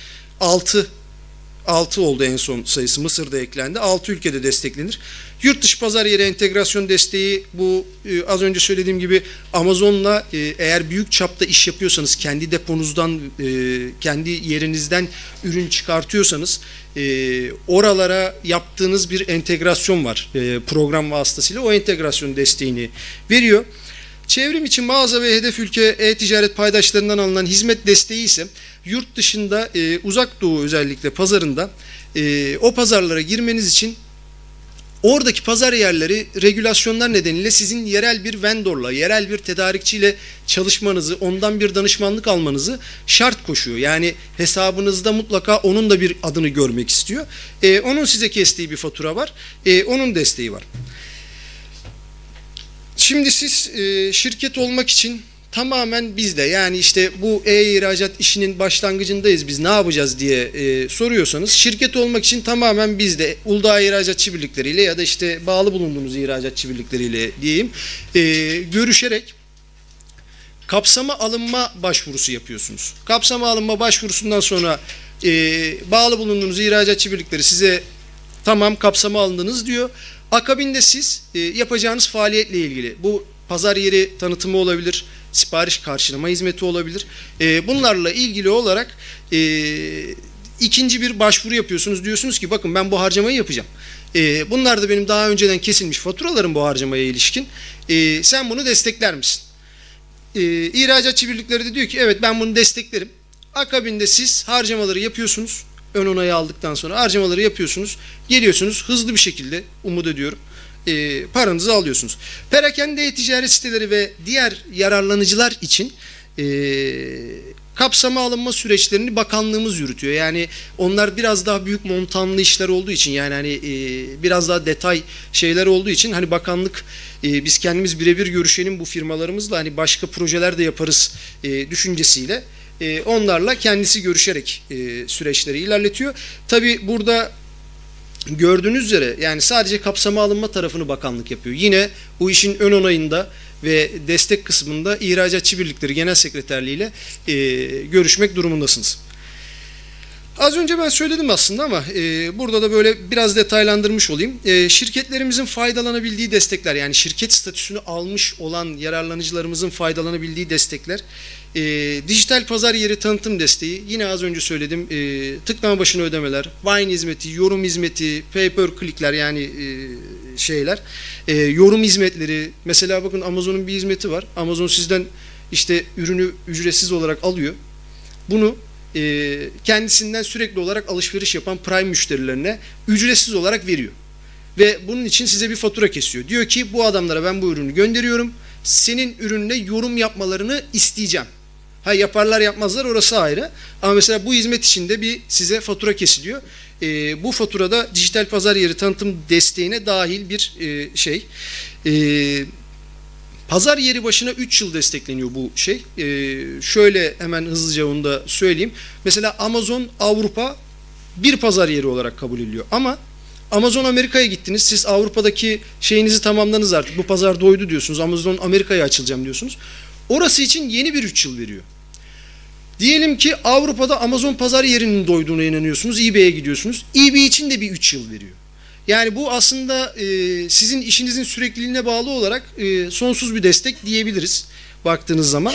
Speaker 16: 6 oldu en son sayısı, Mısır'da eklendi. 6 ülkede desteklenir. Yurt dışı pazar yeri entegrasyon desteği, bu az önce söylediğim gibi Amazon'la eğer büyük çapta iş yapıyorsanız, kendi deponuzdan, kendi yerinizden ürün çıkartıyorsanız oralara yaptığınız bir entegrasyon var program vasıtasıyla, o entegrasyon desteğini veriyor. Çevrim için mağaza ve hedef ülke e-ticaret paydaşlarından alınan hizmet desteği ise yurt dışında uzak doğu özellikle pazarında o pazarlara girmeniz için oradaki pazar yerleri regülasyonlar nedeniyle sizin yerel bir vendorla, yerel bir tedarikçiyle çalışmanızı, ondan bir danışmanlık almanızı şart koşuyor. Yani hesabınızda mutlaka onun da bir adını görmek istiyor. Onun size kestiği bir fatura var. Onun desteği var. Şimdi siz şirket olmak için tamamen bizde, yani işte bu e-ihracat işinin başlangıcındayız biz, ne yapacağız diye soruyorsanız, şirket olmak için tamamen bizde Uludağ İhracatçı Birlikleriyle ya da işte bağlı bulunduğunuz ihracatçı birlikleriyle diyeyim görüşerek kapsama alınma başvurusu yapıyorsunuz. Kapsama alınma başvurusundan sonra bağlı bulunduğunuz ihracatçı birlikleri size tamam kapsama alındınız diyor. Akabinde siz yapacağınız faaliyetle ilgili, bu pazar yeri tanıtımı olabilir, sipariş karşılama hizmeti olabilir. Bunlarla ilgili olarak ikinci bir başvuru yapıyorsunuz. Diyorsunuz ki bakın ben bu harcamayı yapacağım. Bunlar da benim daha önceden kesilmiş faturalarım bu harcamaya ilişkin. Sen bunu destekler misin? İhracatçı birlikleri de diyor ki evet ben bunu desteklerim. Akabinde siz harcamaları yapıyorsunuz. Ön onayı aldıktan sonra harcamaları yapıyorsunuz. Geliyorsunuz hızlı bir şekilde, umut ediyorum, paranızı alıyorsunuz. Perakende e-ticaret siteleri ve diğer yararlanıcılar için kapsama alınma süreçlerini bakanlığımız yürütüyor. Yani onlar biraz daha büyük montanlı işler olduğu için, yani hani biraz daha detay şeyler olduğu için hani bakanlık biz kendimiz birebir görüşelim bu firmalarımızla, hani başka projeler de yaparız düşüncesiyle onlarla kendisi görüşerek süreçleri ilerletiyor. Tabi burada gördüğünüz üzere yani sadece kapsama alınma tarafını bakanlık yapıyor. Yine bu işin ön onayında ve destek kısmında İhracatçı Birlikleri Genel Sekreterliği ile görüşmek durumundasınız. Az önce ben söyledim aslında ama burada da böyle biraz detaylandırmış olayım. Şirketlerimizin faydalanabildiği destekler, yani şirket statüsünü almış olan yararlanıcılarımızın faydalanabildiği destekler. Dijital pazar yeri tanıtım desteği, yine az önce söyledim, tıklama başına ödemeler, Vine hizmeti, yorum hizmeti, pay per click'ler, yani şeyler. Yorum hizmetleri. Mesela bakın Amazon'un bir hizmeti var. Amazon sizden işte ürünü ücretsiz olarak alıyor. Bunu kendisinden sürekli olarak alışveriş yapan Prime müşterilerine ücretsiz olarak veriyor. Ve bunun için size bir fatura kesiyor. Diyor ki bu adamlara ben bu ürünü gönderiyorum. Senin ürününe yorum yapmalarını isteyeceğim. Ha yaparlar yapmazlar orası ayrı. Ama mesela bu hizmet için de bir size fatura kesiliyor. Bu faturada dijital pazar yeri tanıtım desteğine dahil bir şey. Pazar yeri başına 3 yıl destekleniyor bu şey. Şöyle hemen hızlıca onu da söyleyeyim. Mesela Amazon Avrupa bir pazar yeri olarak kabul ediliyor. Ama Amazon Amerika'ya gittiniz. Siz Avrupa'daki şeyinizi tamamladınız artık. Bu pazar doydu diyorsunuz. Amazon Amerika'ya açılacağım diyorsunuz. Orası için yeni bir 3 yıl veriyor. Diyelim ki Avrupa'da Amazon pazar yerinin doyduğuna inanıyorsunuz. eBay'e gidiyorsunuz. eBay için de bir 3 yıl veriyor. Yani bu aslında sizin işinizin sürekliliğine bağlı olarak sonsuz bir destek diyebiliriz baktığınız zaman.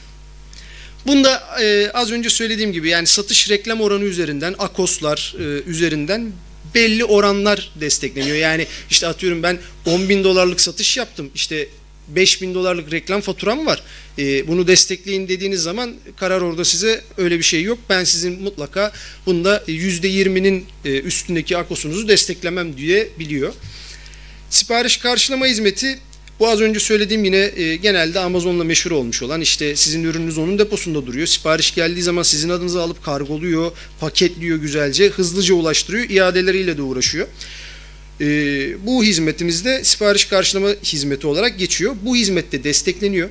Speaker 16: Bunda az önce söylediğim gibi yani satış reklam oranı üzerinden, AKOS'lar üzerinden belli oranlar destekleniyor. Yani işte atıyorum ben 10.000 dolarlık satış yaptım. İşte 5.000 dolarlık reklam faturam var. Bunu destekleyin dediğiniz zaman karar orada size öyle bir şey yok. Ben sizin mutlaka bunda %20'nin üstündeki AKOS'unuzu desteklemem diyebiliyor. Sipariş karşılama hizmeti bu az önce söylediğim yine genelde Amazon'la meşhur olmuş olan işte sizin ürününüz onun deposunda duruyor. Sipariş geldiği zaman sizin adınızı alıp kargoluyor, paketliyor güzelce, hızlıca ulaştırıyor, iadeleriyle de uğraşıyor. Bu hizmetimizde sipariş karşılama hizmeti olarak geçiyor. Bu hizmette destekleniyor.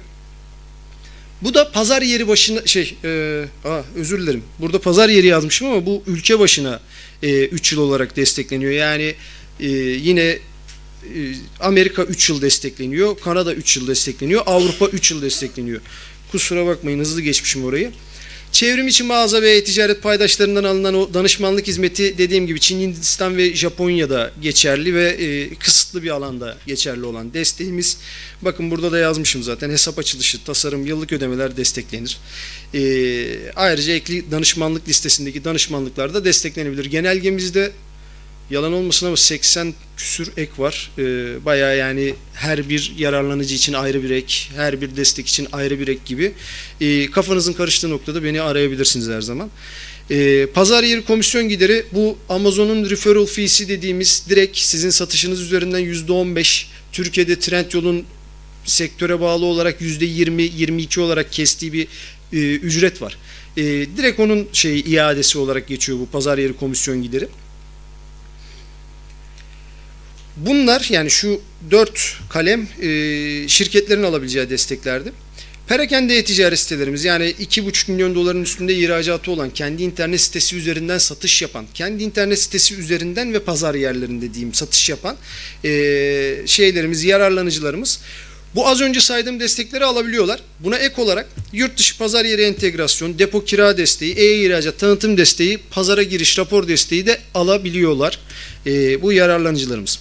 Speaker 16: Bu da pazar yeri başına özür dilerim. Burada pazar yeri yazmışım ama bu ülke başına 3 yıl olarak destekleniyor. Yani yine Amerika 3 yıl destekleniyor. Kanada 3 yıl destekleniyor. Avrupa 3 yıl destekleniyor. Kusura bakmayın hızlı geçmişim orayı. Çevrim içi mağaza ve ticaret paydaşlarından alınan o danışmanlık hizmeti dediğim gibi Çin, Hindistan ve Japonya'da geçerli ve kısıtlı bir alanda geçerli olan desteğimiz. Bakın burada da yazmışım zaten hesap açılışı, tasarım, yıllık ödemeler desteklenir. Ayrıca ekli danışmanlık listesindeki danışmanlıklar da desteklenebilir. Genelgemizde yalan olmasın ama 80 küsür ek var. Bayağı yani her bir yararlanıcı için ayrı bir ek, her bir destek için ayrı bir ek gibi. Kafanızın karıştığı noktada beni arayabilirsiniz her zaman. Pazar yeri komisyon gideri bu Amazon'un referral fee'si dediğimiz direkt sizin satışınız üzerinden %15, Türkiye'de Trendyol'un sektöre bağlı olarak %20-22 olarak kestiği bir ücret var. Direkt onun iadesi olarak geçiyor bu pazar yeri komisyon gideri. Bunlar yani şu 4 kalem şirketlerin alabileceği desteklerdi. Perakende e-ticaret sitelerimiz yani 2,5 milyon doların üstünde ihracatı olan, kendi internet sitesi üzerinden satış yapan, kendi internet sitesi üzerinden ve pazar yerlerinde diyeyim satış yapan şeylerimiz, yararlanıcılarımız bu az önce saydığım destekleri alabiliyorlar. Buna ek olarak yurt dışı pazar yeri entegrasyon, depo kira desteği, e-ihracat tanıtım desteği, pazara giriş rapor desteği de alabiliyorlar bu yararlanıcılarımız.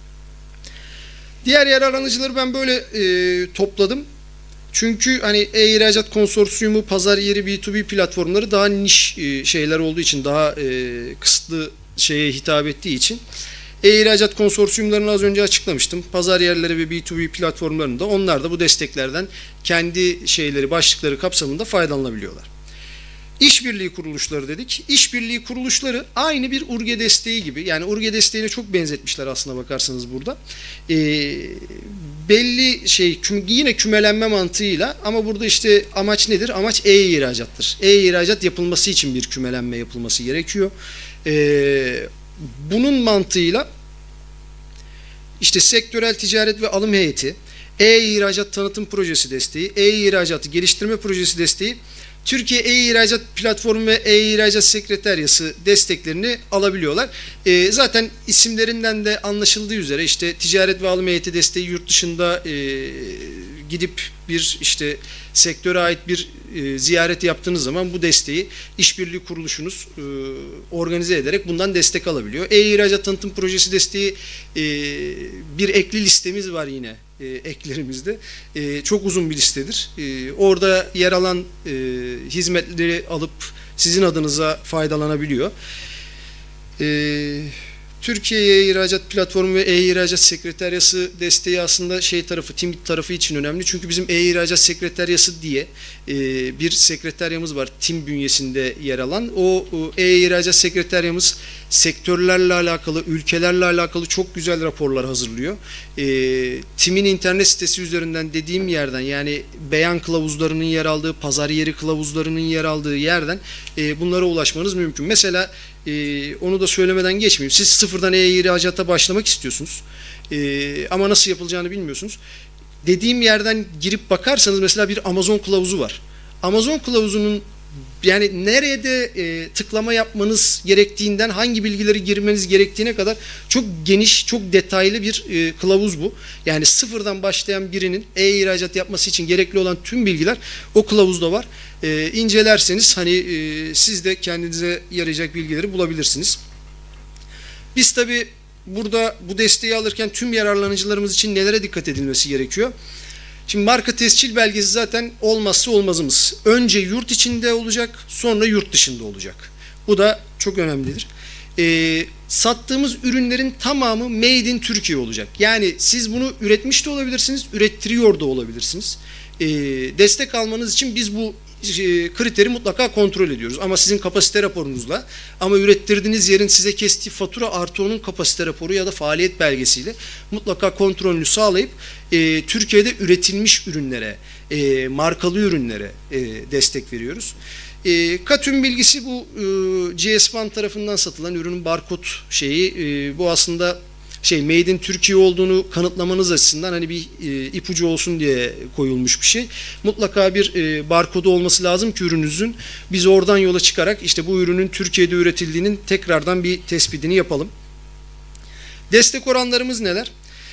Speaker 16: Diğer yararlanıcıları ben böyle topladım. Çünkü hani e-ihracat konsorsiyumu, pazar yeri B2B platformları daha niş şeyler olduğu için, daha kısıtlı şeye hitap ettiği için e-ihracat konsorsiyumlarını az önce açıklamıştım. Pazar yerleri ve B2B platformlarında onlar da bu desteklerden kendi başlıkları kapsamında faydalanabiliyorlar. İşbirliği kuruluşları dedik. İşbirliği kuruluşları aynı bir Urge desteği gibi. Yani Urge desteğine çok benzetmişler aslına bakarsanız burada. Belli yine kümelenme mantığıyla ama burada işte amaç nedir? Amaç e-ihracattır. E-ihracat yapılması için bir kümelenme yapılması gerekiyor. Bunun mantığıyla işte sektörel ticaret ve alım heyeti, e-ihracat tanıtım projesi desteği, e-ihracatı geliştirme projesi desteği, Türkiye E-İhracat Platformu ve E-İhracat Sekreteryası desteklerini alabiliyorlar. Zaten isimlerinden de anlaşıldığı üzere işte ticaret ve alım heyeti desteği yurt dışında gidip bir işte sektöre ait bir ziyaret yaptığınız zaman bu desteği işbirliği kuruluşunuz organize ederek bundan destek alabiliyor. E-İhracat Tanıtım Projesi desteği bir ekli listemiz var yine eklerimizde. Çok uzun bir listedir. Orada yer alan hizmetleri alıp sizin adınıza faydalanabiliyor. Türkiye İhracat Platformu ve E-İhracat Sekreteryası desteği aslında TİM tarafı için önemli. Çünkü bizim E-İhracat Sekreteryası diye bir sekreteryamız var TİM bünyesinde yer alan. O E-İhracat Sekreteryamız sektörlerle alakalı, ülkelerle alakalı çok güzel raporlar hazırlıyor. TİM'in internet sitesi üzerinden dediğim yerden, yani beyan kılavuzlarının yer aldığı, pazar yeri kılavuzlarının yer aldığı yerden bunlara ulaşmanız mümkün. Mesela onu da söylemeden geçmeyeyim. Siz sıfırdan e-ihracata başlamak istiyorsunuz. Ama nasıl yapılacağını bilmiyorsunuz. Dediğim yerden girip bakarsanız mesela bir Amazon kılavuzu var. Amazon kılavuzunun yani nerede tıklama yapmanız gerektiğinden hangi bilgileri girmeniz gerektiğine kadar çok geniş, çok detaylı bir kılavuz bu. Yani sıfırdan başlayan birinin e-ihracat yapması için gerekli olan tüm bilgiler o kılavuzda var. İncelerseniz siz de kendinize yarayacak bilgileri bulabilirsiniz. Biz tabii burada bu desteği alırken tüm yararlanıcılarımız için nelere dikkat edilmesi gerekiyor? Şimdi marka tescil belgesi zaten olmazsa olmazımız. Önce yurt içinde olacak, sonra yurt dışında olacak. Bu da çok önemlidir. Sattığımız ürünlerin tamamı Made in Türkiye olacak. Yani siz bunu üretmiş de olabilirsiniz, ürettiriyor da olabilirsiniz. Destek almanız için biz bu kriteri mutlaka kontrol ediyoruz. Ama sizin kapasite raporunuzla, ama ürettirdiğiniz yerin size kestiği fatura artı onun kapasite raporu ya da faaliyet belgesiyle mutlaka kontrolünü sağlayıp Türkiye'de üretilmiş ürünlere, markalı ürünlere destek veriyoruz. Katüm bilgisi bu GS1 tarafından satılan ürünün barkod bu aslında Made in Türkiye olduğunu kanıtlamanız açısından bir ipucu olsun diye koyulmuş bir şey. Mutlaka bir barkodu olması lazım ki ürününüzün, biz oradan yola çıkarak bu ürünün Türkiye'de üretildiğinin tekrardan bir tespitini yapalım. Destek oranlarımız neler?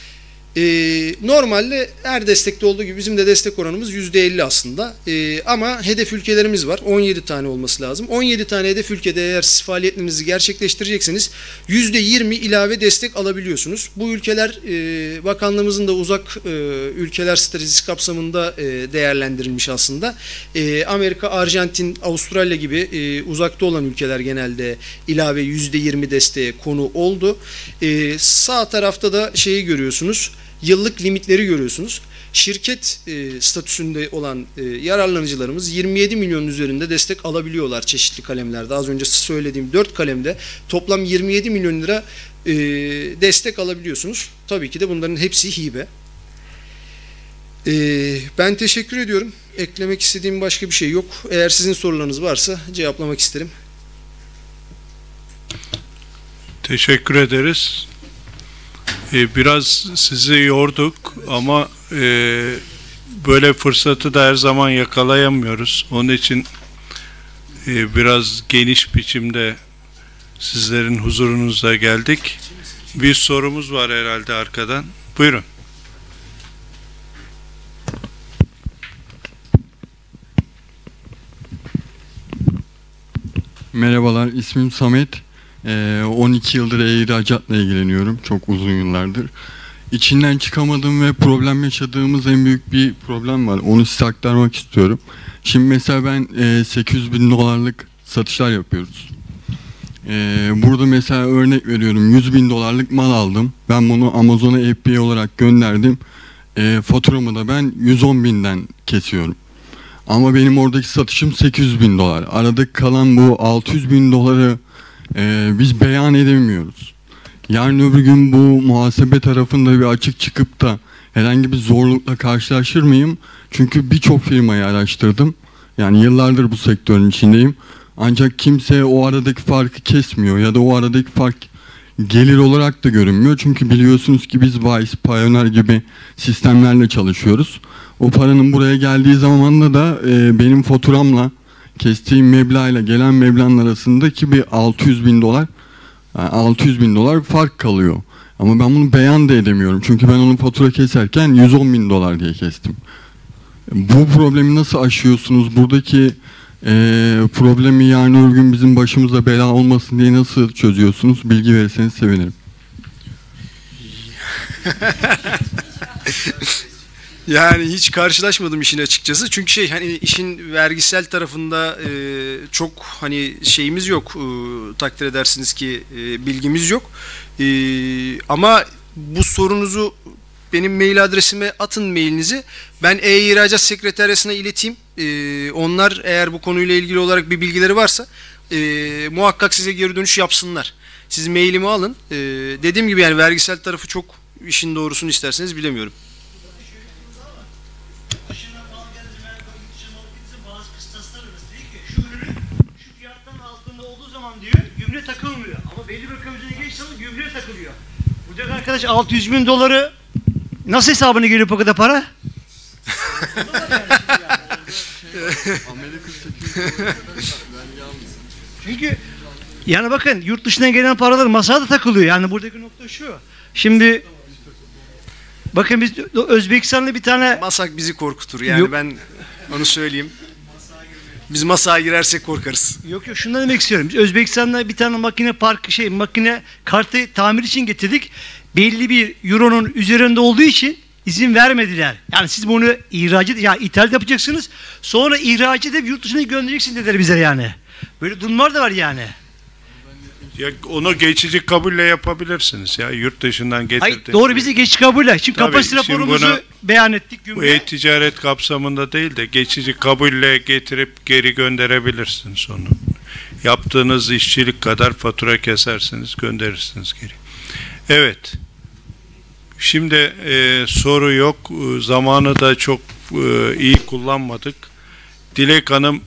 Speaker 16: Normalde her destekte olduğu gibi bizim de destek oranımız %50 aslında. Ama hedef ülkelerimiz var. 17 tane olması lazım. 17 tane hedef ülkede eğer siz faaliyetlerinizi gerçekleştirecekseniz %20 ilave destek alabiliyorsunuz. Bu ülkeler bakanlığımızın da uzak ülkeler stratejisi kapsamında değerlendirilmiş aslında. Amerika, Arjantin, Avustralya gibi uzakta olan ülkeler genelde ilave %20 desteğe konu oldu. Sağ tarafta da görüyorsunuz. Yıllık limitleri görüyorsunuz. Şirket statüsünde olan yararlanıcılarımız 27 milyonun üzerinde destek alabiliyorlar çeşitli kalemlerde. Az önce söylediğim 4 kalemde toplam 27 milyon lira destek alabiliyorsunuz. Tabii ki de bunların hepsi hibe. Ben teşekkür ediyorum. Eklemek istediğim başka bir şey yok. Eğer sizin sorularınız varsa cevaplamak isterim.
Speaker 3: Teşekkür ederiz. Biraz sizi yorduk ama böyle fırsatı da her zaman yakalayamıyoruz. Onun için biraz geniş biçimde sizlerin huzurunuza geldik. Bir sorumuz var herhalde arkadan. Buyurun.
Speaker 17: Merhabalar, ismim Samet. 12 yıldır e-ihracatla ilgileniyorum. Çok uzun yıllardır. İçinden çıkamadığım ve problem yaşadığımız en büyük bir problem var. Onu size aktarmak istiyorum. Şimdi mesela ben 800 bin dolarlık satışlar yapıyoruz. Burada mesela örnek veriyorum, 100 bin dolarlık mal aldım. Ben bunu Amazon'a FBA olarak gönderdim. Faturamı da ben 110 binden kesiyorum. Ama benim oradaki satışım 800 bin dolar. Aradaki kalan bu 600 bin doları biz beyan edemiyoruz. Yarın öbür gün bu muhasebe tarafında bir açık çıkıp da herhangi bir zorlukla karşılaşır mıyım? Çünkü birçok firmayı araştırdım. Yani yıllardır bu sektörün içindeyim. Ancak kimse o aradaki farkı kesmiyor ya da o aradaki fark gelir olarak da görünmüyor. Çünkü biliyorsunuz ki biz Wise, Payoneer gibi sistemlerle çalışıyoruz. O paranın buraya geldiği zamanda da benim faturamla kestiğim meblağla gelen meblağın arasındaki bir 600 bin dolar, yani 600 bin dolar fark kalıyor. Ama ben bunu beyan da edemiyorum. Çünkü ben onun fatura keserken 110 bin dolar diye kestim. Bu problemi nasıl aşıyorsunuz? Buradaki problemi yarın öbür gün bizim başımıza bela olmasın diye nasıl çözüyorsunuz? Bilgi verirseniz sevinirim.
Speaker 16: Yani hiç karşılaşmadım işin açıkçası. Çünkü hani işin vergisel tarafında çok hani şeyimiz yok. Takdir edersiniz ki bilgimiz yok. Ama bu sorunuzu benim mail adresime atın mailinizi. Ben E-İhracat Sekreteryası'na ileteyim. Onlar eğer bu konuyla ilgili olarak bir bilgileri varsa muhakkak size geri dönüş yapsınlar. Siz mailimi alın. Dediğim gibi yani vergisel tarafı çok işin doğrusunu isterseniz bilemiyorum.
Speaker 14: Gübre takılmıyor. Ama belli bir rakam üzerine geçtiği zaman gübre takılıyor. Buradaki arkadaş 600.000 doları nasıl hesabına geliyor o kadar para? Çünkü yani bakın yurt dışından gelen paralar masaya da takılıyor. Yani buradaki nokta şu. Şimdi bakın biz Özbekistan'da bir tane...
Speaker 16: Masak bizi korkutur yani
Speaker 14: yok.
Speaker 16: Ben onu söyleyeyim. Biz masaya girersek korkarız.
Speaker 14: Yok şundan demek istiyorum. Biz Özbekistan'da bir tane makine kartı tamir için getirdik. Belli bir euronun üzerinde olduğu için izin vermediler. Yani siz bunu ithal yapacaksınız. Sonra ihraç edip yurt dışına göndereceksiniz dediler bize yani. Böyle durumlar da var yani.
Speaker 3: Ya onu geçici kabulle yapabilirsiniz ya yurt dışından getirdiğiniz.
Speaker 14: Doğru bize geçici kabulle. Şimdi kapasite raporumuzu beyan ettik.
Speaker 3: Bu e-ticaret kapsamında değil de geçici kabulle getirip geri gönderebilirsiniz onu. Yaptığınız işçilik kadar fatura kesersiniz, gönderirsiniz geri. Evet. Şimdi soru yok. Zamanı da çok iyi kullanmadık. Dilek Hanım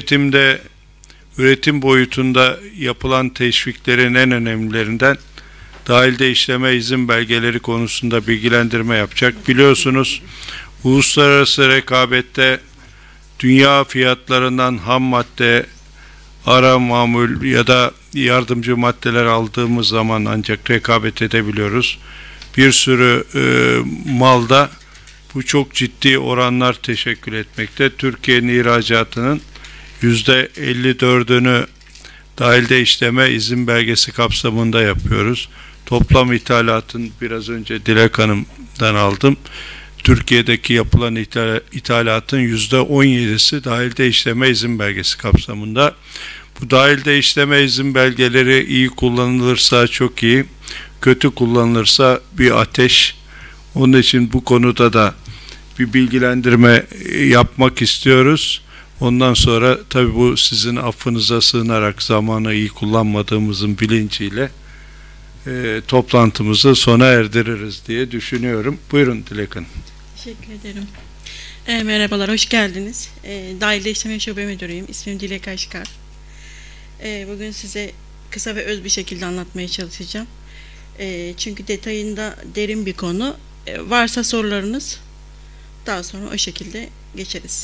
Speaker 3: üretim boyutunda yapılan teşviklerin en önemlilerinden dahilde işleme izin belgeleri konusunda bilgilendirme yapacak. Biliyorsunuz uluslararası rekabette dünya fiyatlarından ham madde, ara mamul ya da yardımcı maddeler aldığımız zaman ancak rekabet edebiliyoruz. Bir sürü malda bu çok ciddi oranlar teşekkül etmekte. Türkiye'nin ihracatının %54'ünü dahilde işleme izin belgesi kapsamında yapıyoruz. Toplam ithalatın biraz önce Dilek Hanım'dan aldım. Türkiye'deki yapılan ithalatın %17'si dahilde işleme izin belgesi kapsamında. Bu dahilde işleme izin belgeleri iyi kullanılırsa çok iyi, kötü kullanılırsa bir ateş. Onun için bu konuda da bir bilgilendirme yapmak istiyoruz. Ondan sonra tabii bu sizin affınıza sığınarak zamanı iyi kullanmadığımızın bilinciyle toplantımızı sona erdiririz diye düşünüyorum. Buyurun Dilek Hanım.
Speaker 18: Teşekkür ederim. Merhabalar, hoş geldiniz. Dahilde İşleme Şube Müdürüyüm. İsmim Dilek Aşkar. Bugün size kısa ve öz bir şekilde anlatmaya çalışacağım. Çünkü detayında derin bir konu. Varsa sorularınız daha sonra o şekilde geçeriz.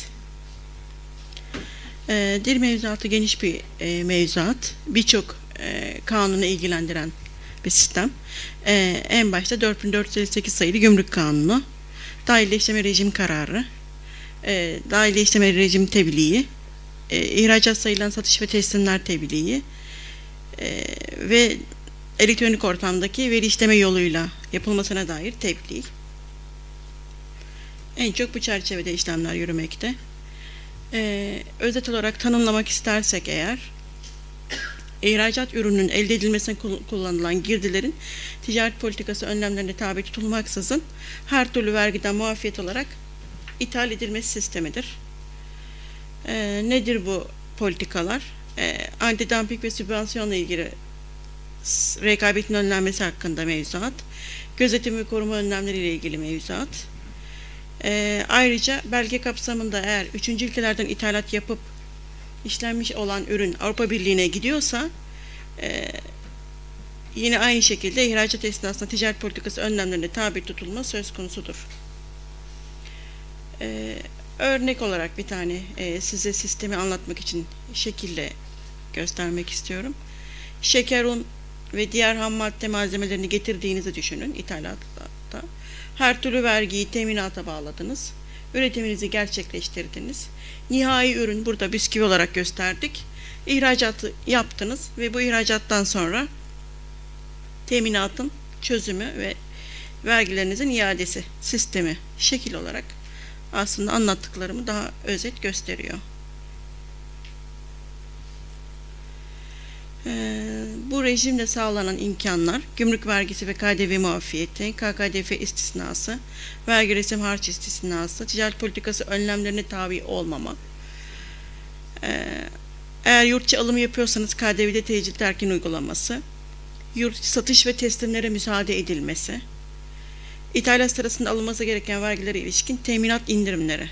Speaker 18: Dil mevzuatı geniş bir mevzuat. Birçok kanunu ilgilendiren bir sistem. En başta 4458 sayılı Gümrük Kanunu, dahilde işleme rejim kararı, dahilde işleme rejim tebliği, ihracat sayılan satış ve teslimler tebliği ve elektronik ortamdaki veri işleme yoluyla yapılmasına dair tebliğ. En çok bu çerçevede işlemler yürümekte. Özet olarak tanımlamak istersek eğer, ihracat ürünün elde edilmesine kullanılan girdilerin ticaret politikası önlemlerine tabi tutulmaksızın her türlü vergiden muafiyet olarak ithal edilmesi sistemidir. Nedir bu politikalar? Antidumping ve sübvansiyonla ilgili rekabetin önlenmesi hakkında mevzuat, gözetim ve koruma önlemleri ile ilgili mevzuat. Ayrıca belge kapsamında eğer 3. ülkelerden ithalat yapıp işlenmiş olan ürün Avrupa Birliği'ne gidiyorsa yine aynı şekilde ihracat esnasında ticaret politikası önlemlerine tabi tutulma söz konusudur. Örnek olarak bir tane size sistemi anlatmak için şekilde göstermek istiyorum. Şeker, un ve diğer ham madde malzemelerini getirdiğinizi düşünün ithalatta. Her türlü vergiyi teminata bağladınız. Üretiminizi gerçekleştirdiniz. Nihai ürün burada bisküvi olarak gösterdik. İhracatı yaptınız ve bu ihracattan sonra teminatın çözümü ve vergilerinizin iadesi sistemi şekil olarak aslında anlattıklarımı daha özet gösteriyor. Bu rejimle sağlanan imkanlar, gümrük vergisi ve KDV muafiyeti, KKDF istisnası, vergi resim harç istisnası, ticaret politikası önlemlerine tabi olmama, eğer yurt içi alım yapıyorsanız KDV'de tecil terkin uygulaması, yurt içi satış ve teslimlere müsaade edilmesi, ithalat sırasında alınması gereken vergilere ilişkin teminat indirimleri.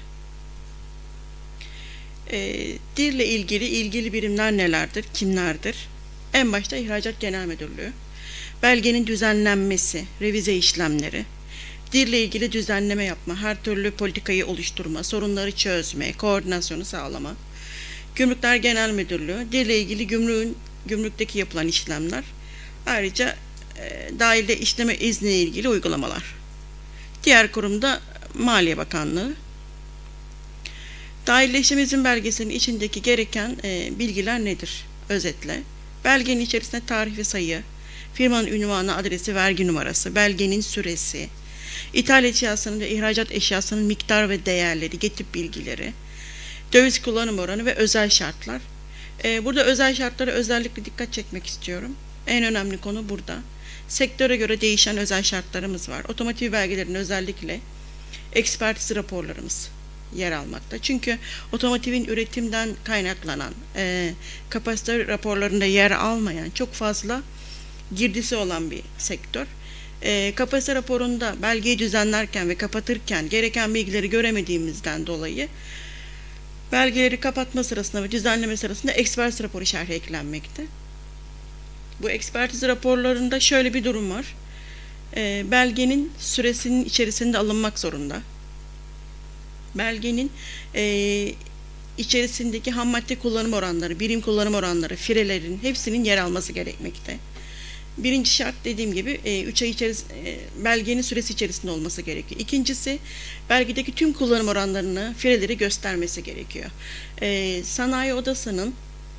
Speaker 18: DİR'le ilgili birimler nelerdir, kimlerdir? En başta İhracat Genel Müdürlüğü, belgenin düzenlenmesi, revize işlemleri, DİR'le ilgili düzenleme yapma, her türlü politikayı oluşturma, sorunları çözme, koordinasyonu sağlama, Gümrükler Genel Müdürlüğü, DİR'le ilgili gümrükteki yapılan işlemler, ayrıca dahilde işleme izni ilgili uygulamalar. Diğer kurumda Maliye Bakanlığı. Dahilleşme izin belgesinin içindeki gereken bilgiler nedir? Özetle. Belgenin içerisinde tarih ve sayı, firmanın ünvanı, adresi, vergi numarası, belgenin süresi, ithal eşyasının ve ihracat eşyasının miktar ve değerleri, getip bilgileri, döviz kullanım oranı ve özel şartlar. Burada özel şartlara özellikle dikkat çekmek istiyorum. En önemli konu burada. Sektöre göre değişen özel şartlarımız var. Otomotiv belgelerin özellikle ekspertiz raporlarımız yer almakta. Çünkü otomotivin üretimden kaynaklanan kapasite raporlarında yer almayan çok fazla girdisi olan bir sektör. Kapasite raporunda belgeyi düzenlerken ve kapatırken gereken bilgileri göremediğimizden dolayı belgeleri kapatma sırasında ve düzenleme sırasında ekspertiz raporu şerhi eklenmekte. Bu ekspertiz raporlarında şöyle bir durum var. Belgenin süresinin içerisinde alınmak zorunda. Belgenin içerisindeki ham madde kullanım oranları, birim kullanım oranları, firelerin hepsinin yer alması gerekmekte. Birinci şart dediğim gibi 3 ay içerisinde belgenin süresi içerisinde olması gerekiyor. İkincisi belgedeki tüm kullanım oranlarını, fireleri göstermesi gerekiyor. Sanayi Odası'nın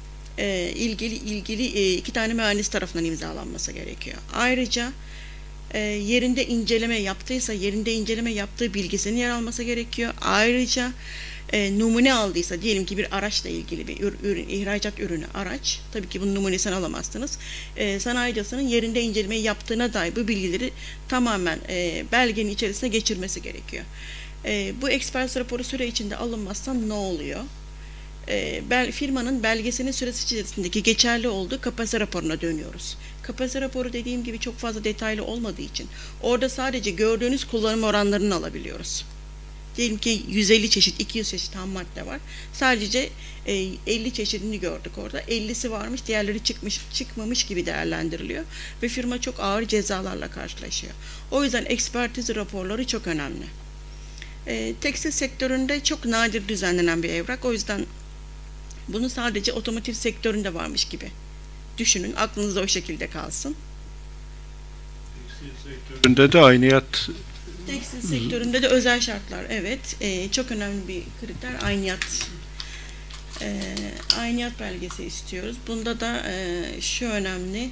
Speaker 18: ilgili 2 tane mühendis tarafından imzalanması gerekiyor. Ayrıca yerinde inceleme yaptıysa yerinde inceleme yaptığı bilgisinin yer alması gerekiyor. Ayrıca numune aldıysa, diyelim ki bir araçla ilgili bir ürün, ihracat ürünü araç, tabii ki bunun numunesini alamazsınız. Sanayi Odası'nın yerinde incelemeyi yaptığına dair bu bilgileri tamamen belgenin içerisine geçirmesi gerekiyor. Bu ekspertiz raporu süre içinde alınmazsa ne oluyor? Firmanın belgesinin süresi içerisindeki geçerli olduğu kapasite raporuna dönüyoruz. Kapasite raporu dediğim gibi çok fazla detaylı olmadığı için orada sadece gördüğünüz kullanım oranlarını alabiliyoruz. Diyelim ki 150 çeşit, 200 çeşit ham madde var. Sadece 50 çeşidini gördük orada. 50'si varmış, diğerleri çıkmamış gibi değerlendiriliyor. Ve firma çok ağır cezalarla karşılaşıyor. O yüzden ekspertiz raporları çok önemli. Tekstil sektöründe çok nadir düzenlenen bir evrak. O yüzden bunu sadece otomotiv sektöründe varmış gibi düşünün. Aklınızda o şekilde kalsın.
Speaker 3: Tekstil sektöründe de ayniyat.
Speaker 18: Tekstil sektöründe de özel şartlar, evet. Çok önemli bir kriter ayniyat. Ayniyat belgesi istiyoruz. Bunda da şu önemli,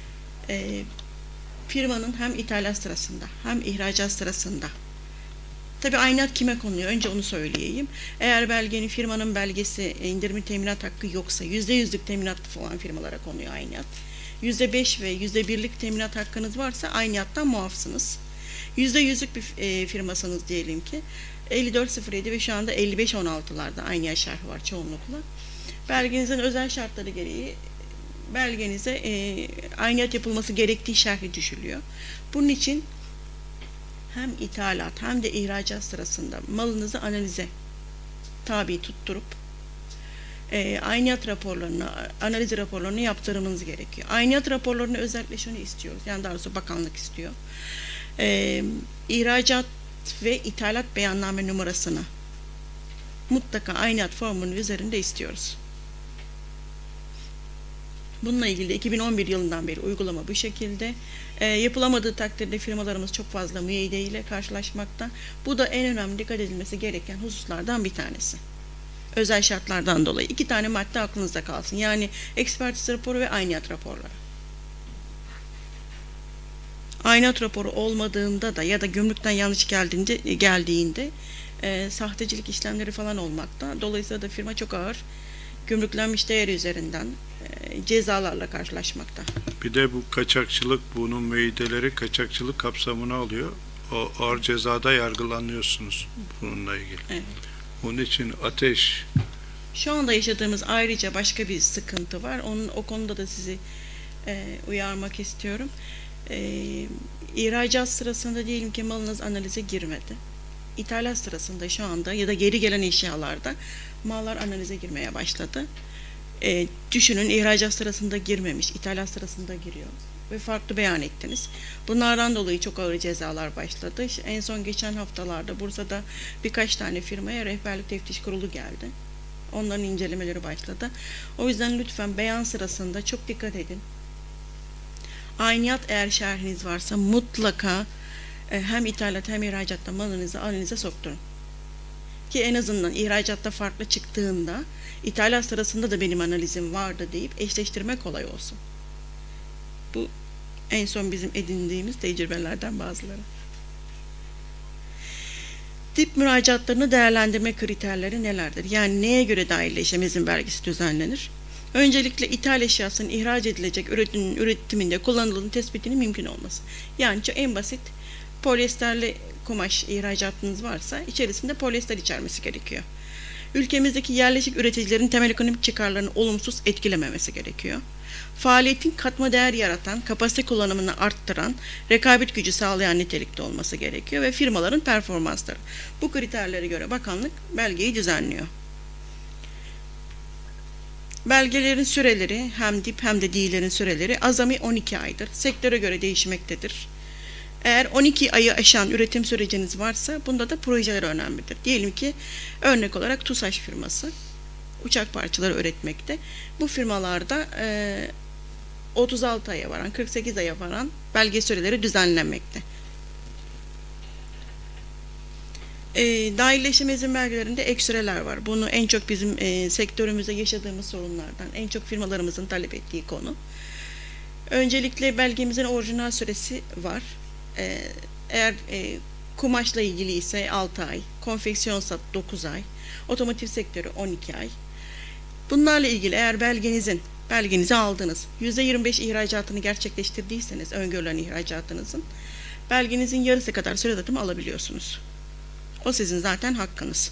Speaker 18: firmanın hem ithalat sırasında hem ihracat sırasında. Tabii ayniyat kime konuyor? Önce onu söyleyeyim. Eğer belgenin, firmanın belgesi, indirimi teminat hakkı yoksa %100'lük teminat olan firmalara konuyor ayniyat. %5 ve %1'lik teminat hakkınız varsa ayniyattan muafsınız. %100'lük bir firmasınız diyelim ki 5407 ve şu anda 5516'larda ayniyat şerhi var çoğunlukla. Belgenizin özel şartları gereği belgenize ayniyat yapılması gerektiği şerhi düşülüyor. Bunun için hem ithalat hem de ihracat sırasında malınızı analize tabi tutturup ayniyat raporlarını, analiz raporlarını yaptırmanız gerekiyor. Ayniyat raporlarını özellikle şunu istiyoruz. Yani daha doğrusu bakanlık istiyor. İhracat ve ithalat beyanname numarasını mutlaka ayniyat formunun üzerinde istiyoruz. Bununla ilgili de 2011 yılından beri uygulama bu şekilde. Yapılamadığı takdirde firmalarımız çok fazla müeyyide ile karşılaşmakta. Bu da en önemli dikkat edilmesi gereken hususlardan bir tanesi. Özel şartlardan dolayı 2 tane madde aklınızda kalsın. Yani ekspertiz raporu ve ayniyat raporları. Ayniyat raporu olmadığında da ya da gümrükten yanlış geldiğinde sahtecilik işlemleri falan olmakta. Dolayısıyla da firma çok ağır gümrüklenmiş değer üzerinden cezalarla karşılaşmakta.
Speaker 3: Bir de bu kaçakçılık, bunun müeyyideleri kaçakçılık kapsamına alıyor. O ağır cezada yargılanıyorsunuz bununla ilgili.
Speaker 18: Evet.
Speaker 3: Onun için ateş.
Speaker 18: Şu anda yaşadığımız ayrıca başka bir sıkıntı var. O konuda da sizi uyarmak istiyorum. İhracat sırasında diyelim ki malınız analize girmedi. İthalat sırasında şu anda ya da geri gelen eşyalarda mallar analize girmeye başladı. Düşünün, ihracat sırasında girmemiş, ithalat sırasında giriyor ve farklı beyan ettiniz. Bunlardan dolayı çok ağır cezalar başladı. En son geçen haftalarda Bursa'da birkaç tane firmaya rehberlik teftiş kurulu geldi. Onların incelemeleri başladı. O yüzden lütfen beyan sırasında çok dikkat edin. Ayniyat eğer şerhiniz varsa mutlaka hem ithalat hem ihracatta malınızı analize sokturun. Ki en azından ihracatta farklı çıktığında ithalat sırasında da benim analizim vardı deyip eşleştirme kolay olsun. Bu en son bizim edindiğimiz tecrübelerden bazıları. Tip müracaatlarını değerlendirme kriterleri nelerdir? Yani neye göre dahilleşem izin vergisi düzenlenir? Öncelikle ithal eşyasının ihraç edilecek ürünün üretiminde kullanıldığının tespitinin mümkün olması. Yani en basit polyesterli kumaş ihracatınız varsa içerisinde polyester içermesi gerekiyor. Ülkemizdeki yerleşik üreticilerin temel ekonomik çıkarlarını olumsuz etkilememesi gerekiyor. Faaliyetin katma değer yaratan, kapasite kullanımını arttıran, rekabet gücü sağlayan nitelikte olması gerekiyor ve firmaların performansları. Bu kriterlere göre bakanlık belgeyi düzenliyor. Belgelerin süreleri hem dip hem de değillerin süreleri azami 12 aydır. Sektöre göre değişmektedir. Eğer 12 ayı aşan üretim süreciniz varsa bunda da projeler önemlidir. Diyelim ki örnek olarak TUSAŞ firması uçak parçaları üretmekte. Bu firmalarda 36 aya varan, 48 aya varan belge süreleri düzenlenmekte. Dahilleşme izin belgelerinde ek süreler var. Bunu en çok bizim sektörümüzde yaşadığımız sorunlardan, en çok firmalarımızın talep ettiği konu. Öncelikle belgemizin orijinal süresi var. Eğer kumaşla ilgili ise 6 ay, konfeksiyonsa 9 ay, otomotiv sektörü 12 ay. Bunlarla ilgili eğer belgenizi aldınız, %25 ihracatını gerçekleştirdiyseniz öngörülen ihracatınızın, belgenizin yarısı kadar süre datımı alabiliyorsunuz. O sizin zaten hakkınız.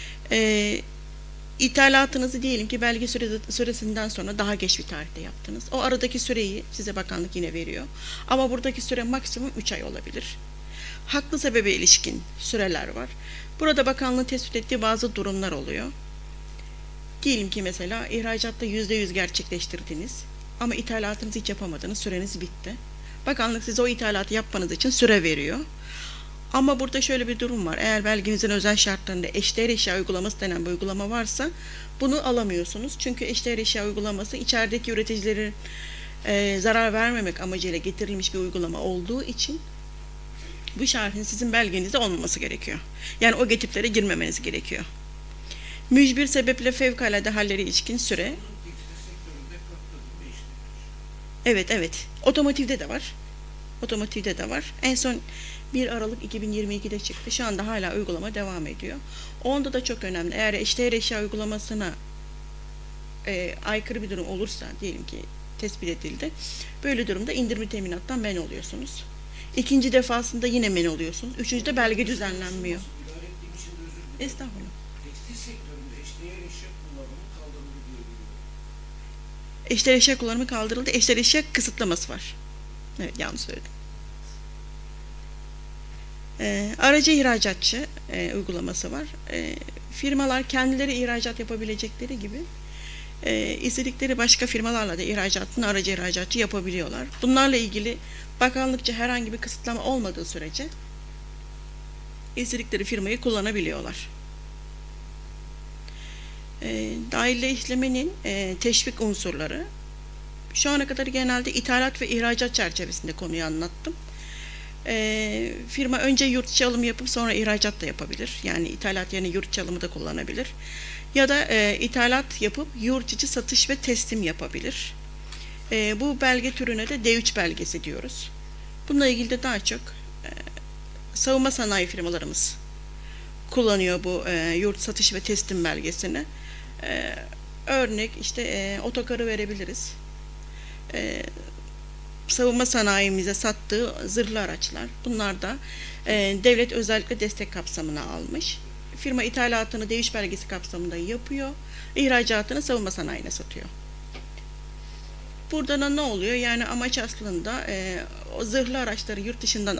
Speaker 18: İthalatınızı diyelim ki belge süresinden sonra daha geç bir tarihte yaptınız. O aradaki süreyi size bakanlık yine veriyor. Ama buradaki süre maksimum 3 ay olabilir. Haklı sebebe ilişkin süreler var. Burada bakanlığın tespit ettiği bazı durumlar oluyor. Diyelim ki mesela ihracatta %100 gerçekleştirdiniz ama ithalatınızı hiç yapamadınız, süreniz bitti. Bakanlık size o ithalatı yapmanız için süre veriyor. Ama burada şöyle bir durum var. Eğer belgenizin özel şartlarında eşdeğer eşya uygulaması denen bir uygulama varsa bunu alamıyorsunuz. Çünkü eşdeğer eşya uygulaması içerideki üreticilerin zarar vermemek amacıyla getirilmiş bir uygulama olduğu için bu şartın sizin belgenizde olmaması gerekiyor. Yani o getiplere girmemeniz gerekiyor. Mücbir sebeple fevkalade halleri ilişkin süre. Evet. Otomotivde de var. En son 1 Aralık 2022'de çıktı. Şu anda hala uygulama devam ediyor. Onda da çok önemli. Eğer eşdeğer eşya uygulamasına aykırı bir durum olursa, diyelim ki tespit edildi. Böyle durumda indirme teminattan men oluyorsunuz. İkinci defasında yine men oluyorsunuz. Üçüncüde belge düzenlenmiyor. Estağfurullah. Eşdeğer eşya kullanımı kaldırıldı. Eşdeğer eşya kısıtlaması var. Evet, yanlış söyledim. Aracı ihracatçı uygulaması var. Firmalar kendileri ihracat yapabilecekleri gibi istedikleri başka firmalarla da aracı ihracatçı yapabiliyorlar. Bunlarla ilgili bakanlıkça herhangi bir kısıtlama olmadığı sürece istedikleri firmayı kullanabiliyorlar. Dahilleşmenin teşvik unsurları. Şu ana kadar genelde ithalat ve ihracat çerçevesinde konuyu anlattım. Firma önce yurt içi alımı yapıp sonra ihracat da yapabilir. Yani ithalat yerine yurt içi alımı da kullanabilir. Ya da ithalat yapıp yurt içi satış ve teslim yapabilir. Bu belge türüne de D3 belgesi diyoruz. Bununla ilgili de daha çok savunma sanayi firmalarımız kullanıyor bu yurt satış ve teslim belgesini. Örnek işte otokarı verebiliriz. Savunma sanayimize sattığı zırhlı araçlar. Bunlar da devlet özellikle destek kapsamına almış. Firma ithalatını deviş belgesi kapsamında yapıyor. İhracatını savunma sanayine satıyor. Burada da ne oluyor? Yani amaç aslında o zırhlı araçların yurt dışından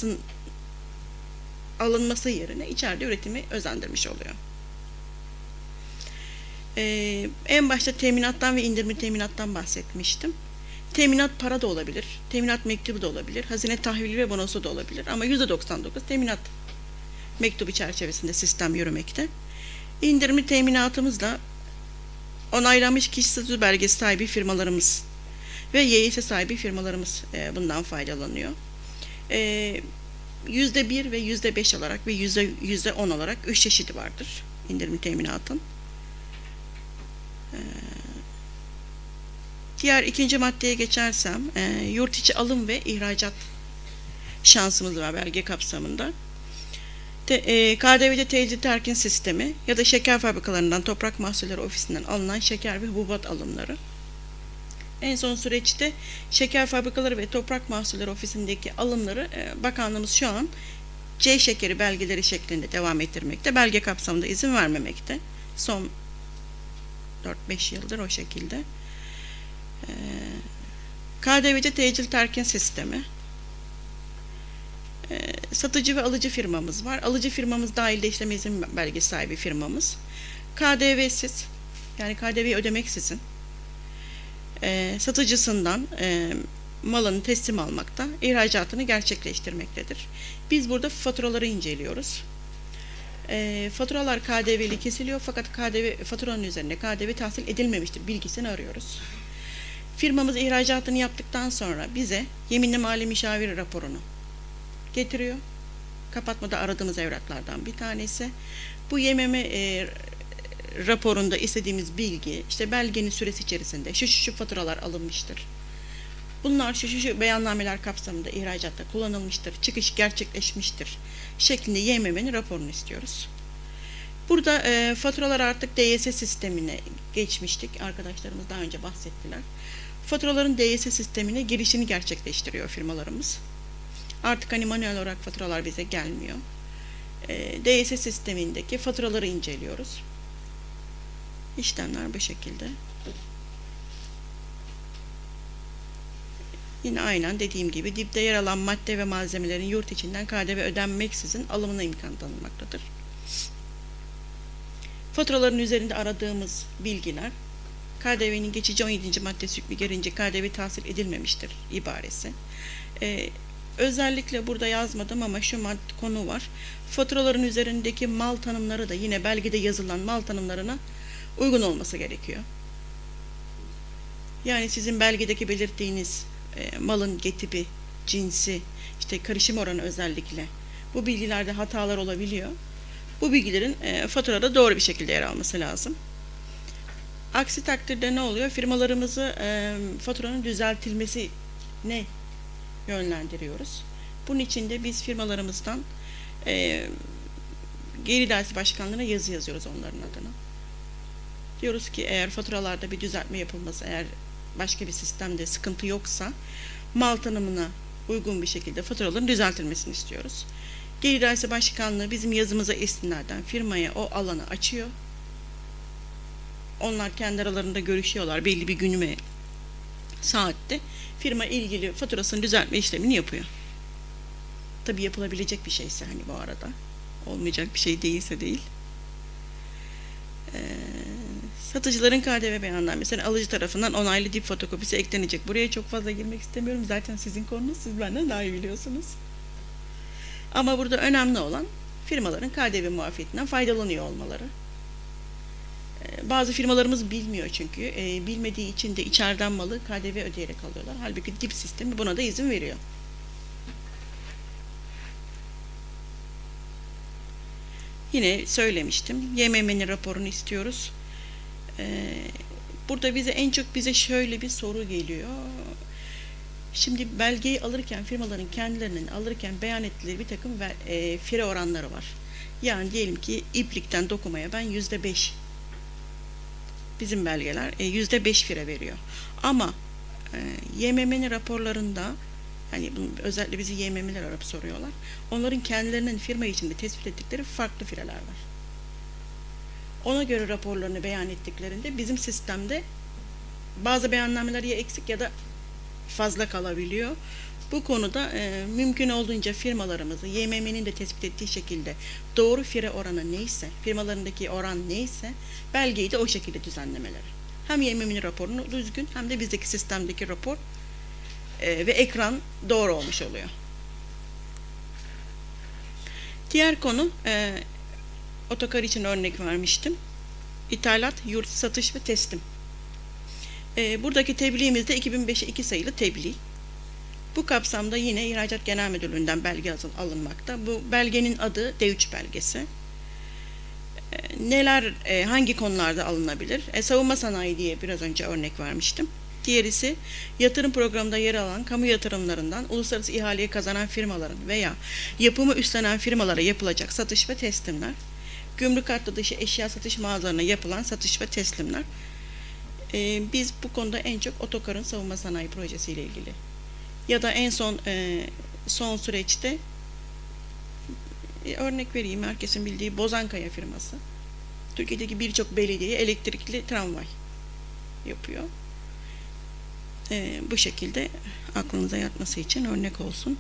Speaker 18: alınması yerine içeride üretimi özendirmiş oluyor. En başta teminattan ve indirimli teminattan bahsetmiştim. Teminat para da olabilir, teminat mektubu da olabilir, hazine tahvili ve bonosu da olabilir ama %99 teminat mektubu çerçevesinde sistem yürümekte. İndirimli teminatımızla onaylanmış kişi statü belgesi sahibi firmalarımız ve YS sahibi firmalarımız bundan faydalanıyor. %1 ve %5 olarak ve %10 olarak 3 çeşidi vardır indirimli teminatın. Diğer ikinci maddeye geçersem, yurt içi alım ve ihracat şansımız var belge kapsamında. KDV'de tecil terkin sistemi ya da şeker fabrikalarından, toprak mahsulleri ofisinden alınan şeker ve hububat alımları. En son süreçte şeker fabrikaları ve toprak mahsulleri ofisindeki alımları bakanlığımız şu an C şekeri belgeleri şeklinde devam ettirmekte. Belge kapsamında izin vermemekte. Son 4-5 yıldır o şekilde. KDV'de tecil terkin sistemi. Satıcı ve alıcı firmamız var. Alıcı firmamız dahilde işlem izin belgesi sahibi firmamız. KDV'siz, yani KDV ödemeksizin satıcısından malını teslim almakta, ihracatını gerçekleştirmektedir. Biz burada faturaları inceliyoruz. Faturalar KDV'li kesiliyor fakat faturanın üzerine KDV tahsil edilmemiştir bilgisini arıyoruz. Firmamız ihracatını yaptıktan sonra bize yeminli mali müşavir raporunu getiriyor. Kapatmada aradığımız evraklardan bir tanesi. Bu YMM raporunda istediğimiz bilgi, işte belgenin süresi içerisinde şu faturalar alınmıştır. Bunlar şu beyannameler kapsamında ihracatta kullanılmıştır, çıkış gerçekleşmiştir şeklinde YMM'nin raporunu istiyoruz. Burada faturalar artık DYS sistemine geçmiştik. Arkadaşlarımız daha önce bahsettiler. Faturaların DYS sistemine girişini gerçekleştiriyor firmalarımız. Artık hani manuel olarak faturalar bize gelmiyor. DYS sistemindeki faturaları inceliyoruz. İşlemler bu şekilde. Yine aynen dediğim gibi dipte yer alan madde ve malzemelerin yurt içinden KDV ödenmeksizin alımına imkan tanınmaktadır. Faturaların üzerinde aradığımız bilgiler, KDV'nin geçici 17. maddesi hükmü gelince KDV tahsil edilmemiştir ibaresi. Özellikle burada yazmadım ama şu konu var. Faturaların üzerindeki mal tanımları da yine belgede yazılan mal tanımlarına uygun olması gerekiyor. Yani sizin belgedeki belirttiğiniz malın getibi, cinsi, işte karışım oranı özellikle bu bilgilerde hatalar olabiliyor. Bu bilgilerin faturada doğru bir şekilde yer alması lazım. Aksi takdirde ne oluyor? Firmalarımızı faturanın düzeltilmesine yönlendiriyoruz. Bunun için de biz firmalarımızdan Gelir İdaresi Başkanlığı'na yazı yazıyoruz onların adına. Diyoruz ki eğer faturalarda bir düzeltme yapılması, eğer başka bir sistemde sıkıntı yoksa mal tanımına uygun bir şekilde faturaların düzeltilmesini istiyoruz. Gelir İdaresi Başkanlığı bizim yazımıza istinaden firmaya o alanı açıyor. Onlar kendi aralarında görüşüyorlar belli bir gün ve saatte. Firma ilgili faturasını düzeltme işlemini yapıyor. Tabii yapılabilecek bir şeyse hani bu arada. Olmayacak bir şey değilse değil. Satıcıların KDV beyannamesi alıcı tarafından onaylı dip fotokopisi eklenecek. Buraya çok fazla girmek istemiyorum. Zaten sizin konunuz, siz benden daha iyi biliyorsunuz. Ama burada önemli olan firmaların KDV muafiyetinden faydalanıyor olmaları. Bazı firmalarımız bilmiyor çünkü. Bilmediği için de içeriden malı KDV ödeyerek alıyorlar. Halbuki dip sistemi buna da izin veriyor. Yine söylemiştim. YMM'nin raporunu istiyoruz. Burada bize şöyle bir soru geliyor. Şimdi belgeyi alırken firmaların kendilerinin alırken beyan ettikleri bir takım fire oranları var. Yani diyelim ki iplikten dokumaya ben %5, bizim belgeler %5 fire veriyor. Ama YMM'nin raporlarında, hani özellikle bizi YMM'ler arayıp soruyorlar. Onların kendilerinin firma içinde tespit ettikleri farklı fireler var. Ona göre raporlarını beyan ettiklerinde bizim sistemde bazı beyannameler ya eksik ya da fazla kalabiliyor. Bu konuda mümkün olduğunca firmalarımızı YMM'nin de tespit ettiği şekilde doğru fire oranı neyse, firmalarındaki oran neyse belgeyi de o şekilde düzenlemeleri. Hem YMM'nin raporunu düzgün hem de bizdeki sistemdeki rapor ve ekran doğru olmuş oluyor. Diğer konu, otokar için örnek vermiştim. İthalat, yurt, satış ve teslim. Buradaki tebliğimizde 2005'e 2 sayılı tebliğ. Bu kapsamda yine İhracat Genel Müdürlüğü'nden belge alınmakta. Bu belgenin adı D3 belgesi. Neler, hangi konularda alınabilir? Savunma sanayi diye biraz önce örnek vermiştim. Diğerisi, yatırım programında yer alan kamu yatırımlarından uluslararası ihaleye kazanan firmaların veya yapımı üstlenen firmalara yapılacak satış ve teslimler. Gümrük hattı dışı eşya satış mağazalarına yapılan satış ve teslimler. Biz bu konuda en çok Otokar'ın savunma sanayi projesiyle ilgili. Ya da en son süreçte örnek vereyim, herkesin bildiği Bozankaya firması. Türkiye'deki birçok belediyeye elektrikli tramvay yapıyor. Bu şekilde aklınıza yatması için örnek olsun.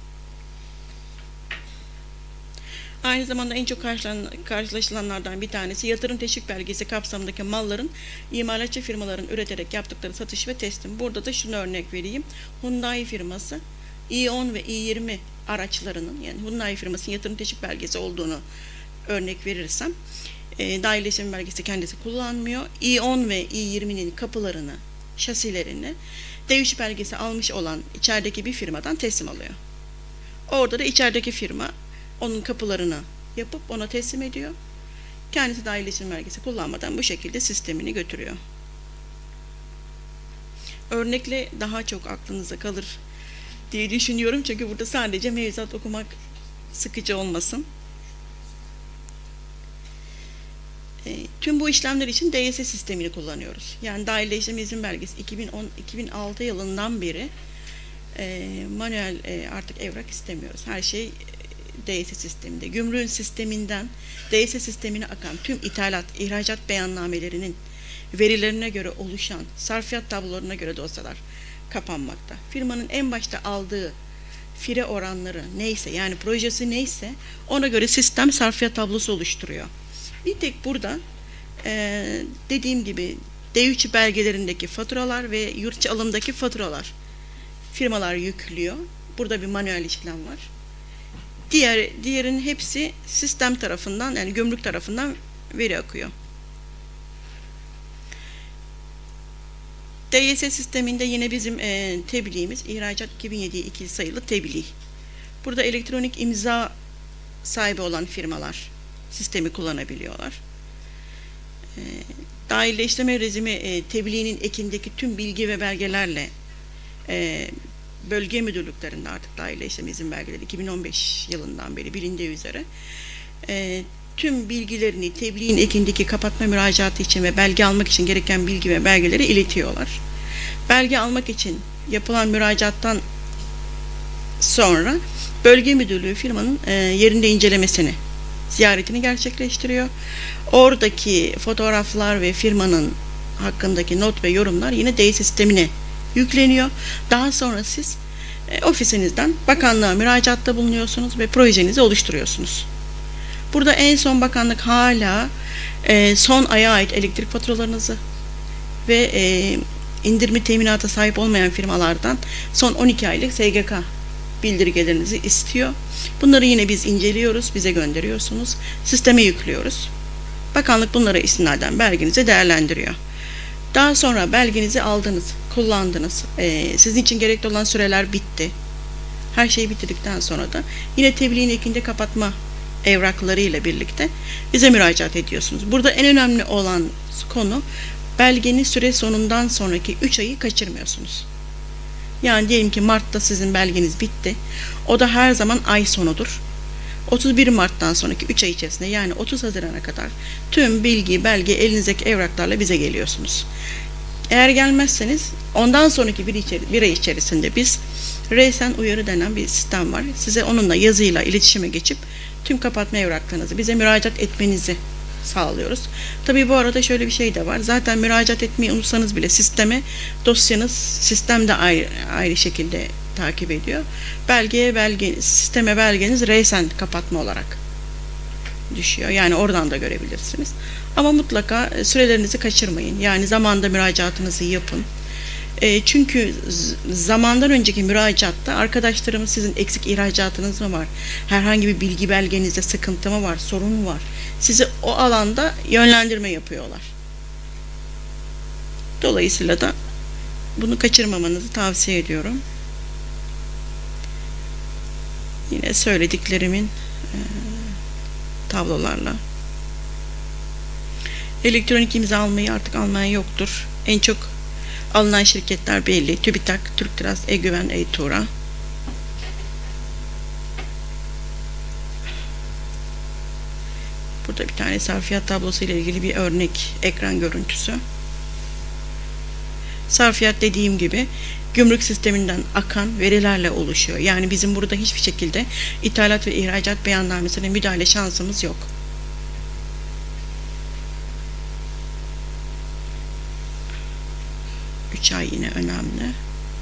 Speaker 18: Aynı zamanda en çok karşılaşılanlardan bir tanesi yatırım teşvik belgesi kapsamındaki malların imalatçı firmaların üreterek yaptıkları satış ve teslim. Burada da şunu örnek vereyim. Hyundai firması i10 ve i20 araçlarının, yani Hyundai firmasının yatırım teşvik belgesi olduğunu örnek verirsem, dahilleşme belgesi kendisi kullanmıyor. i10 ve i20'nin kapılarını, şasilerini D3 belgesi almış olan içerideki bir firmadan teslim alıyor. Orada da içerideki firma onun kapılarını yapıp ona teslim ediyor. Kendisi dahilleşme belgesi kullanmadan bu şekilde sistemini götürüyor. Örnekle daha çok aklınıza kalır diye düşünüyorum. Çünkü burada sadece mevzuat okumak sıkıcı olmasın. Tüm bu işlemler için DYS sistemini kullanıyoruz. Yani dahilleşme izin belgesi 2006 yılından beri manuel artık evrak istemiyoruz. Her şey DYS sisteminde. Gümrüğün sisteminden DYS sistemine akan tüm ithalat, ihracat beyannamelerinin verilerine göre oluşan sarfiyat tablolarına göre dosyalar kapanmakta. Firmanın en başta aldığı fire oranları neyse, yani projesi neyse ona göre sistem sarfiyat tablosu oluşturuyor. Bir tek burada dediğim gibi D3 belgelerindeki faturalar ve yurtçı alımdaki faturalar firmalar yüklüyor. Burada bir manuel işlem var. Diğerinin hepsi sistem tarafından, yani gümrük tarafından veri akıyor. DYS sisteminde yine bizim tebliğimiz İhracat 2007 2 sayılı tebliğ. Burada elektronik imza sahibi olan firmalar sistemi kullanabiliyorlar. Dahilleştirme rejimi tebliğinin ekindeki tüm bilgi ve belgelerle bölge müdürlüklerinde artık dahilleştirme izin belgeleri 2015 yılından beri bilindiği üzere tüm bilgilerini tebliğin ekindeki kapatma müracaatı için ve belge almak için gereken bilgi ve belgeleri iletiyorlar. Belge almak için yapılan müracaattan sonra bölge müdürlüğü firmanın yerinde incelemesini, ziyaretini gerçekleştiriyor. Oradaki fotoğraflar ve firmanın hakkındaki not ve yorumlar yine DYS sistemine yükleniyor. Daha sonra siz ofisinizden bakanlığa müracaatta bulunuyorsunuz ve projenizi oluşturuyorsunuz. Burada en son bakanlık hala son aya ait elektrik faturalarınızı ve indirimi teminata sahip olmayan firmalardan son 12 aylık SGK bildirgelerinizi istiyor. Bunları yine biz inceliyoruz, bize gönderiyorsunuz, sisteme yüklüyoruz. Bakanlık bunlara istinaden belgenizi değerlendiriyor. Daha sonra belgenizi aldınız, kullandınız. Sizin için gerekli olan süreler bitti. Her şey bitirdikten sonra da yine tebliğin ekinde kapatma evraklarıyla birlikte bize müracaat ediyorsunuz. Burada en önemli olan konu, belgenin süre sonundan sonraki 3 ayı kaçırmıyorsunuz. Yani diyelim ki Mart'ta sizin belgeniz bitti. O da her zaman ay sonudur. 31 Mart'tan sonraki 3 ay içerisinde, yani 30 Haziran'a kadar tüm bilgi, belge, elinizdeki evraklarla bize geliyorsunuz. Eğer gelmezseniz ondan sonraki bir ay içerisinde biz resen uyarı denen bir sistem var. Size onunla yazıyla iletişime geçip tüm kapatma evraklarınızı bize müracaat etmenizi sağlıyoruz. Tabii bu arada şöyle bir şey de var. Zaten müracaat etmeyi unutsanız bile sisteme dosyanız sistemde ayrı şekilde takip ediyor. Sisteme belgeniz resen kapatma olarak düşüyor. Yani oradan da görebilirsiniz. Ama mutlaka sürelerinizi kaçırmayın. Yani zamanda müracaatınızı yapın. Çünkü zamandan önceki müracaatta arkadaşlarımız sizin eksik ihracatınız mı var? Herhangi bir bilgi belgenizde sıkıntı mı var? Sorun mu var? Sizi o alanda yönlendirme yapıyorlar. Dolayısıyla da bunu kaçırmamanızı tavsiye ediyorum. Yine söylediklerimin tablolarla. Elektronik imza almayı artık almayan yoktur. En çok alınan şirketler belli. TÜBİTAK, TÜRKTRAS, E-Güven, E-Tuğra. Burada bir tane sarfiyat tablosu ile ilgili bir örnek ekran görüntüsü. Sarfiyat dediğim gibi gümrük sisteminden akan verilerle oluşuyor. Yani bizim burada hiçbir şekilde ithalat ve ihracat beyannamesine müdahale şansımız yok. Ay yine önemli.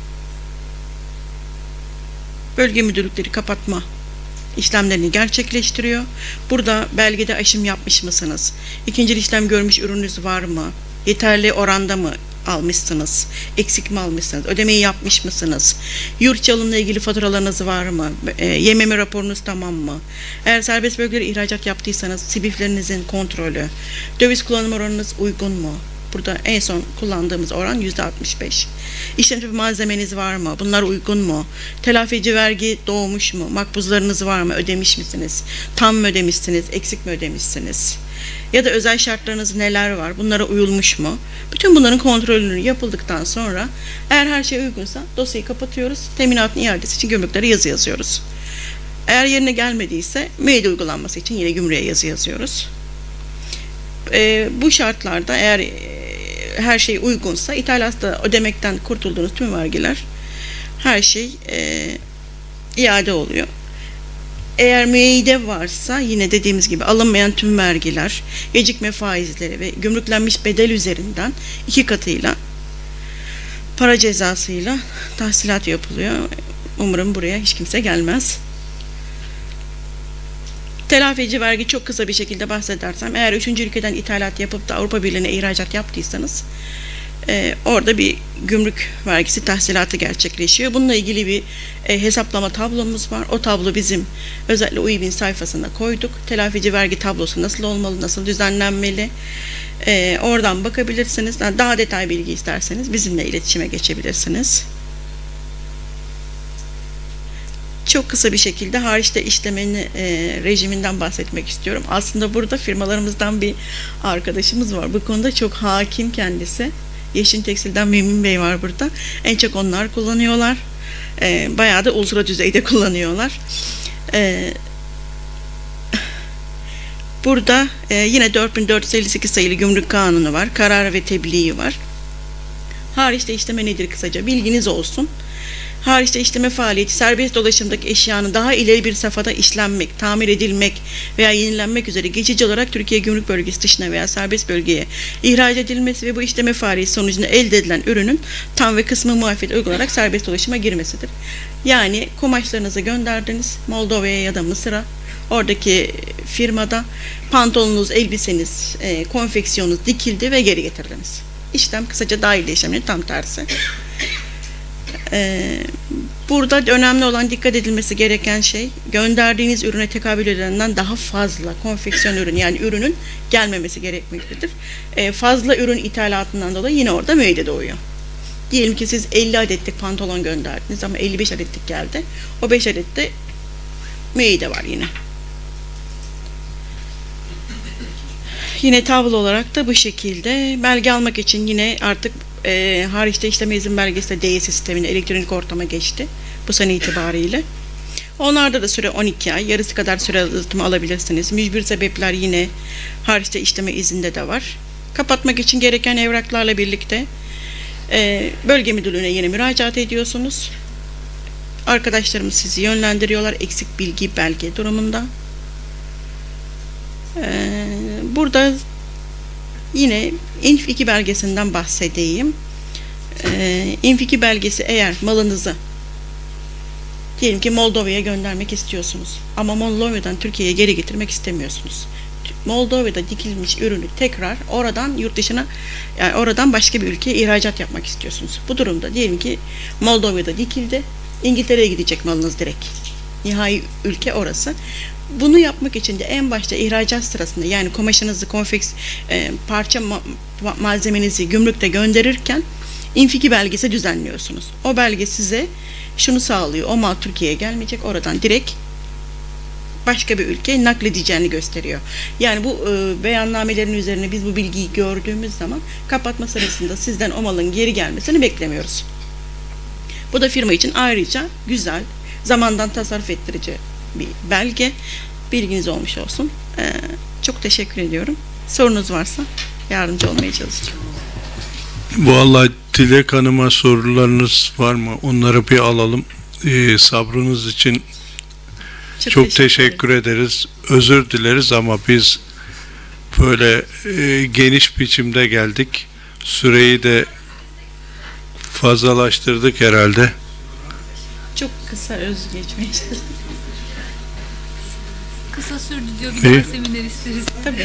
Speaker 18: Bölge müdürlükleri kapatma işlemlerini gerçekleştiriyor. Burada belgede aşım yapmış mısınız? İkinci işlem görmüş ürününüz var mı? Yeterli oranda mı almışsınız? Eksik mi almışsınız? Ödemeyi yapmış mısınız? Yurt içi alımla ilgili faturalarınız var mı? YMM raporunuz tamam mı? Eğer serbest bölgelere ihracat yaptıysanız SİBİF'lerinizin kontrolü. Döviz kullanım oranınız uygun mu? Burada en son kullandığımız oran %65. İşlemci malzemeniz var mı? Bunlar uygun mu? Telafici vergi doğmuş mu? Makbuzlarınız var mı? Ödemiş misiniz? Tam mı ödemişsiniz? Eksik mi ödemişsiniz? Ya da özel şartlarınız neler var? Bunlara uyulmuş mu? Bütün bunların kontrolünü yapıldıktan sonra eğer her şey uygunsa dosyayı kapatıyoruz. Teminatın iadesi için gümrüklere yazı yazıyoruz. Eğer yerine gelmediyse müeyyide uygulanması için yine gümrüğe yazı yazıyoruz. Bu şartlarda eğer her şey uygunsa ithalatta ödemekten kurtulduğunuz tüm vergiler, her şey iade oluyor. Eğer müeyyide varsa yine dediğimiz gibi alınmayan tüm vergiler, gecikme faizleri ve gümrüklenmiş bedel üzerinden 2 katıyla para cezasıyla tahsilat yapılıyor. Umarım buraya hiç kimse gelmez. Telafici vergi çok kısa bir şekilde bahsedersem, eğer 3. ülkeden ithalat yapıp da Avrupa Birliği'ne ihracat yaptıysanız orada bir gümrük vergisi tahsilatı gerçekleşiyor. Bununla ilgili bir hesaplama tablomuz var. O tablo bizim özellikle UİB'in sayfasına koyduk. Telafici vergi tablosu nasıl olmalı, nasıl düzenlenmeli? Oradan bakabilirsiniz. Daha detay bilgi isterseniz bizimle iletişime geçebilirsiniz. Çok kısa bir şekilde hariçte işlemeni rejiminden bahsetmek istiyorum. Aslında burada firmalarımızdan bir arkadaşımız var. Bu konuda çok hakim kendisi. Yeşil Tekstil'den Mümin Bey var burada. En çok onlar kullanıyorlar. Bayağı da ultra düzeyde kullanıyorlar. Burada yine 4458 sayılı Gümrük Kanunu var. Karar ve tebliği var. Hariçte işleme nedir kısaca? Bilginiz olsun. Hariçte işleme faaliyeti serbest dolaşımdaki eşyanın daha ileri bir safhada işlenmek, tamir edilmek veya yenilenmek üzere geçici olarak Türkiye Gümrük Bölgesi dışına veya serbest bölgeye ihraç edilmesi ve bu işleme faaliyeti sonucunda elde edilen ürünün tam ve kısmı muafiyet uygulanarak serbest dolaşıma girmesidir. Yani kumaşlarınızı gönderdiniz Moldova'ya ya da Mısır'a. Oradaki firmada pantolonunuz, elbiseniz, konfeksiyonunuz dikildi ve geri getirdiniz. İşlem kısaca dahiliye işleminin tam tersi. Burada önemli olan, dikkat edilmesi gereken şey, gönderdiğiniz ürüne tekabül edilenden daha fazla konfeksiyon ürün, yani ürünün gelmemesi gerekmektedir. Fazla ürün ithalatından dolayı yine orada müeyyide doğuyor. Diyelim ki siz 50 adetlik pantolon gönderdiniz ama 55 adetlik geldi. O 5 adette müeyyide var yine. Yine tablo olarak da bu şekilde. Belge almak için yine artık hariçte işleme izin belgesi de DE sistemine, elektronik ortama geçti bu sene itibariyle. Onlarda da süre 12 ay. Yarısı kadar süre uzatma alabilirsiniz. Mücbir sebepler yine hariçte işleme izinde de var. Kapatmak için gereken evraklarla birlikte bölge müdürlüğüne yine müracaat ediyorsunuz. Arkadaşlarımız sizi yönlendiriyorlar eksik bilgi belge durumunda. Burada yine İNF 2 belgesinden bahsedeyim. İNF 2 belgesi eğer malınızı diyelim ki Moldova'ya göndermek istiyorsunuz ama Moldova'dan Türkiye'ye geri getirmek istemiyorsunuz. Moldova'da dikilmiş ürünü tekrar oradan yurt dışına, yani oradan başka bir ülkeye ihracat yapmak istiyorsunuz. Bu durumda diyelim ki Moldova'da dikildi, İngiltere'ye gidecek malınız direkt. Nihai ülke orası. Bunu yapmak için de en başta ihracat sırasında, yani kumaşınızı, konfeks parça malzemenizi gümrükte gönderirken İNF 2 belgesi düzenliyorsunuz. O belge size şunu sağlıyor: o mal Türkiye'ye gelmeyecek, oradan direkt başka bir ülkeye nakledeceğini gösteriyor. Yani bu beyannamelerin üzerine biz bu bilgiyi gördüğümüz zaman kapatma sırasında sizden o malın geri gelmesini beklemiyoruz. Bu da firma için ayrıca güzel, zamandan tasarruf ettirici bir belge. Bilginiz olmuş olsun. Çok teşekkür ediyorum. Sorunuz varsa yardımcı olmaya çalışacağım.
Speaker 3: Vallahi Dilek Hanım'a sorularınız var mı? Onları bir alalım. Sabrınız için çok teşekkür ederiz. Özür dileriz ama biz böyle geniş biçimde geldik. Süreyi de fazlalaştırdık herhalde.
Speaker 18: Çok kısa geçmeye çalıştım.
Speaker 8: Kısa sürdü diyor. Bir daha seminer isteriz.
Speaker 18: Tabii.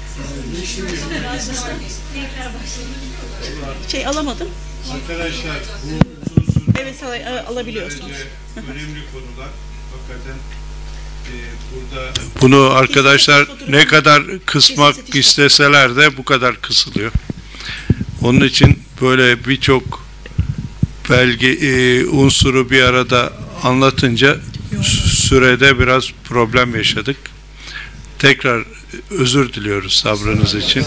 Speaker 18: Alamadım.
Speaker 3: Arkadaşlar
Speaker 18: evet alabiliyorsunuz.
Speaker 3: Önemli konular. Hakikaten burada bunu arkadaşlar ne kadar kısmak isteseler de bu kadar kısılıyor. Onun için böyle birçok belge unsuru bir arada anlatınca sürede biraz problem yaşadık. Tekrar özür diliyoruz sabrınız için.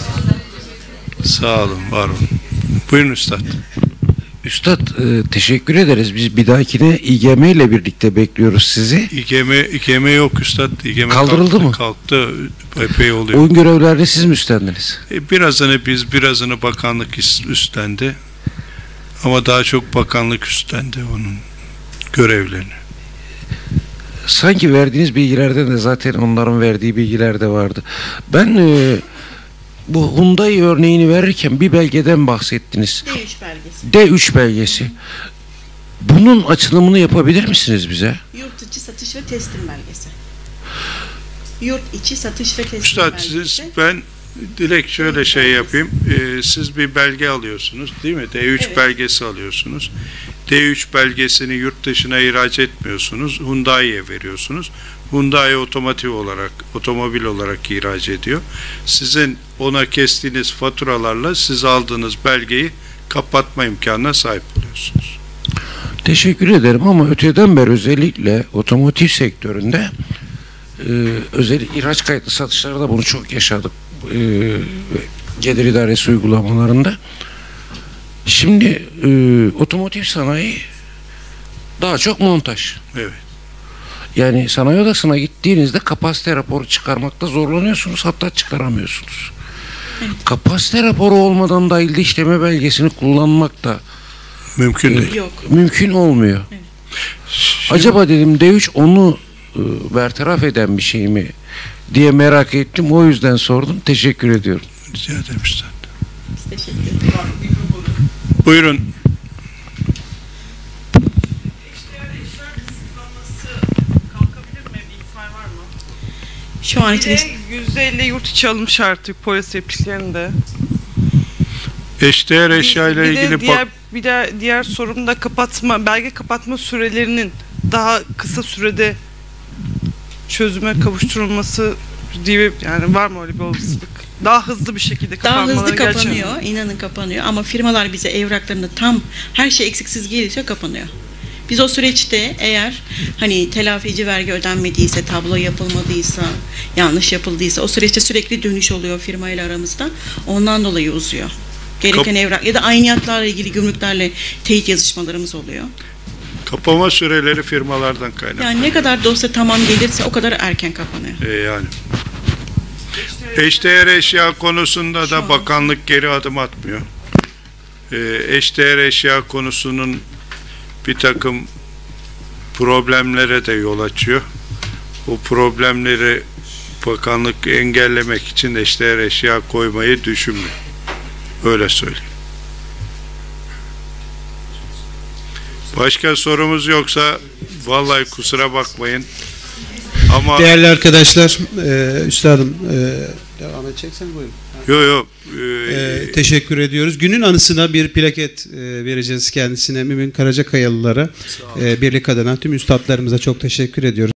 Speaker 3: Sağ olun, var olun. Buyurun Üstad.
Speaker 13: Üstad teşekkür ederiz. Biz bir dahakine İGM ile birlikte bekliyoruz sizi.
Speaker 3: İGM yok Üstad. İGM
Speaker 13: kaldırıldı mı?
Speaker 3: Kalktı. Epey oluyor.
Speaker 13: Oyun görevlerini siz mi üstlendiniz?
Speaker 3: Birazını biz, birazını bakanlık üstlendi. Ama daha çok bakanlık üstlendi onun görevlerini.
Speaker 13: Sanki verdiğiniz bilgilerden de zaten onların verdiği bilgiler de vardı. Ben bu Hyundai örneğini verirken bir belgeden bahsettiniz.
Speaker 18: D3 belgesi.
Speaker 13: D3 belgesi. Bunun açılımını yapabilir misiniz bize?
Speaker 18: Yurt içi satış ve teslim belgesi. Yurt içi satış ve teslim
Speaker 3: Üstad,
Speaker 18: belgesi.
Speaker 3: ben direkt şöyle şey yapayım. Siz bir belge alıyorsunuz değil mi? D3 evet. Belgesi alıyorsunuz. D3 belgesini yurt dışına ihraç etmiyorsunuz. Hyundai'ye veriyorsunuz. Hyundai otomobil olarak ihraç ediyor. Sizin ona kestiğiniz faturalarla siz aldığınız belgeyi kapatma imkanına sahip oluyorsunuz.
Speaker 13: Teşekkür ederim ama öteden beri özellikle otomotiv sektöründe özellikle ihraç kayıtlı satışlarda bunu çok yaşadık. Gelir idaresi uygulamalarında. Şimdi otomotiv sanayi daha çok montaj.
Speaker 3: Evet.
Speaker 13: Yani sanayi odasına gittiğinizde kapasite raporu çıkarmakta zorlanıyorsunuz, hatta çıkaramıyorsunuz. Evet. Kapasite raporu olmadan dahil işleme belgesini kullanmak da
Speaker 3: mümkün değil.
Speaker 18: Yok.
Speaker 13: Mümkün olmuyor. Evet. Acaba dedim D3 onu bertaraf eden bir şey mi diye merak ettim. O yüzden sordum. Teşekkür ediyorum.
Speaker 3: Rica ederim Üstad.
Speaker 18: Teşekkür ederim.
Speaker 3: Buyurun.
Speaker 18: Şu an için
Speaker 10: %50 yurt içi alım şartı polis repliklerinde.
Speaker 3: Eşdeğer eşya ile ilgili
Speaker 10: diğer sorum da belge kapatma sürelerinin daha kısa sürede çözüme kavuşturulması diye, yani var mı öyle bir olasılık? Daha hızlı bir şekilde kapanmaları.
Speaker 18: Daha hızlı kapanıyor, inanın kapanıyor ama firmalar bize evraklarını tam her şey eksiksiz gelirse kapanıyor. Biz o süreçte eğer hani telafici vergi ödenmediyse, tablo yapılmadıysa, yanlış yapıldıysa o süreçte sürekli dönüş oluyor firmayla aramızda. Ondan dolayı uzuyor. Gereken evrak ya da ayniyatlarla ilgili gümrüklerle teyit yazışmalarımız oluyor.
Speaker 3: Kapama süreleri firmalardan kaynaklı.
Speaker 18: Yani ne kadar dosya tamam gelirse o kadar erken kapanıyor.
Speaker 3: Yani. Eşdeğer eşya konusunda da bakanlık geri adım atmıyor. Eşdeğer eşya konusunun bir takım problemlere de yol açıyor. O problemleri bakanlık engellemek için eşdeğer eşya koymayı düşünmüyor. Öyle söyleyeyim. Başka sorumuz yoksa vallahi kusura bakmayın. Ama
Speaker 1: değerli arkadaşlar, üstadım devam edeceksen buyurun.
Speaker 3: Yok.
Speaker 1: Teşekkür ediyoruz. Günün anısına bir plaket vereceğiz kendisine. Mümin Karacakayalılara birlik adına tüm üstadlarımıza çok teşekkür ediyoruz.